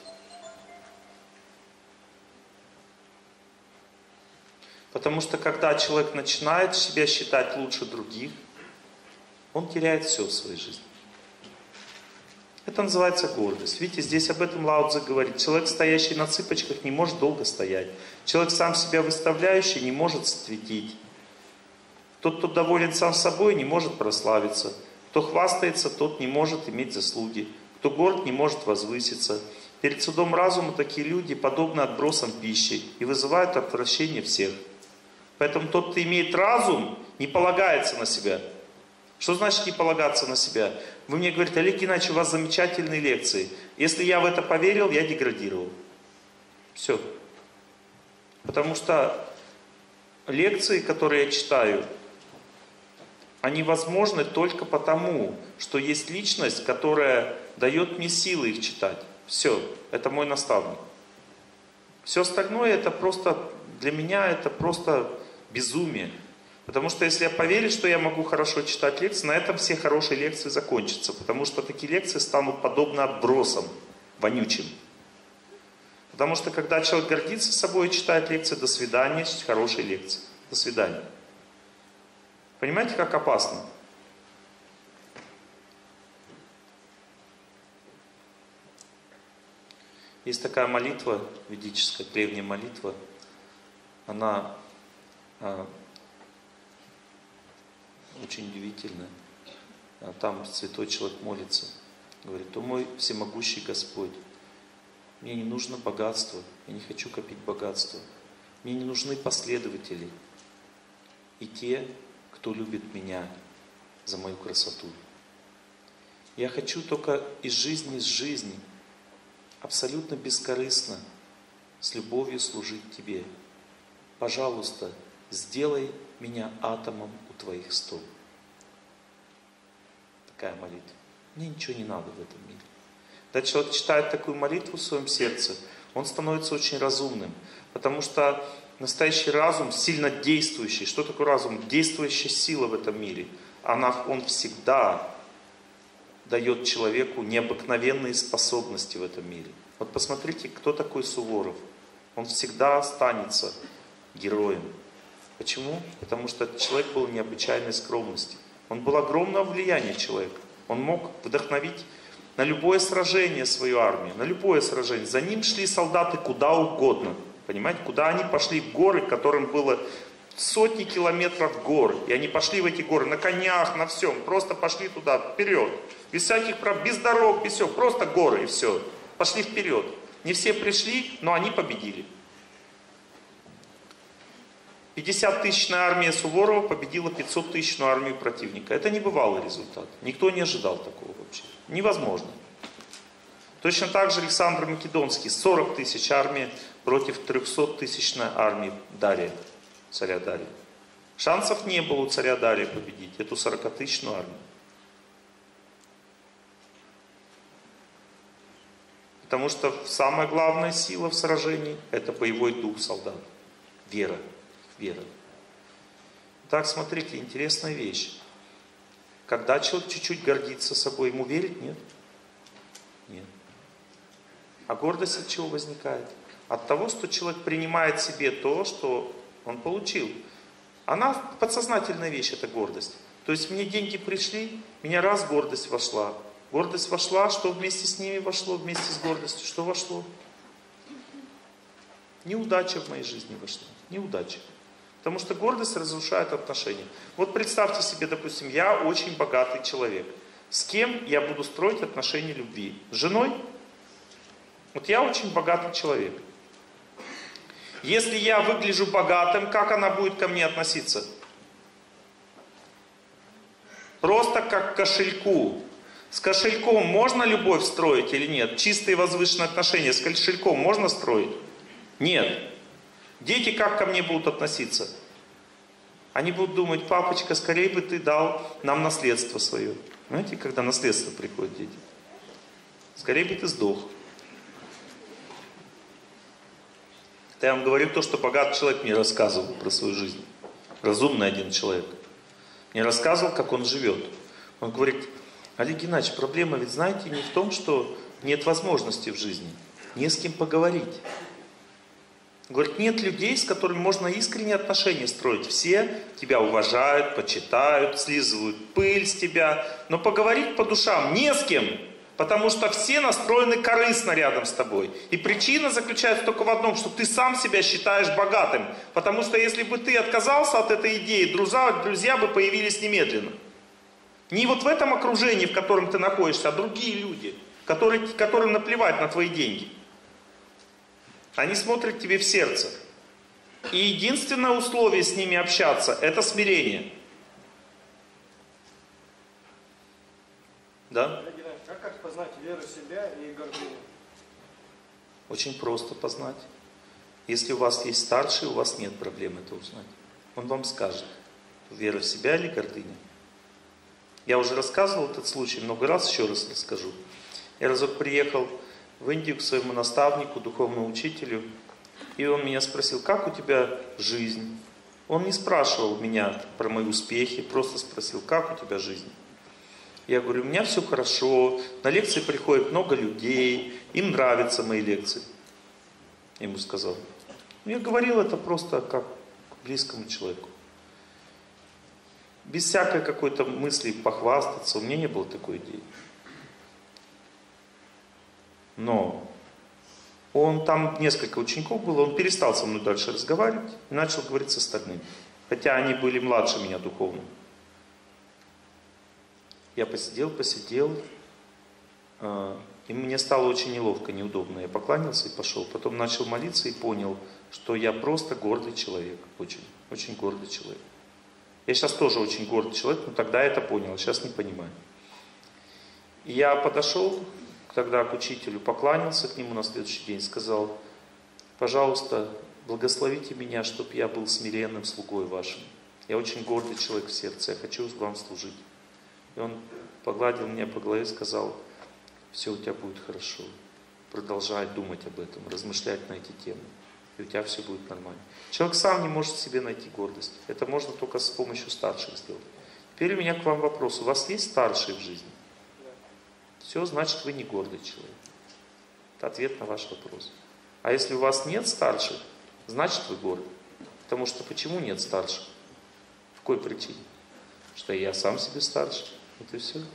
Потому что когда человек начинает себя считать лучше других, он теряет все в своей жизни. Это называется гордость. Видите, здесь об этом Лао Цзэ говорит. Человек, стоящий на цыпочках, не может долго стоять. Человек, сам себя выставляющий, не может светить. Тот, кто доволен сам собой, не может прославиться. Кто хвастается, тот не может иметь заслуги. Кто горд, не может возвыситься. Перед судом разума такие люди подобны отбросам пищи и вызывают отвращение всех. Поэтому тот, кто имеет разум, не полагается на себя. Что значит не полагаться на себя? Вы мне говорите: Олег Геннадьевич, у вас замечательные лекции. Если я в это поверил, я деградировал. Все. Потому что лекции, которые я читаю, они возможны только потому, что есть личность, которая дает мне силы их читать. Все. Это мой наставник. Все остальное это просто, для меня это просто безумие. Потому что если я поверю, что я могу хорошо читать лекции, на этом все хорошие лекции закончатся. Потому что такие лекции станут подобны отбросам, вонючим. Потому что когда человек гордится собой и читает лекции, до свидания, хорошие лекции. До свидания. Понимаете, как опасно? Есть такая молитва ведическая, древняя молитва. Она очень удивительная. Там святой человек молится. Говорит: «О мой всемогущий Господь, мне не нужно богатство, я не хочу копить богатство. Мне не нужны последователи и те, кто любит меня за мою красоту. Я хочу только из жизни, абсолютно бескорыстно с любовью служить тебе. Пожалуйста, сделай меня атомом у твоих стоп. Такая молитва. Мне ничего не надо в этом мире. Когда человек читает такую молитву в своем сердце, он становится очень разумным. Потому что настоящий разум, сильно действующий. Что такое разум? Действующая сила в этом мире. Он всегда дает человеку необыкновенные способности в этом мире. Вот посмотрите, кто такой Суворов. Он всегда останется героем. Почему? Потому что этот человек был необычайной скромности. Он был огромного влияния человека. Он мог вдохновить на любое сражение свою армию, на любое сражение. За ним шли солдаты куда угодно. Понимаете, куда они пошли? В горы, которым было сотни километров гор. И они пошли в эти горы на конях, на всем. Просто пошли туда, вперед. Без всяких проблем, без дорог, без всего. Просто горы и все. Пошли вперед. Не все пришли, но они победили. 50-тысячная армия Суворова победила 500-тысячную армию противника. Это небывалый результат. Никто не ожидал такого вообще. Невозможно. Точно так же Александр Македонский. 40 тысяч армии против 300-тысячной армии Дария, царя Дария. Шансов не было у царя Дария победить эту 40-тысячную армию. Потому что самая главная сила в сражении – это боевой дух солдат. Вера. Вера. Так, смотрите, интересная вещь. Когда человек чуть-чуть гордится собой, ему верить? Нет? Нет. А гордость от чего возникает? От того, что человек принимает себе то, что он получил. Она подсознательная вещь, это гордость. То есть мне деньги пришли, меня раз гордость вошла. Гордость вошла, что вместе с ними вошло, вместе с гордостью? Что вошло? Неудача в моей жизни вошла. Неудача. Потому что гордость разрушает отношения. Вот представьте себе, допустим, я очень богатый человек. С кем я буду строить отношения любви? С женой? Вот я очень богатый человек. Если я выгляжу богатым, как она будет ко мне относиться? Просто как к кошельку. С кошельком можно любовь строить или нет? Чистые возвышенные отношения с кошельком можно строить? Нет. Дети как ко мне будут относиться? Они будут думать: папочка, скорее бы ты дал нам наследство свое. Знаете, когда наследство приходит дети? Скорее бы ты сдох. Это я вам говорю то, что богатый человек мне рассказывал про свою жизнь. Разумный один человек. Мне рассказывал, как он живет. Он говорит: Олег Геннадьевич, проблема ведь, знаете, не в том, что нет возможности в жизни. Не с кем поговорить. Говорит, нет людей, с которыми можно искренние отношения строить. Все тебя уважают, почитают, слизывают пыль с тебя. Но поговорить по душам не с кем. Потому что все настроены корыстно рядом с тобой. И причина заключается только в одном, что ты сам себя считаешь богатым. Потому что если бы ты отказался от этой идеи, друзья бы появились немедленно. Не вот в этом окружении, в котором ты находишься, а другие люди, которым наплевать на твои деньги. Они смотрят тебе в сердце. И единственное условие с ними общаться – это смирение. Да? Как познать веру в себя и гордыню? Очень просто познать. Если у вас есть старший, у вас нет проблем это узнать. Он вам скажет, вера в себя или гордыня. Я уже рассказывал этот случай много раз, еще раз расскажу. Я разок приехал в Индию к своему наставнику, духовному учителю, и он меня спросил: как у тебя жизнь? Он не спрашивал меня про мои успехи, просто спросил: как у тебя жизнь? Я говорю: у меня все хорошо, на лекции приходит много людей, им нравятся мои лекции. Я ему сказал. Я говорил это просто как к близкому человеку. Без всякой какой-то мысли похвастаться, у меня не было такой идеи. Но он там несколько учеников было, он перестал со мной дальше разговаривать и начал говорить с остальными. Хотя они были младше меня духовно. Я посидел, и мне стало очень неловко, неудобно. Я поклонился и пошел. Потом начал молиться и понял, что я просто гордый человек. Очень, очень гордый человек. Я сейчас тоже очень гордый человек, но тогда я это понял, сейчас не понимаю. И я подошел тогда к учителю, поклонился к нему на следующий день, сказал: Пожалуйста, благословите меня, чтобы я был смиренным слугой вашим. Я очень гордый человек в сердце, я хочу вам служить. И он погладил меня по голове и сказал: все у тебя будет хорошо. Продолжай думать об этом, размышлять на эти темы. И у тебя все будет нормально. Человек сам не может в себе найти гордость. Это можно только с помощью старших сделать. Теперь у меня к вам вопрос. У вас есть старшие в жизни? Все, значит, вы не гордый человек. Это ответ на ваш вопрос. А если у вас нет старших, значит, вы горды. Потому что почему нет старших? По какой причине? Что я сам себе старше. Вот и все.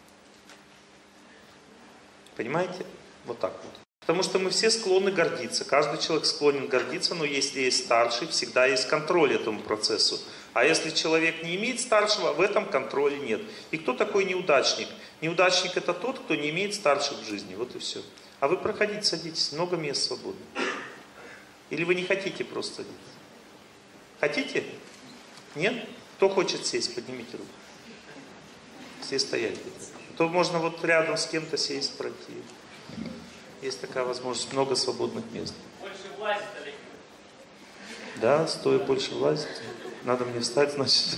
Понимаете? Вот так вот. Потому что мы все склонны гордиться. Каждый человек склонен гордиться, но если есть старший, всегда есть контроль этому процессу. А если человек не имеет старшего, в этом контроля нет. И кто такой неудачник? Неудачник — это тот, кто не имеет старших в жизни. Вот и все. А вы проходите, садитесь, много мест свободно. Или вы не хотите просто садиться? Хотите? Нет? Кто хочет сесть? Поднимите руку. Все стоять. То можно вот рядом с кем-то сесть, пройти. Есть такая возможность, много свободных мест. Больше влазит, Олег. Да, стоя больше влазит. Надо мне встать, значит.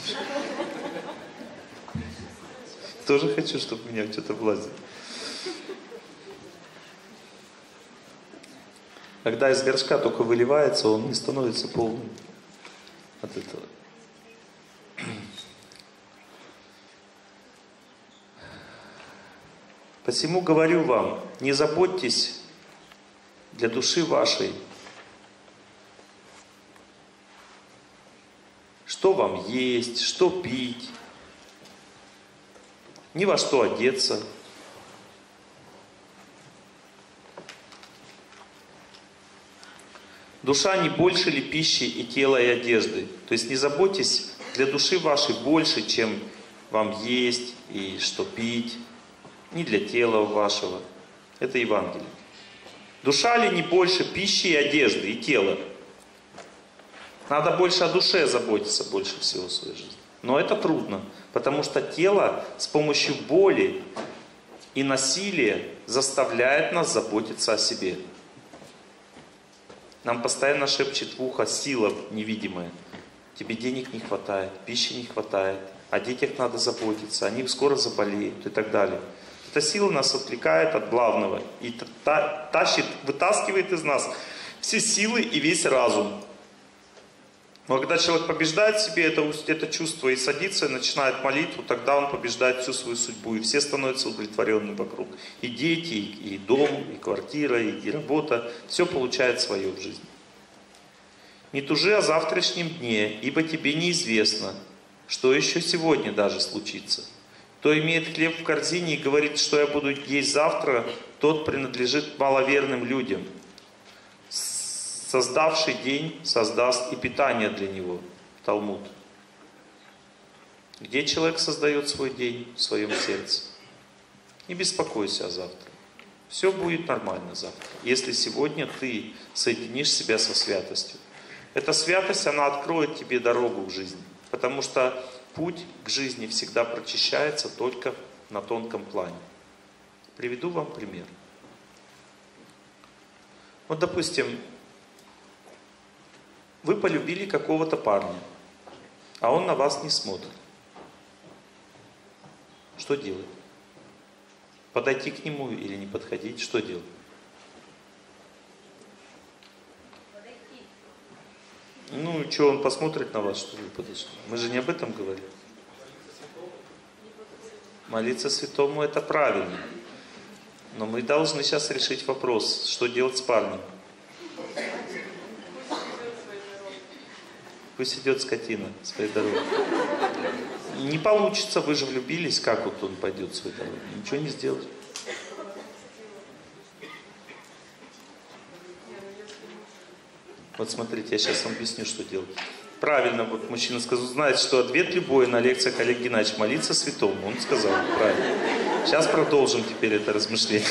Тоже хочу, чтобы в меня что-то влазит. Когда из горшка только выливается, он не становится полным от этого. Посему говорю вам, не заботьтесь для души вашей, что вам есть, что пить, ни во что одеться. Душа не больше ли пищи и тела и одежды? То есть не заботьтесь для души вашей больше, чем вам есть и что пить. Не для тела вашего. Это Евангелие. Душа ли не больше пищи и одежды, и тела? Надо больше о душе заботиться, больше всего в своей жизни. Но это трудно, потому что тело с помощью боли и насилия заставляет нас заботиться о себе. Нам постоянно шепчет в ухо сила невидимая. Тебе денег не хватает, пищи не хватает, о детях надо заботиться, они скоро заболеют и так далее. Эта сила нас отвлекает от главного и тащит, вытаскивает из нас все силы и весь разум. Но когда человек побеждает в себе это чувство и садится, и начинает молитву, тогда он побеждает всю свою судьбу, и все становятся удовлетворенными вокруг. И дети, и дом, и квартира, и работа, все получает свое в жизни. Не тужи о завтрашнем дне, ибо тебе неизвестно, что еще сегодня даже случится. Кто имеет хлеб в корзине и говорит, что я буду есть завтра, тот принадлежит маловерным людям. Создавший день создаст и питание для него. Талмуд. Где человек создает свой день? В своем сердце. Не беспокойся о завтра. Все будет нормально завтра. Если сегодня ты соединишь себя со святостью. Эта святость, она откроет тебе дорогу в жизни. Потому что путь к жизни всегда прочищается только на тонком плане. Приведу вам пример. Вот, допустим, вы полюбили какого-то парня, а он на вас не смотрит. Что делать? Подойти к нему или не подходить? Что делать? Ну, что, он посмотрит на вас, что вы подошли? Мы же не об этом говорим. Молиться святому — это правильно. Но мы должны сейчас решить вопрос, что делать с парнем. Пусть идет скотина своей дорогой. Не получится, вы же влюбились, как вот он пойдет своей дорогой? Ничего не сделать. Вот смотрите, я сейчас вам объясню, что делать. Правильно, вот мужчина сказал, знает, что ответ любой на лекциях Олег Геннадьевич, молиться святому. Он сказал, правильно. Сейчас продолжим теперь это размышление.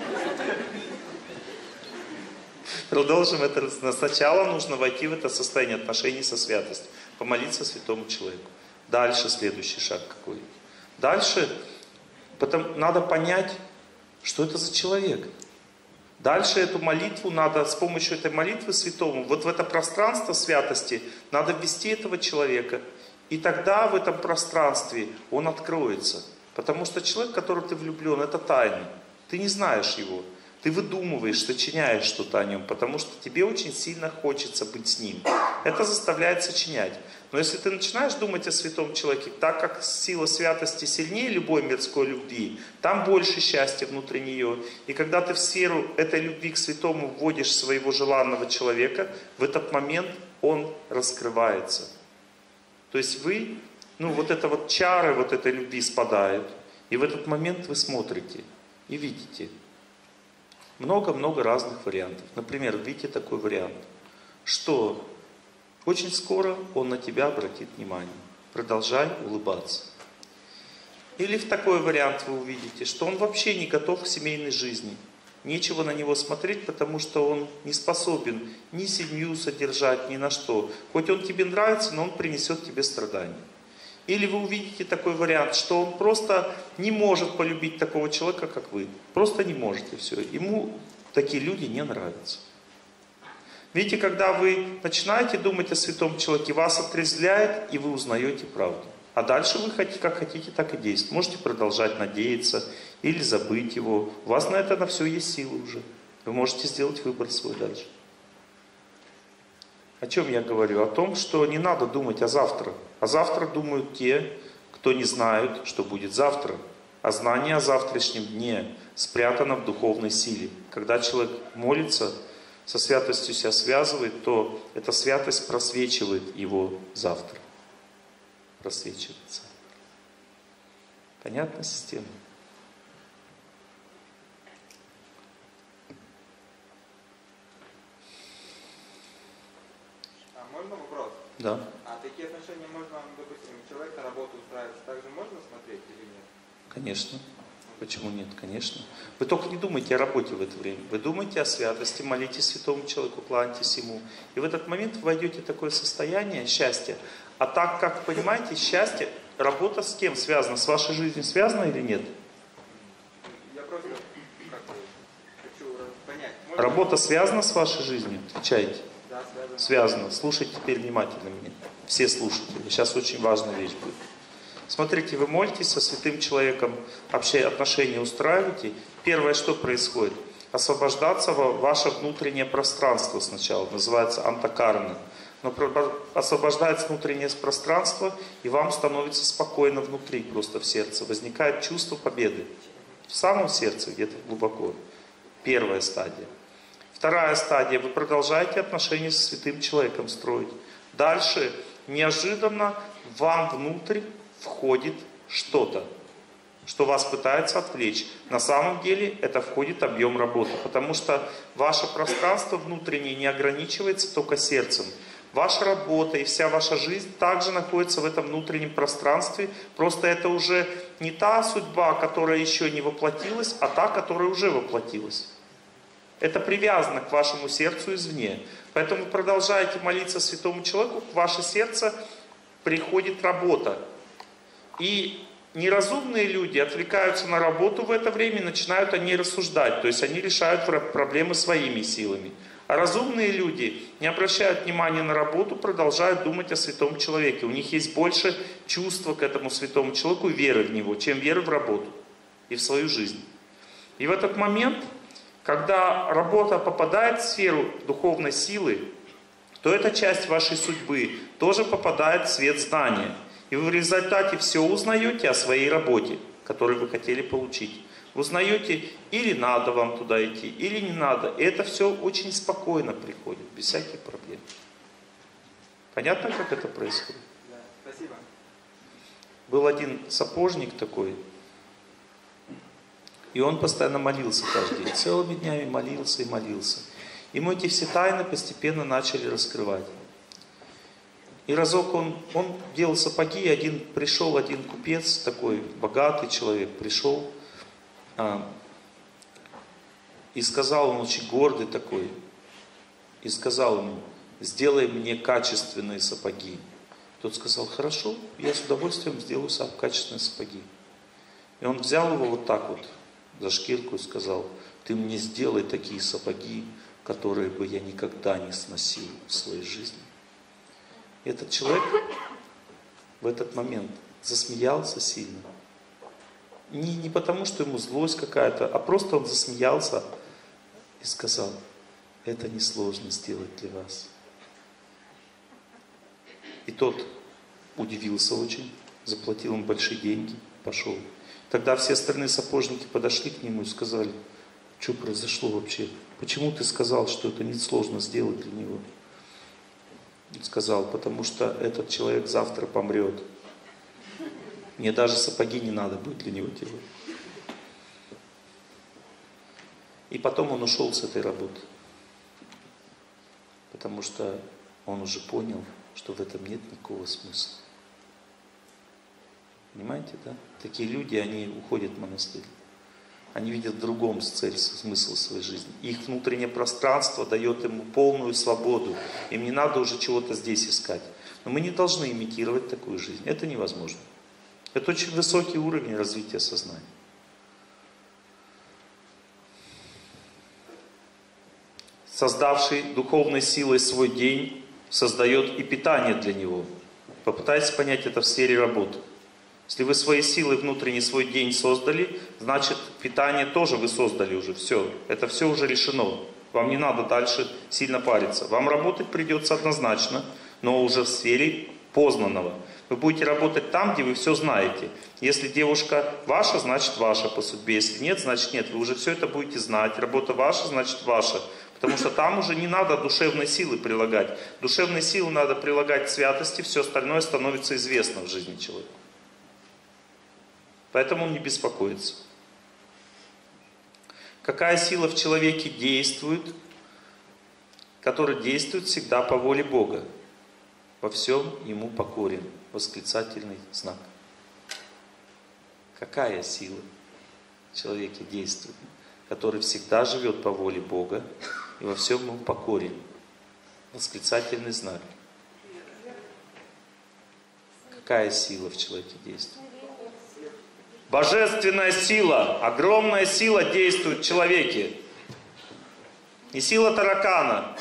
Продолжим это. Сначала нужно войти в это состояние отношений со святостью. Помолиться святому человеку. Дальше следующий шаг какой? Дальше надо понять, что это за человек. Дальше эту молитву надо, с помощью этой молитвы святому, вот в это пространство святости надо ввести этого человека. И тогда в этом пространстве он откроется. Потому что человек, в которого ты влюблен, это тайна. Ты не знаешь его. Ты выдумываешь, сочиняешь что-то о нем, потому что тебе очень сильно хочется быть с ним. Это заставляет сочинять. Но если ты начинаешь думать о святом человеке, так как сила святости сильнее любой мирской любви, там больше счастья внутри нее. И когда ты в сферу этой любви к святому вводишь своего желанного человека, в этот момент он раскрывается. То есть вы, вот это вот чары вот этой любви спадают. И в этот момент вы смотрите и видите много-много разных вариантов. Например, видите такой вариант, что очень скоро он на тебя обратит внимание. Продолжай улыбаться. Или в такой вариант вы увидите, что он вообще не готов к семейной жизни. Нечего на него смотреть, потому что он не способен ни семью содержать, ни на что. Хоть он тебе нравится, но он принесет тебе страдания. Или вы увидите такой вариант, что он просто не может полюбить такого человека, как вы. Просто не можете, все. Ему такие люди не нравятся. Видите, когда вы начинаете думать о святом человеке, вас отрезвляет, и вы узнаете правду. А дальше вы как хотите, так и действуете. Можете продолжать надеяться или забыть его. У вас на это на все есть силы уже. Вы можете сделать выбор свой дальше. О чем я говорю? О том, что не надо думать о завтра. А завтра думают те, кто не знают, что будет завтра. А знание о завтрашнем дне спрятано в духовной силе. Когда человек молится, со святостью себя связывает, то эта святость просвечивает его завтра. Просвечивает завтра. Понятна система? Можно вопрос? Да. А такие отношения можно, допустим, человек на работу устраивается, также можно смотреть или нет? Конечно. Почему нет? Конечно. Вы только не думайте о работе в это время. Вы думайте о святости, молитесь святому человеку, кланяйтесь ему. И в этот момент вы войдете в такое состояние счастья. А так как, понимаете, счастье, работа с кем связана? С вашей жизнью связана или нет? Я просто хочу понять. Работа связана с вашей жизнью? Отвечайте. Да, связано. Связано. Слушайте теперь внимательно меня. Все слушатели. Сейчас очень важная вещь будет. Смотрите, вы молитесь со святым человеком, отношения устраиваете. Первое, что происходит? Освобождаться ваше внутреннее пространство сначала, называется антакарна. Но освобождается внутреннее пространство, и вам становится спокойно внутри, просто в сердце. Возникает чувство победы. В самом сердце, где-то глубоко. Первая стадия. Вторая стадия. Вы продолжаете отношения со святым человеком строить. Дальше неожиданно вам внутрь входит что-то, что вас пытается отвлечь. На самом деле это входит объем работы, потому что ваше пространство внутреннее не ограничивается только сердцем. Ваша работа и вся ваша жизнь также находится в этом внутреннем пространстве, просто это уже не та судьба, которая еще не воплотилась, а та, которая уже воплотилась. Это привязано к вашему сердцу извне. Поэтому продолжайте молиться святому человеку, в ваше сердце приходит работа. И неразумные люди отвлекаются на работу в это время и начинают о ней рассуждать. То есть они решают проблемы своими силами. А разумные люди не обращают внимания на работу, продолжают думать о святом человеке. У них есть больше чувства к этому святому человеку и веры в него, чем веры в работу и в свою жизнь. И в этот момент, когда работа попадает в сферу духовной силы, то эта часть вашей судьбы тоже попадает в свет знания. И вы в результате все узнаете о своей работе, которую вы хотели получить. Узнаете, или надо вам туда идти, или не надо. И это все очень спокойно приходит, без всяких проблем. Понятно, как это происходит? Да, спасибо. Был один сапожник такой, и он постоянно молился каждый день. Целыми днями молился и молился. Ему эти все тайны постепенно начали раскрывать. И разок он делал сапоги, один купец, такой богатый человек, пришел и сказал, он очень гордый такой, и сказал ему: сделай мне качественные сапоги. Тот сказал: хорошо, я с удовольствием сделаю качественные сапоги. И он взял его вот так вот за шкирку и сказал: ты мне сделай такие сапоги, которые бы я никогда не сносил в своей жизни. И этот человек в этот момент засмеялся сильно. Не потому, что ему злость какая-то, а просто он засмеялся и сказал: это несложно сделать для вас. И тот удивился очень, заплатил им большие деньги, пошел. Тогда все остальные сапожники подошли к нему и сказали: что произошло вообще? Почему ты сказал, что это несложно сделать для него? Он сказал: потому что этот человек завтра помрет. Мне даже сапоги не надо будет для него делать. И потом он ушел с этой работы. Потому что он уже понял, что в этом нет никакого смысла. Понимаете, да? Такие люди, они уходят в монастырь. Они видят в другом цель, смысл своей жизни. Их внутреннее пространство дает ему полную свободу. Им не надо уже чего-то здесь искать. Но мы не должны имитировать такую жизнь. Это невозможно. Это очень высокий уровень развития сознания. Создавший духовной силой свой день, создает и питание для него. Попытайтесь понять это в сфере работы. Если вы своей силой внутренний свой день создали, значит питание тоже вы создали уже. Все. Это все уже решено. Вам не надо дальше сильно париться. Вам работать придется однозначно, но уже в сфере познанного. Вы будете работать там, где вы все знаете. Если девушка ваша, значит ваша по судьбе. Если нет, значит нет. Вы уже все это будете знать. Работа ваша, значит ваша. Потому что там уже не надо душевной силы прилагать. Душевной силы надо прилагать к святости, все остальное становится известно в жизни человека. Поэтому он не беспокоится. Какая сила в человеке действует, которая действует всегда по воле Бога? Во всем ему покорен. Восклицательный знак. Какая сила в человеке действует, который всегда живет по воле Бога и во всем ему покорен? Восклицательный знак. Какая сила в человеке действует? Божественная сила, огромная сила действует в человеке. Не сила таракана.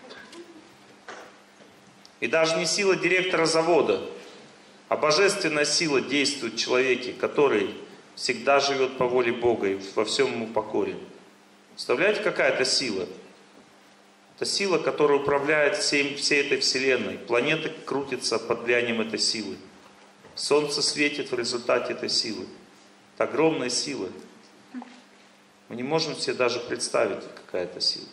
И даже не сила директора завода. А божественная сила действует в человеке, который всегда живет по воле Бога и во всем ему покорен. Представляете, какая это сила? Это сила, которая управляет всей этой вселенной. Планеты крутятся под влиянием этой силы. Солнце светит в результате этой силы. Это огромная сила. Мы не можем себе даже представить, какая это сила.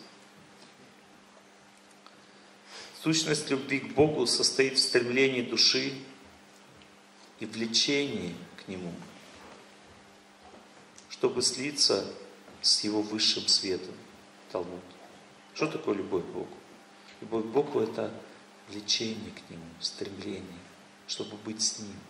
Сущность любви к Богу состоит в стремлении души и влечении к Нему, чтобы слиться с Его высшим светом. Талмуд. Что такое любовь к Богу? Любовь к Богу — это влечение к Нему, стремление, чтобы быть с Ним.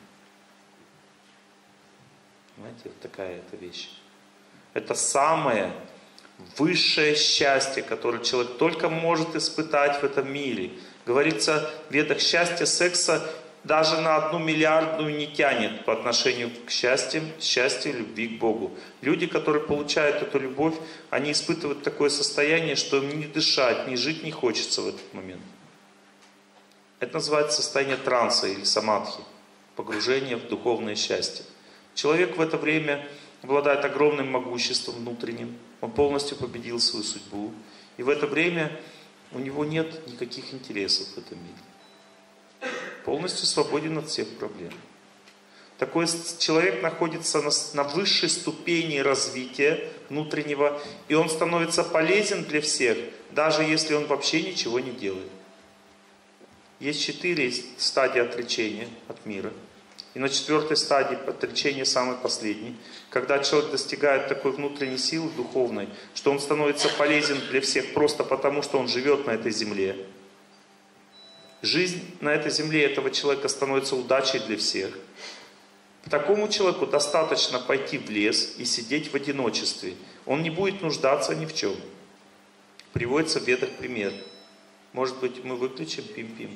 Понимаете, вот такая это вещь. Это самое высшее счастье, которое человек только может испытать в этом мире. Говорится в Ведах, счастье секса даже на 1 миллиардную не тянет по отношению к счастью любви к Богу. Люди, которые получают эту любовь, они испытывают такое состояние, что им ни дышать, ни жить не хочется в этот момент. Это называется состояние транса или самадхи, погружение в духовное счастье. Человек в это время обладает огромным могуществом внутренним, он полностью победил свою судьбу, и в это время у него нет никаких интересов в этом мире. Полностью свободен от всех проблем. Такой человек находится на высшей ступени развития внутреннего, и он становится полезен для всех, даже если он вообще ничего не делает. Есть 4 стадии отречения от мира. И на 4-й стадии отречения, самой последней, когда человек достигает такой внутренней силы духовной, что он становится полезен для всех просто потому, что он живет на этой земле. Жизнь на этой земле этого человека становится удачей для всех. Такому человеку достаточно пойти в лес и сидеть в одиночестве. Он не будет нуждаться ни в чем. Приводится в Ведах пример. Может быть, мы выключим пим-пим?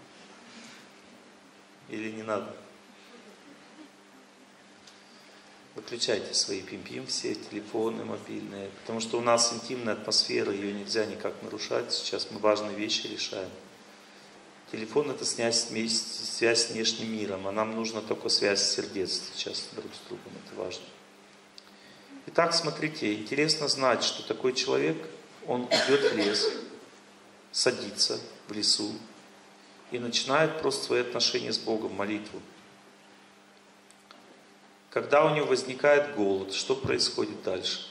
Или не надо? Выключайте свои пим-пим, все телефоны мобильные, потому что у нас интимная атмосфера, ее нельзя никак нарушать. Сейчас мы важные вещи решаем. Телефон — это связь с внешним миром, а нам нужна только связь сердец сейчас друг с другом, это важно. Итак, смотрите, интересно знать, что такой человек, он идет в лес, садится в лесу и начинает просто свои отношения с Богом, молитву. Когда у него возникает голод, что происходит дальше?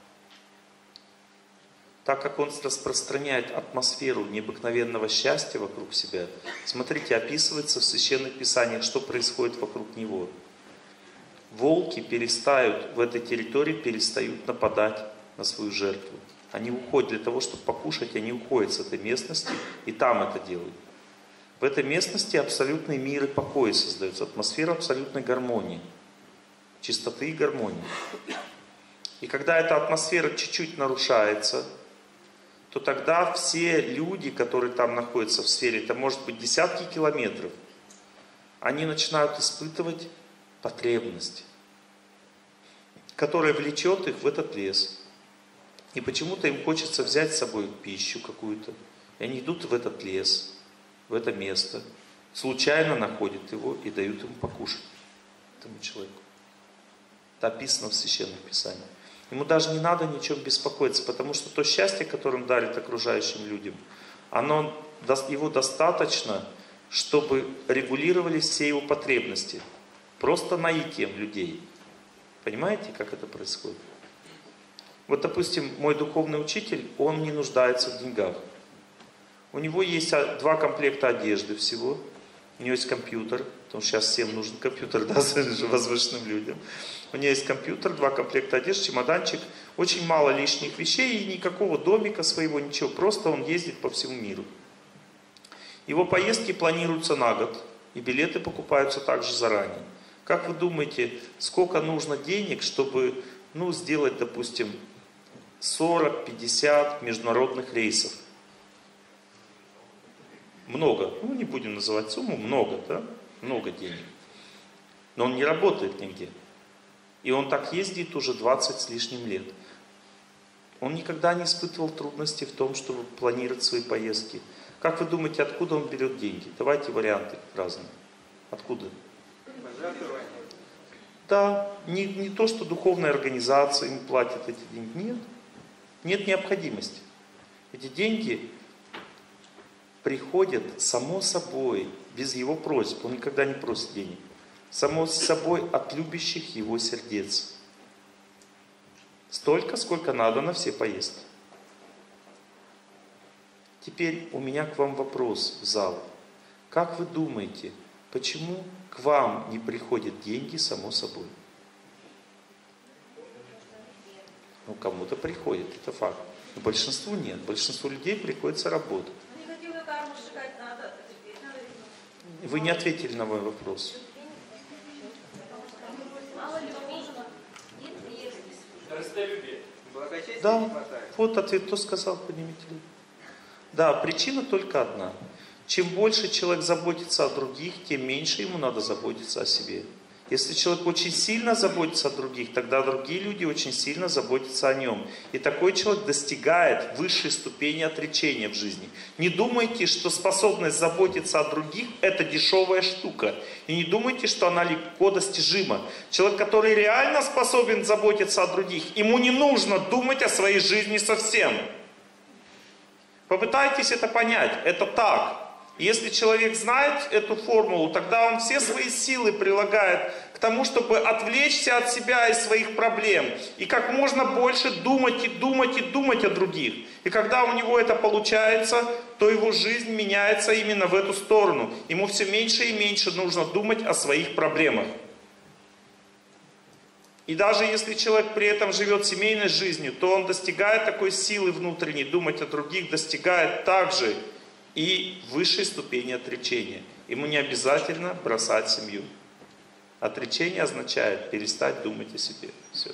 Так как он распространяет атмосферу необыкновенного счастья вокруг себя, смотрите, описывается в Священных Писаниях, что происходит вокруг него. Волки в этой территории перестают нападать на свою жертву. Они уходят для того, чтобы покушать, они уходят с этой местности и там это делают. В этой местности абсолютный мир и покой создается, атмосфера абсолютной гармонии, чистоты и гармонии. И когда эта атмосфера чуть-чуть нарушается, то тогда все люди, которые там находятся в сфере, это может быть десятки километров, они начинают испытывать потребность, которая влечет их в этот лес. И почему-то им хочется взять с собой пищу какую-то. И они идут в этот лес, в это место, случайно находят его и дают ему покушать, этому человеку. Это описано в Священных Писаниях. Ему даже не надо ни о чем беспокоиться, потому что то счастье, которое он дарит окружающим людям, его достаточно, чтобы регулировались все его потребности. Просто наитием людей. Понимаете, как это происходит? Вот, допустим, мой духовный учитель, он не нуждается в деньгах. У него есть 2 комплекта одежды всего. У него есть компьютер, потому что сейчас всем нужен компьютер, да, возвышенным людям. У него есть компьютер, 2 комплекта одежды, чемоданчик, очень мало лишних вещей и никакого домика своего, ничего. Просто он ездит по всему миру. Его поездки планируются на год, и билеты покупаются также заранее. Как вы думаете, сколько нужно денег, чтобы, сделать, допустим, 40-50 международных рейсов? Много. Не будем называть сумму, много, да? Много денег. Но он не работает нигде. И он так ездит уже 20 с лишним лет. Он никогда не испытывал трудностей в том, чтобы планировать свои поездки. Как вы думаете, откуда он берет деньги? Давайте варианты разные. Откуда? Да, не то, что духовная организация ему платит эти деньги. Нет. Нет необходимости. Эти деньги приходят само собой, без его просьб. Он никогда не просит денег. Само собой от любящих его сердец. Столько, сколько надо на все поездки. Теперь у меня к вам вопрос в зал. Как вы думаете, почему к вам не приходят деньги само собой? Кому-то приходит, это факт. Но большинству нет. Большинству людей приходится работать. Вы не ответили на мой вопрос. Да, вот ответ, кто сказал, поднимите руку. Да, причина только одна. Чем больше человек заботится о других, тем меньше ему надо заботиться о себе. Если человек очень сильно заботится о других, тогда другие люди очень сильно заботятся о нем. И такой человек достигает высшей ступени отречения в жизни. Не думайте, что способность заботиться о других – это дешевая штука. И не думайте, что она легко достижима. Человек, который реально способен заботиться о других, ему не нужно думать о своей жизни совсем. Попытайтесь это понять. Это так. Если человек знает эту формулу, тогда он все свои силы прилагает к тому, чтобы отвлечься от себя и своих проблем. И как можно больше думать и думать и думать о других. И когда у него это получается, то его жизнь меняется именно в эту сторону. Ему все меньше и меньше нужно думать о своих проблемах. И даже если человек при этом живет семейной жизнью, то он достигает такой силы внутренней, думать о других, достигает также и высшей ступени отречения. Ему не обязательно бросать семью. Отречение означает перестать думать о себе. Все.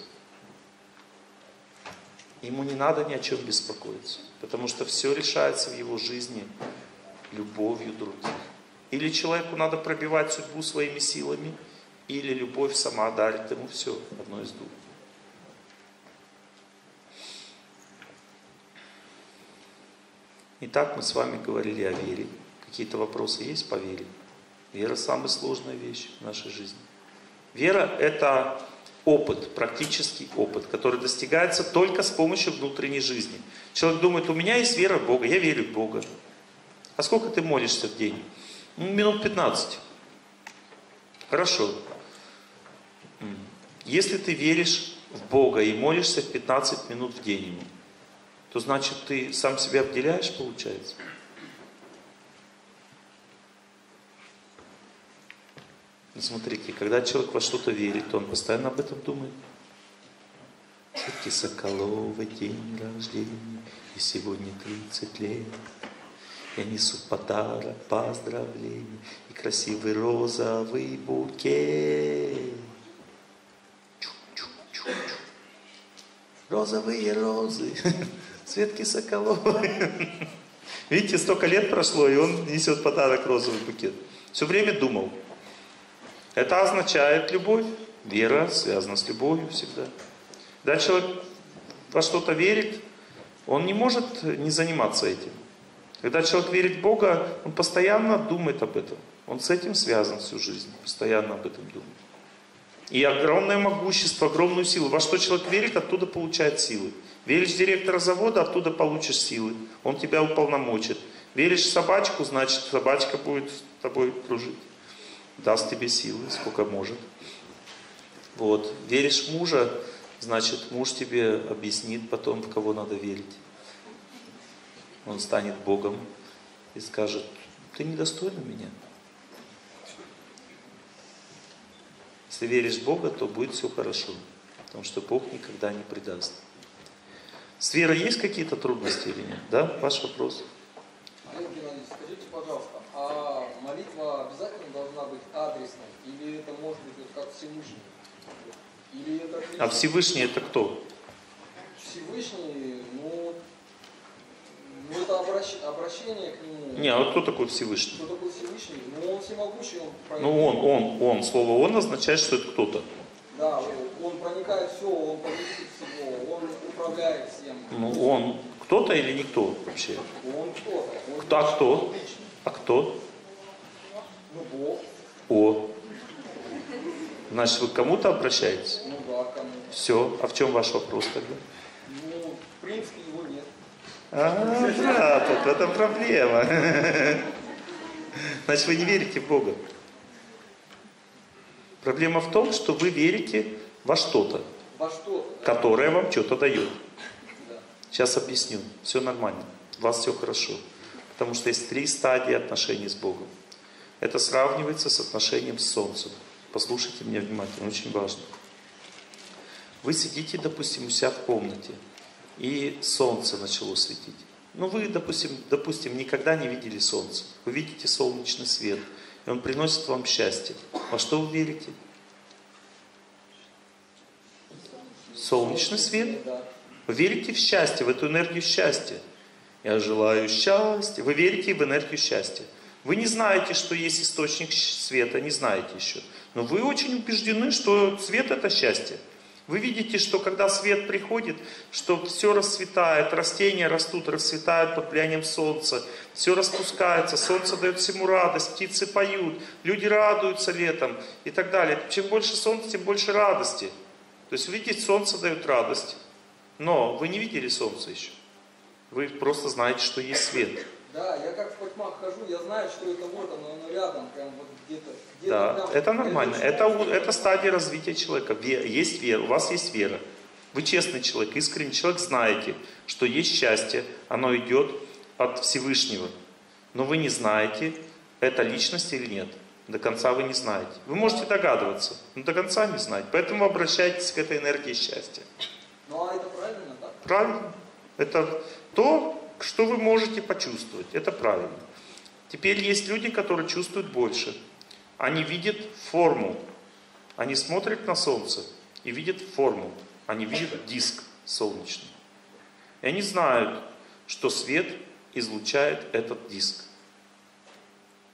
Ему не надо ни о чем беспокоиться, потому что все решается в его жизни любовью других. Или человеку надо пробивать судьбу своими силами, или любовь сама дарит ему все, одно из двух. Итак, мы с вами говорили о вере. Какие-то вопросы есть по вере? Вера – самая сложная вещь в нашей жизни. Вера – это опыт, практический опыт, который достигается только с помощью внутренней жизни. Человек думает, у меня есть вера в Бога, я верю в Бога. А сколько ты молишься в день? Минут 15. Хорошо. Если ты веришь в Бога и молишься в 15 минут в день Ему, то значит ты сам себя обделяешь, получается? Ну, смотрите, когда человек во что-то верит, то он постоянно об этом думает. Светки Соколовой день рождения, и сегодня 30 лет. Я несу подарок, поздравления и красивый розовый букет. Чу-чу-чу-чу. Розовые розы, Светки Соколовой. Видите, столько лет прошло, и он несет подарок, розовый букет. Все время думал. Это означает любовь. Вера связана с любовью всегда. Когда человек во что-то верит, он не может не заниматься этим. Когда человек верит в Бога, он постоянно думает об этом. Он с этим связан всю жизнь, постоянно об этом думает. И огромное могущество, огромную силу. Во что человек верит, оттуда получает силы. Веришь в директора завода, оттуда получишь силы. Он тебя уполномочит. Веришь в собачку, значит собачка будет с тобой дружить. Даст тебе силы, сколько может. Вот. Веришь в мужа, значит муж тебе объяснит потом, в кого надо верить. Он станет Богом и скажет, ты недостойна меня. Если веришь в Бога, то будет все хорошо. Потому что Бог никогда не предаст. С верой есть какие-то трудности или нет? Да? Ваш вопрос. Олег Геннадьевич, скажите, пожалуйста, а молитва обязательно должна быть адресной? Или это может быть вот как Всевышний? Или это А Всевышний это кто? Всевышний, ну это обращение к нему. Не, а вот кто такой Всевышний? Кто такой Всевышний? Ну он всемогущий, он проникает. Ну он. Слово он означает, что это кто-то. Да, он проникает в все, он повелитель всего, он управляет всем. Ну он кто-то или никто вообще? Он кто-то. А кто? А кто? Ну Бог. О. Значит, вы к кому-то обращаетесь? Ну да, кому. Все. А в чем ваш вопрос тогда? Ну, в принципе, его нет. Да, тут в этом проблема. Значит, вы не верите в Бога. Проблема в том, что вы верите во что-то, Во что-то. Да? которое вам что-то дает. Да. Сейчас объясню. Все нормально. У вас все хорошо. Потому что есть 3 стадии отношений с Богом. Это сравнивается с отношением с Солнцем. Послушайте меня внимательно, очень важно. Вы сидите, допустим, у себя в комнате, и солнце начало светить. Ну, вы, допустим, никогда не видели солнце. Вы видите солнечный свет, и он приносит вам счастье. Во что вы верите? Солнечный свет? Вы верите в счастье, в эту энергию счастья. Я желаю счастья. Вы верите в энергию счастья. Вы не знаете, что есть источник света, не знаете еще. Но вы очень убеждены, что свет это счастье. Вы видите, что когда свет приходит, что все расцветает, растения растут, расцветают под влиянием солнца, все распускается, солнце дает всему радость, птицы поют, люди радуются летом и так далее. Чем больше солнца, тем больше радости. То есть, видите, солнце дает радость, но вы не видели солнце еще. Вы просто знаете, что есть свет. Да, я как в потьмах хожу, я знаю, что это вот оно рядом, прям вот где-то. Да, прям, это нормально. Это стадия развития человека. Есть вера, у вас есть вера. Вы честный человек, искренний человек, знаете, что есть счастье, оно идет от Всевышнего. Но вы не знаете, это личность или нет. До конца вы не знаете. Вы можете догадываться, но до конца не знаете. Поэтому обращайтесь к этой энергии счастья. Ну а это правильно так? Правильно. Это то, что вы можете почувствовать. Это правильно. Теперь есть люди, которые чувствуют больше. Они видят форму. Они смотрят на солнце и видят форму. Они видят диск солнечный. И они знают, что свет излучает этот диск.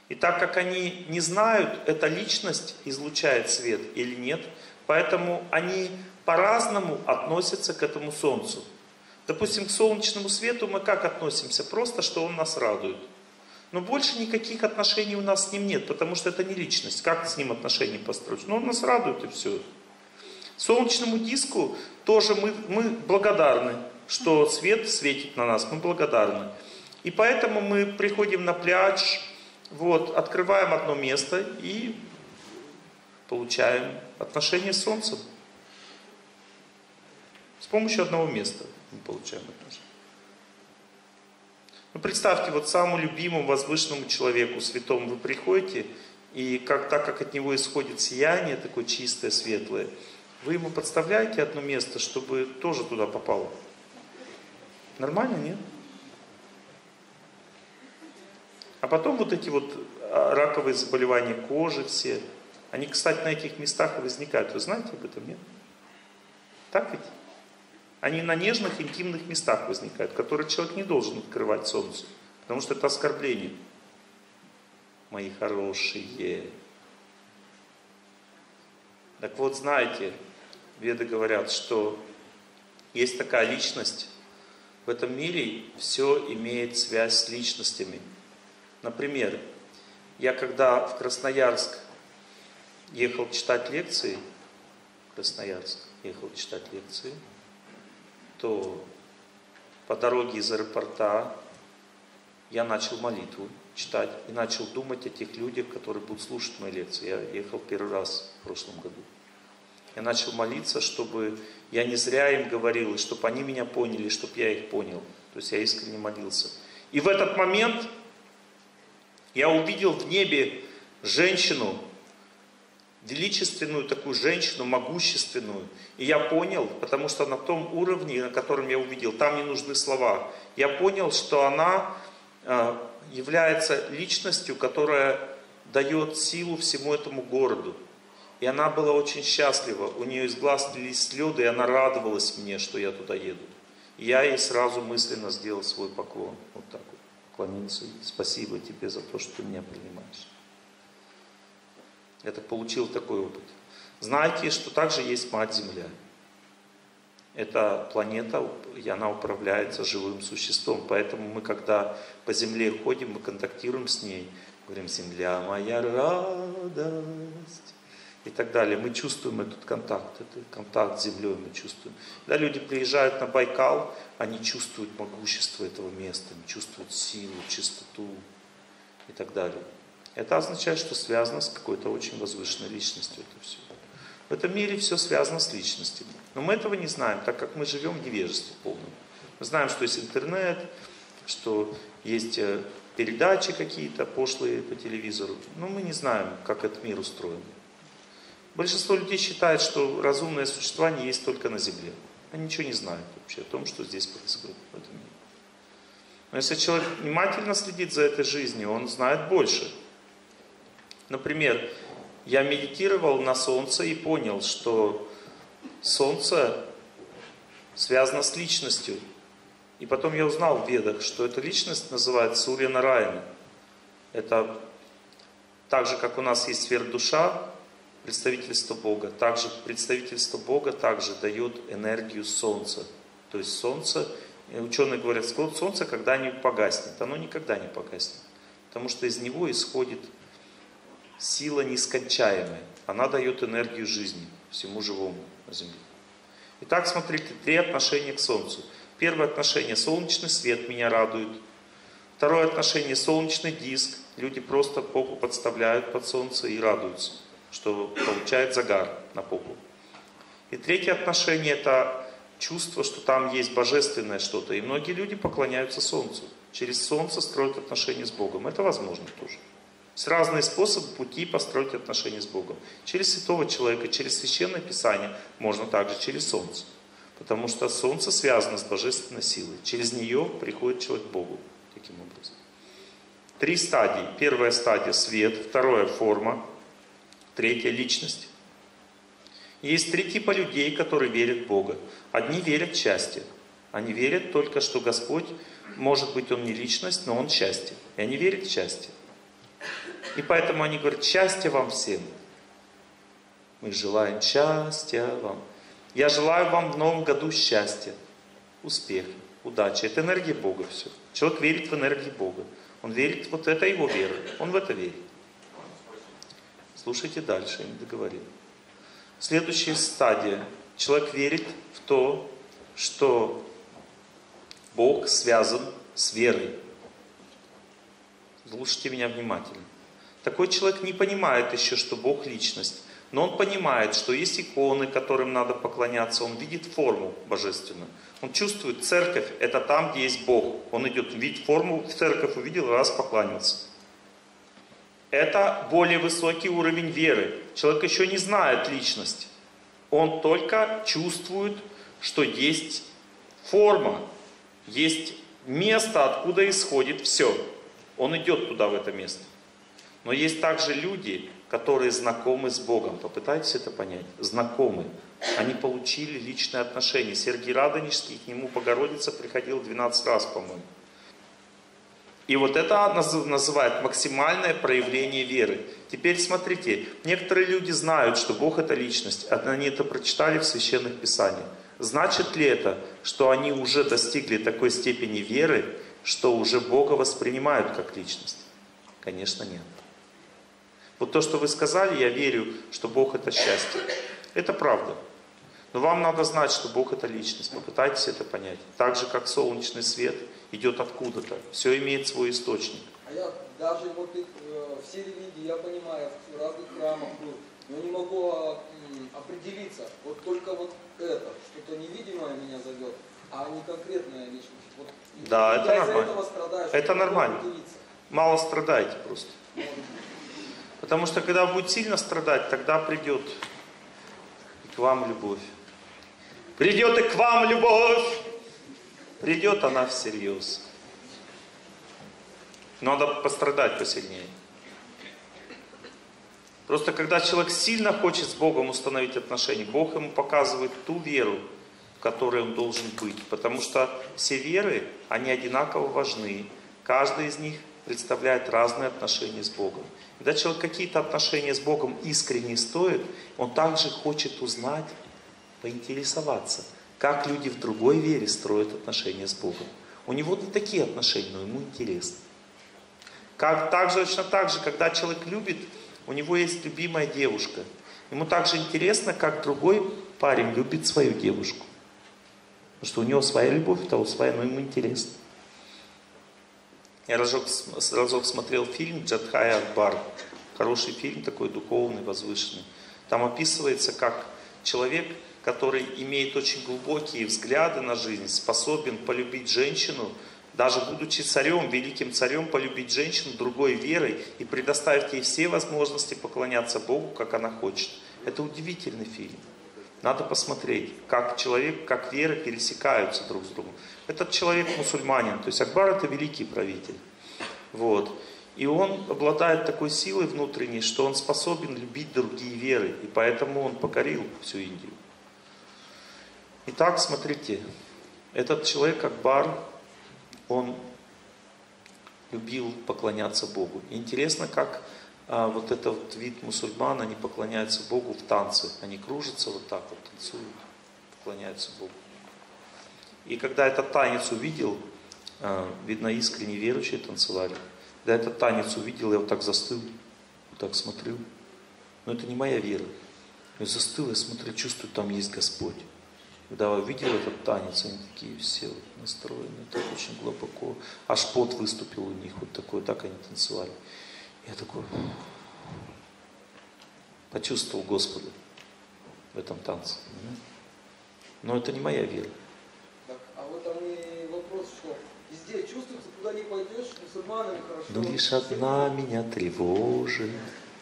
И так как они не знают, эта личность излучает свет или нет, поэтому они по-разному относятся к этому солнцу. Допустим, к солнечному свету мы как относимся? Просто, что он нас радует. Но больше никаких отношений у нас с ним нет, потому что это не личность. Как с ним отношения построить? Ну, он нас радует, и все. Солнечному диску тоже мы благодарны, что свет светит на нас, мы благодарны. И поэтому мы приходим на пляж, вот, открываем одно место и получаем отношения с солнцем. С помощью одного места мы получаем отношения. Ну, представьте, вот самому любимому, возвышенному человеку, святому, вы приходите, и так как от него исходит сияние, такое чистое, светлое, вы ему подставляете одно место, чтобы тоже туда попало. Нормально, нет? А потом вот эти вот раковые заболевания кожи все, они, кстати, на этих местах и возникают. Вы знаете об этом, нет? Так ведь? Они на нежных, интимных местах возникают, которые человек не должен открывать солнцу, потому что это оскорбление. Мои хорошие. Так вот, знаете, веды говорят, что есть такая личность, в этом мире все имеет связь с личностями. Например, я когда в Красноярск ехал читать лекции, то по дороге из аэропорта я начал молитву читать и начал думать о тех людях, которые будут слушать мои лекции. Я ехал первый раз в прошлом году. Я начал молиться, чтобы я не зря им говорил, и чтобы они меня поняли, чтобы я их понял. То есть я искренне молился. И в этот момент я увидел в небе женщину, величественную такую женщину, могущественную. И я понял, потому что на том уровне, на котором я увидел, там не нужны слова. Я понял, что она является личностью, которая дает силу всему этому городу. И она была очень счастлива. У нее из глаз лились слезы, и она радовалась мне, что я туда еду. И я ей сразу мысленно сделал свой поклон. Вот так вот. Поклонился. Спасибо тебе за то, что ты меня принимаешь. Я так получил такой опыт. Знаете, что также есть Мать-Земля. Эта планета, и она управляется живым существом. Поэтому мы, когда по Земле ходим, мы контактируем с ней. Говорим: «Земля моя радость». И так далее. Мы чувствуем этот контакт с Землей мы чувствуем. Когда люди приезжают на Байкал, они чувствуют могущество этого места, они чувствуют силу, чистоту и так далее. Это означает, что связано с какой-то очень возвышенной личностью это все. В этом мире все связано с личностями. Но мы этого не знаем, так как мы живем в невежестве полном. Мы знаем, что есть интернет, что есть передачи какие-то пошлые по телевизору. Но мы не знаем, как этот мир устроен. Большинство людей считает, что разумное существование есть только на Земле. Они ничего не знают вообще о том, что здесь происходит в этом мире. Но если человек внимательно следит за этой жизнью, он знает больше. Например, я медитировал на Солнце и понял, что Солнце связано с личностью. И потом я узнал в Ведах, что эта личность называется Сурья Нараяна. Это так же, как у нас есть сверхдуша, представительство Бога. Также представительство Бога также дает энергию Солнца. То есть Солнце, ученые говорят, что Солнце когда-нибудь погаснет. Оно никогда не погаснет. Потому что из него исходит сила нескончаемая. Она дает энергию жизни всему живому на Земле. Итак, смотрите, 3 отношения к Солнцу. Первое отношение: солнечный свет меня радует. Второе отношение: солнечный диск. Люди просто попу подставляют под солнце и радуются, что получает загар на попу. И третье отношение — это чувство, что там есть божественное что-то. И многие люди поклоняются Солнцу. Через Солнце строят отношения с Богом. Это возможно тоже. Есть разные способы, пути построить отношения с Богом. Через святого человека, через Священное Писание, можно также через Солнце. Потому что Солнце связано с божественной силой. Через нее приходит человек к Богу. Таким образом. 3 стадии. Первая стадия — свет. Вторая — форма. Третья — личность. Есть 3 типа людей, которые верят в Бога. Одни верят в счастье. Они верят только, что Господь, может быть, Он не личность, но Он счастье. И они верят в счастье. И поэтому они говорят: счастья вам всем. Мы желаем счастья вам. Я желаю вам в новом году счастья, успеха, удачи. Это энергия Бога все. Человек верит в энергию Бога. Он верит, вот это его вера. Он в это верит. Слушайте дальше, я не договорил. Следующая стадия. Человек верит в то, что Бог связан с верой. Слушайте меня внимательно. Такой человек не понимает еще, что Бог личность. Но он понимает, что есть иконы, которым надо поклоняться. Он видит форму божественную. Он чувствует, церковь — это там, где есть Бог. Он идет, видит форму, церковь увидел, раз поклонился. Это более высокий уровень веры. Человек еще не знает личность. Он только чувствует, что есть форма, есть место, откуда исходит все. Он идет туда, в это место. Но есть также люди, которые знакомы с Богом. Попытайтесь это понять. Знакомы. Они получили личные отношения. Сергий Радонежский к нему Богородица приходил 12 раз, по-моему. И вот это называют максимальное проявление веры. Теперь смотрите, некоторые люди знают, что Бог это личность. Они это прочитали в священных писаниях. Значит ли это, что они уже достигли такой степени веры, что уже Бога воспринимают как личность? Конечно, нет. Вот то, что вы сказали, я верю, что Бог это счастье. Это правда. Но вам надо знать, что Бог это личность. Попытайтесь это понять. Так же, как солнечный свет идет откуда-то. Все имеет свой источник. А я даже вот все религии, я понимаю, в разных храмах был, но не могу определиться. Вот только вот это, что-то невидимое меня зовет, а не конкретная личность. Вот, да, это нормально. Этого страдаю, это нормально. Мало страдаете просто. Потому что когда будет сильно страдать, тогда придет и к вам любовь. Придет и к вам любовь. Придет она всерьез. Надо пострадать посильнее. Просто когда человек сильно хочет с Богом установить отношения, Бог ему показывает ту веру, в которой он должен быть. Потому что все веры, они одинаково важны. Каждая из них представляет разные отношения с Богом. Когда человек какие-то отношения с Богом искренне стоит, он также хочет узнать, поинтересоваться, как люди в другой вере строят отношения с Богом. У него не такие отношения, но ему интересно. Точно так же, когда человек любит, у него есть любимая девушка. Ему также интересно, как другой парень любит свою девушку. Потому что у него своя любовь, у того своя, но ему интересно. Я разок смотрел фильм «Джадхай Акбар». Хороший фильм, такой духовный, возвышенный. Там описывается, как человек, который имеет очень глубокие взгляды на жизнь, способен полюбить женщину, даже будучи царем, великим царем, полюбить женщину другой верой и предоставить ей все возможности поклоняться Богу, как она хочет. Это удивительный фильм. Надо посмотреть, как человек, как вера пересекаются друг с другом. Этот человек мусульманин, то есть Акбар это великий правитель. Вот. И он обладает такой силой внутренней, что он способен любить другие веры. И поэтому он покорил всю Индию. Итак, смотрите, этот человек Акбар, он любил поклоняться Богу. И интересно, как вот этот вид мусульман, они поклоняются Богу в танце. Они кружатся вот так вот, танцуют, поклоняются Богу. И когда этот танец увидел, видно, искренне верующие танцевали. Когда этот танец увидел, я вот так застыл, вот так смотрю. Но это не моя вера. Я застыл, я смотрю, чувствую, там есть Господь. Когда я увидел этот танец, они такие все вот настроены, так очень глубоко. Аж пот выступил у них, вот такой, так они танцевали. Я такой почувствовал Господа в этом танце. Но это не моя вера. Так, а в этом и вопрос, что везде чувствуется, куда ни пойдешь, мусульманами хорошо. Но лишь одна меня тревожит.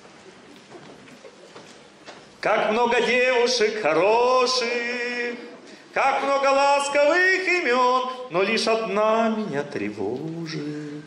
Как много девушек хороших, как много ласковых имен, но лишь одна меня тревожит.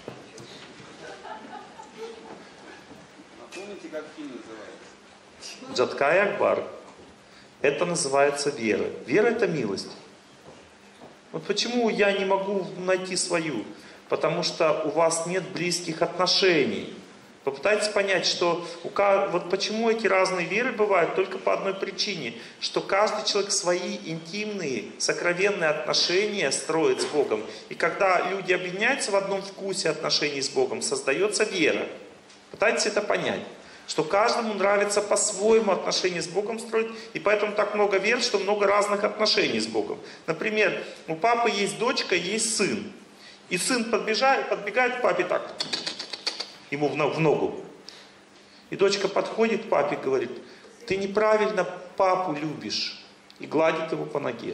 Напомните, как фильм называется? Джадхай Акбар. Это называется вера. Вера это милость. Вот почему я не могу найти свою? Потому что у вас нет близких отношений. Попытайтесь понять, что вот почему эти разные веры бывают только по одной причине, что каждый человек свои интимные, сокровенные отношения строит с Богом. И когда люди объединяются в одном вкусе отношений с Богом, создается вера. Пытайтесь это понять, что каждому нравится по-своему отношения с Богом строить, и поэтому так много вер, что много разных отношений с Богом. Например, у папы есть дочка, есть сын. И сын подбегает к папе так, ему в ногу. И дочка подходит к папе и говорит: ты неправильно папу любишь. И гладит его по ноге.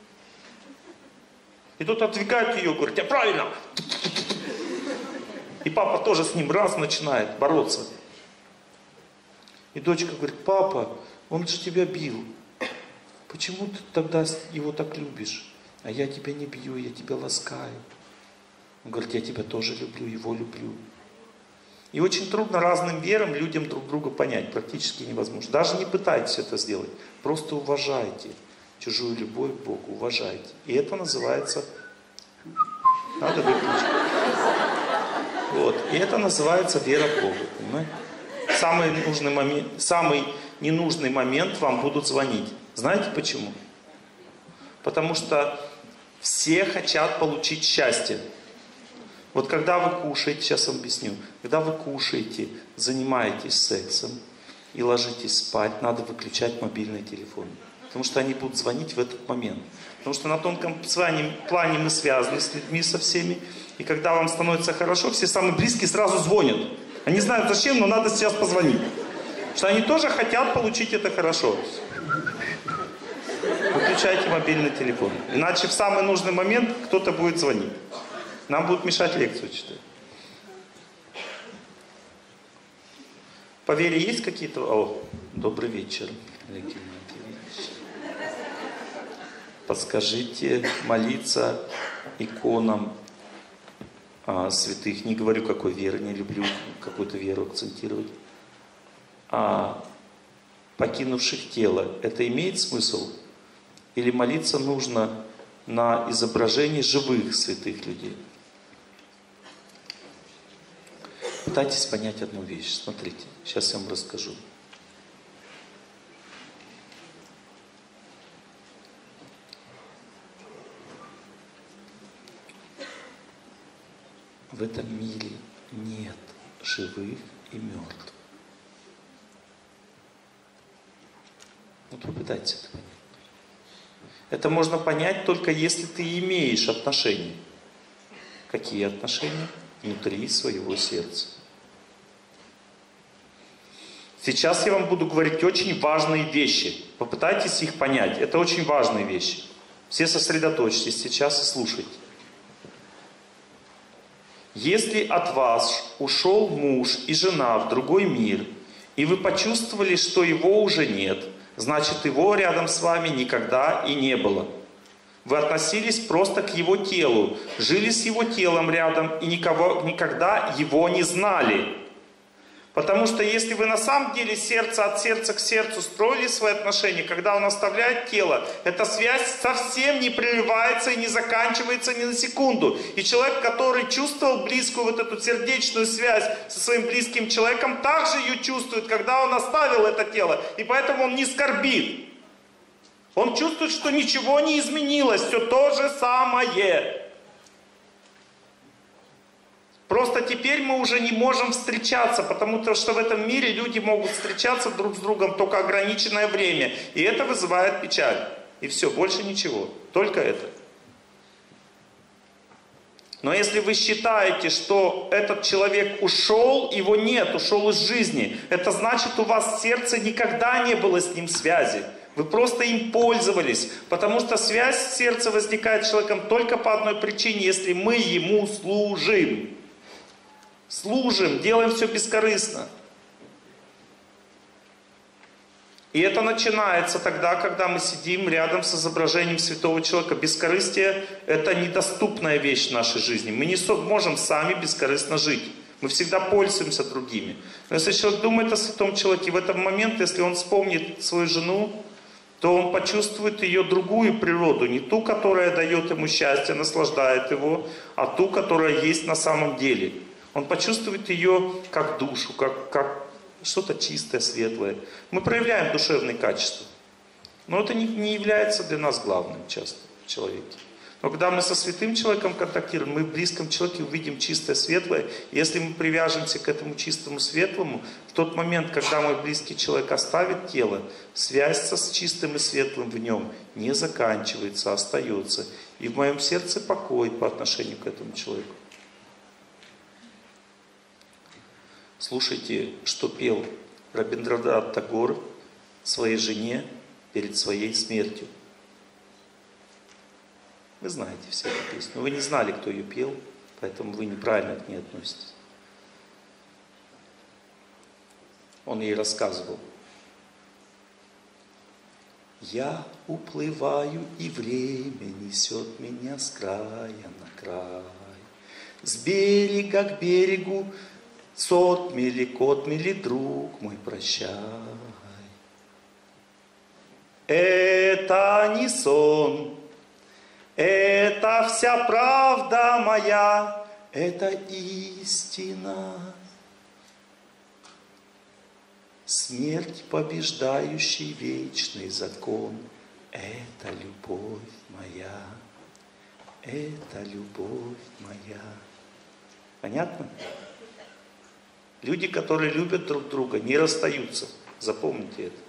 И тот отвлекает ее и говорит: я правильно. И папа тоже с ним раз начинает бороться. И дочка говорит: папа, он же тебя бил. Почему ты тогда его так любишь? А я тебя не бью, я тебя ласкаю. Он говорит: я тебя тоже люблю, его люблю. И очень трудно разным верам людям друг друга понять, практически невозможно. Даже не пытайтесь это сделать, просто уважайте чужую любовь к Богу, уважайте. И это называется... Надо выключить. Вот. И это называется вера в Бога, понимаете? Самый ненужный момент вам будут звонить. Знаете почему? Потому что все хотят получить счастье. Вот когда вы кушаете, сейчас вам объясню, когда вы кушаете, занимаетесь сексом и ложитесь спать, надо выключать мобильный телефон. Потому что они будут звонить в этот момент. Потому что на тонком плане мы связаны с людьми, со всеми. И когда вам становится хорошо, все самые близкие сразу звонят. Они знают зачем, но надо сейчас позвонить. Потому что они тоже хотят получить это хорошо. Выключайте мобильный телефон. Иначе в самый нужный момент кто-то будет звонить. Нам будут мешать лекцию читать. По вере есть какие-то... О, добрый вечер, Олег Геннадьевич. Подскажите, молиться иконам святых. Не говорю, какой веры, не люблю какую-то веру акцентировать. Покинувших тело. Это имеет смысл? Или молиться нужно на изображении живых святых людей? Пытайтесь понять одну вещь. Смотрите, сейчас я вам расскажу. В этом мире нет живых и мертвых. Вот попытайтесь это понять. Это можно понять только если ты имеешь отношения. Какие отношения? Внутри своего сердца. Сейчас я вам буду говорить очень важные вещи. Попытайтесь их понять. Это очень важные вещи. Все сосредоточьтесь сейчас и слушайте. Если от вас ушел муж и жена в другой мир, и вы почувствовали, что его уже нет, значит, его рядом с вами никогда и не было. Вы относились просто к его телу, жили с его телом рядом и никогда его не знали. Потому что если вы на самом деле сердце от сердца к сердцу строили свои отношения, когда он оставляет тело, эта связь совсем не прерывается и не заканчивается ни на секунду. И человек, который чувствовал близкую вот эту сердечную связь со своим близким человеком, также ее чувствует, когда он оставил это тело. И поэтому он не скорбит. Он чувствует, что ничего не изменилось, все то же самое. Просто теперь мы уже не можем встречаться, потому что в этом мире люди могут встречаться друг с другом только ограниченное время. И это вызывает печаль. И все, больше ничего. Только это. Но если вы считаете, что этот человек ушел, его нет, ушел из жизни, это значит, у вас в сердце никогда не было с ним связи. Вы просто им пользовались, потому что связь в сердце возникает с человеком только по одной причине, если мы ему служим. Служим, делаем все бескорыстно. И это начинается тогда, когда мы сидим рядом с изображением святого человека. Бескорыстие – это недоступная вещь в нашей жизни. Мы не можем сами бескорыстно жить. Мы всегда пользуемся другими. Но если человек думает о святом человеке, в этот момент, если он вспомнит свою жену, то он почувствует ее другую природу. Не ту, которая дает ему счастье, наслаждает его, а ту, которая есть на самом деле. Он почувствует ее как душу, как что-то чистое, светлое. Мы проявляем душевные качества. Но это не является для нас главным часто в человеке. Но когда мы со святым человеком контактируем, мы в близком человеке увидим чистое, светлое. И если мы привяжемся к этому чистому, светлому, в тот момент, когда мой близкий человек оставит тело, связь с чистым и светлым в нем не заканчивается, а остается. И в моем сердце покой по отношению к этому человеку. Слушайте, что пел Рабиндранат Тагор своей жене перед своей смертью. Вы знаете все эту песню. Но вы не знали, кто ее пел, поэтому вы неправильно к ней относитесь. Он ей рассказывал. Я уплываю, и время несет меня с края на край. С берега к берегу, сот мили, кот мили, друг мой, прощай. Это не сон, это вся правда моя, это истина. Смерть, побеждающий вечный закон, это любовь моя, это любовь моя. Понятно? Люди, которые любят друг друга, не расстаются. Запомните это.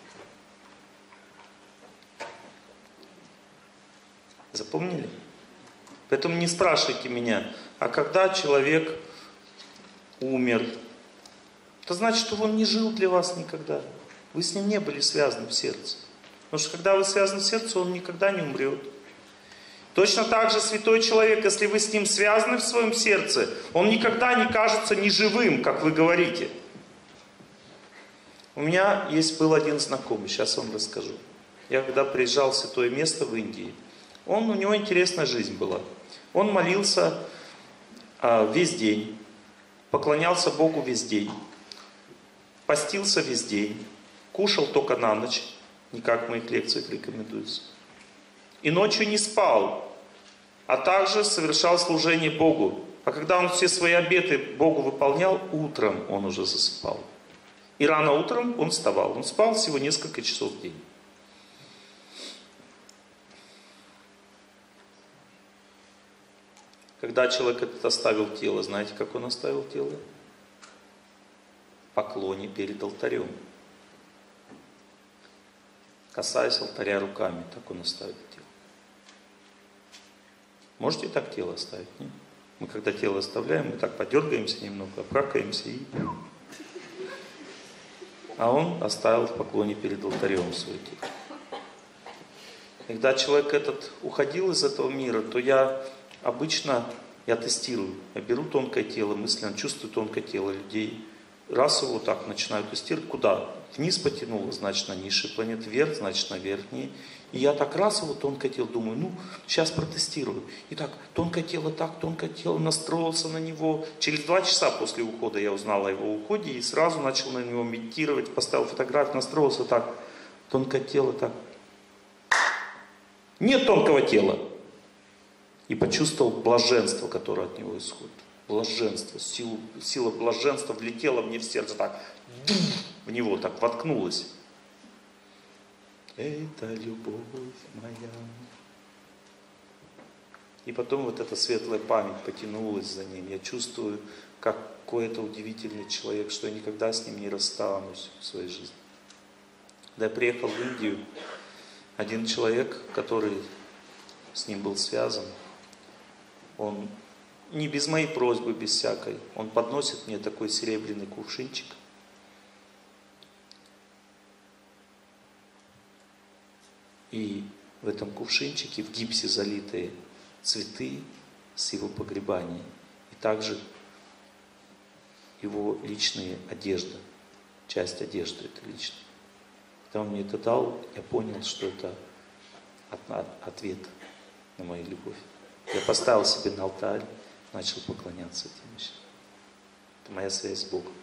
Запомнили? Поэтому не спрашивайте меня, а когда человек умер, это значит, что он не жил для вас никогда. Вы с ним не были связаны в сердце. Потому что когда вы связаны в сердце, он никогда не умрет. Точно так же святой человек, если вы с ним связаны в своем сердце, он никогда не кажется неживым, как вы говорите. У меня был один знакомый, сейчас вам расскажу. Я когда приезжал в святое место в Индии, у него интересная жизнь была. Он молился весь день, поклонялся Богу весь день, постился весь день, кушал только на ночь, не как в моих лекциях рекомендуется. И ночью не спал, а также совершал служение Богу. А когда он все свои обеты Богу выполнял, утром он уже засыпал. И рано утром он вставал. Он спал всего несколько часов в день. Когда человек этот оставил тело, знаете, как он оставил тело? В поклоне перед алтарем. Касаясь алтаря руками, так он оставил тело. Можете так тело оставить? Нет? Мы когда тело оставляем, мы так подергаемся немного, обракаемся и... А он оставил в поклоне перед алтарем свое тело. Когда человек этот уходил из этого мира, то я тестирую. Я беру тонкое тело, мысленно чувствую тонкое тело людей. Раз его так начинаю тестировать, куда? Вниз потянуло, значит на низшие планеты, вверх, значит на верхние. И я так раз его тонкое тело, думаю, сейчас протестирую. И так, тонкое тело, настроился на него. Через 2 часа после ухода я узнал о его уходе и сразу начал на него медитировать, поставил фотографию, настроился так. Тонкое тело так. Нет тонкого тела. И почувствовал блаженство, которое от него исходит. Блаженство, сила блаженства влетела мне в сердце так, в него так воткнулась. Это любовь моя. И потом вот эта светлая память потянулась за ним. Я чувствую, какой это удивительный человек, что я никогда с ним не расстанусь в своей жизни. Когда я приехал в Индию, один человек, который с ним был связан, он не без моей просьбы, без всякой, он подносит мне такой серебряный кувшинчик. И в этом кувшинчике в гипсе залитые цветы с его погребания. И также его личная одежда, часть одежды это личная. Когда он мне это дал, я понял, что это ответ на мою любовь. Я поставил себе на алтарь, начал поклоняться этим вещам. Это моя связь с Богом.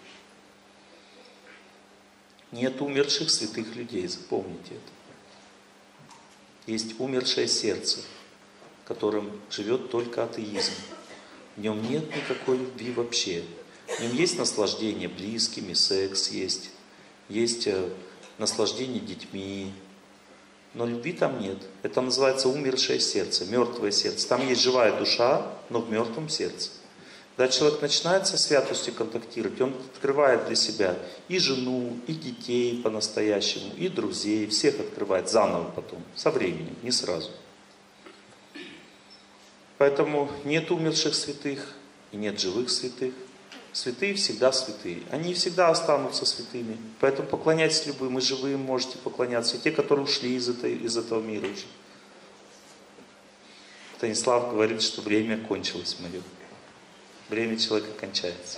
Нет умерших святых людей, запомните это. Есть умершее сердце, в котором живет только атеизм. В нем нет никакой любви вообще. В нем есть наслаждение близкими, секс есть наслаждение детьми, но любви там нет. Это называется умершее сердце, мертвое сердце. Там есть живая душа, но в мертвом сердце. Когда человек начинает со святостью контактировать, он открывает для себя и жену, и детей по-настоящему, и друзей, всех открывает заново потом, со временем, не сразу. Поэтому нет умерших святых и нет живых святых. Святые всегда святые. Они всегда останутся святыми. Поэтому поклоняйтесь любым, и живым можете поклоняться. И те, которые ушли из этого мира уже. Станислав говорит, что время кончилось мое. Время человека кончается.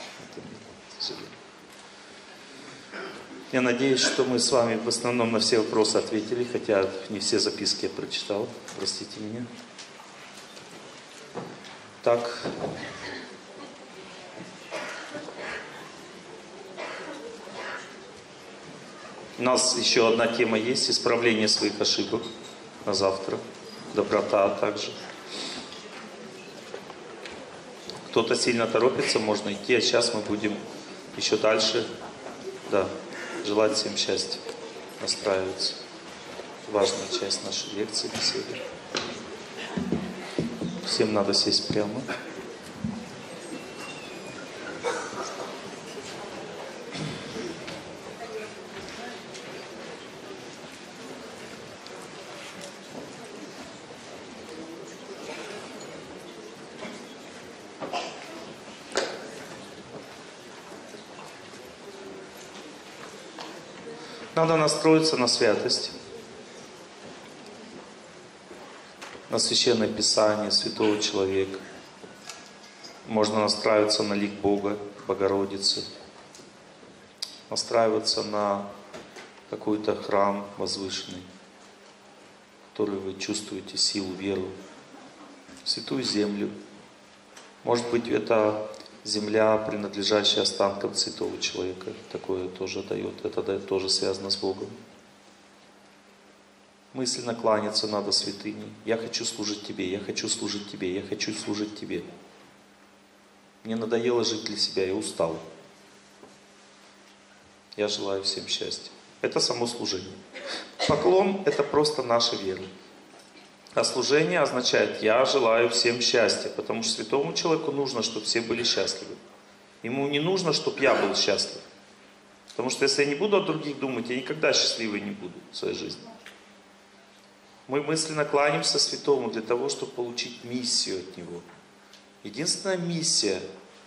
Я надеюсь, что мы с вами в основном на все вопросы ответили, хотя не все записки я прочитал. Простите меня. Так. У нас еще одна тема есть, исправление своих ошибок на завтра, доброта также. Кто-то сильно торопится, можно идти, а сейчас мы будем еще дальше, да, желать всем счастья, настраиваться. Важная часть нашей лекции, беседы. Всем надо сесть прямо. Надо настроиться на святость, на Священное Писание, святого человека. Можно настраиваться на лик Бога, Богородицы, настраиваться на какой-то храм возвышенный, в который вы чувствуете силу, веру, святую землю. Может быть, это земля, принадлежащая останкам святого человека. Такое тоже дает. Это тоже связано с Богом. Мысленно кланяться надо святыне. Я хочу служить Тебе, я хочу служить Тебе, я хочу служить Тебе. Мне надоело жить для себя, я устал. Я желаю всем счастья. Это само служение. Поклон – это просто наша вера. А служение означает, я желаю всем счастья, потому что святому человеку нужно, чтобы все были счастливы. Ему не нужно, чтобы я был счастлив. Потому что если я не буду о других думать, я никогда счастливый не буду в своей жизни. Мы мысленно кланяемся святому для того, чтобы получить миссию от него. Единственная миссия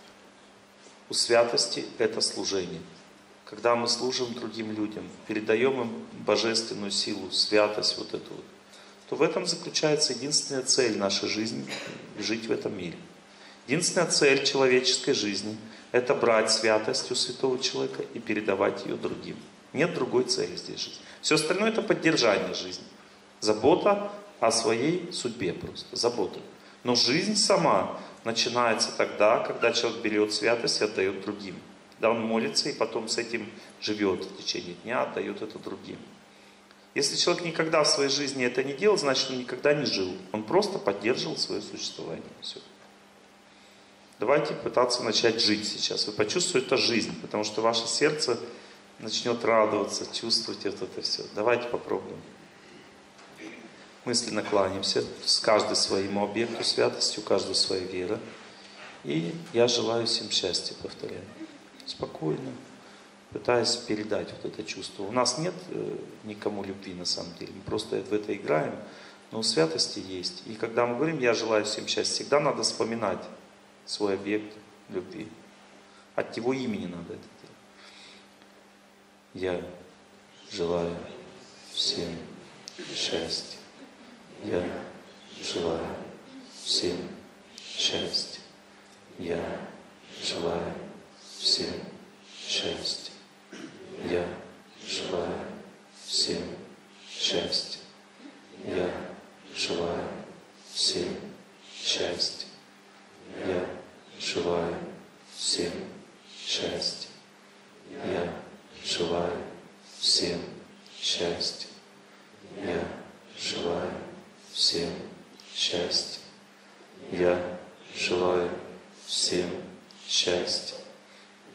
у святости – это служение. Когда мы служим другим людям, передаем им божественную силу, святость вот эту вот, то в этом заключается единственная цель нашей жизни – жить в этом мире. Единственная цель человеческой жизни – это брать святость у святого человека и передавать ее другим. Нет другой цели здесь жизни. Все остальное – это поддержание жизни. Забота о своей судьбе просто, забота. Но жизнь сама начинается тогда, когда человек берет святость и отдает другим. Когда он молится и потом с этим живет в течение дня, отдает это другим. Если человек никогда в своей жизни это не делал, значит, он никогда не жил. Он просто поддерживал свое существование. Все. Давайте пытаться начать жить сейчас. Вы почувствуете это жизнь, потому что ваше сердце начнет радоваться, чувствовать это все. Давайте попробуем. Мысленно кланяемся с каждым своему объекту святости, у каждого своя вера. И я желаю всем счастья, повторяю. Спокойно. Пытаясь передать вот это чувство. У нас нет никому любви на самом деле. Мы просто в это играем. Но у святости есть. И когда мы говорим «я желаю всем счастья», всегда надо вспоминать свой объект любви. От его имени надо это делать. Я желаю всем счастья. Я желаю всем счастья. Я желаю всем счастья. Я желаю всем счастья. Я желаю всем счастья. Я желаю всем счастья. Я желаю всем счастья. Я желаю всем счастья. Я желаю всем счастья.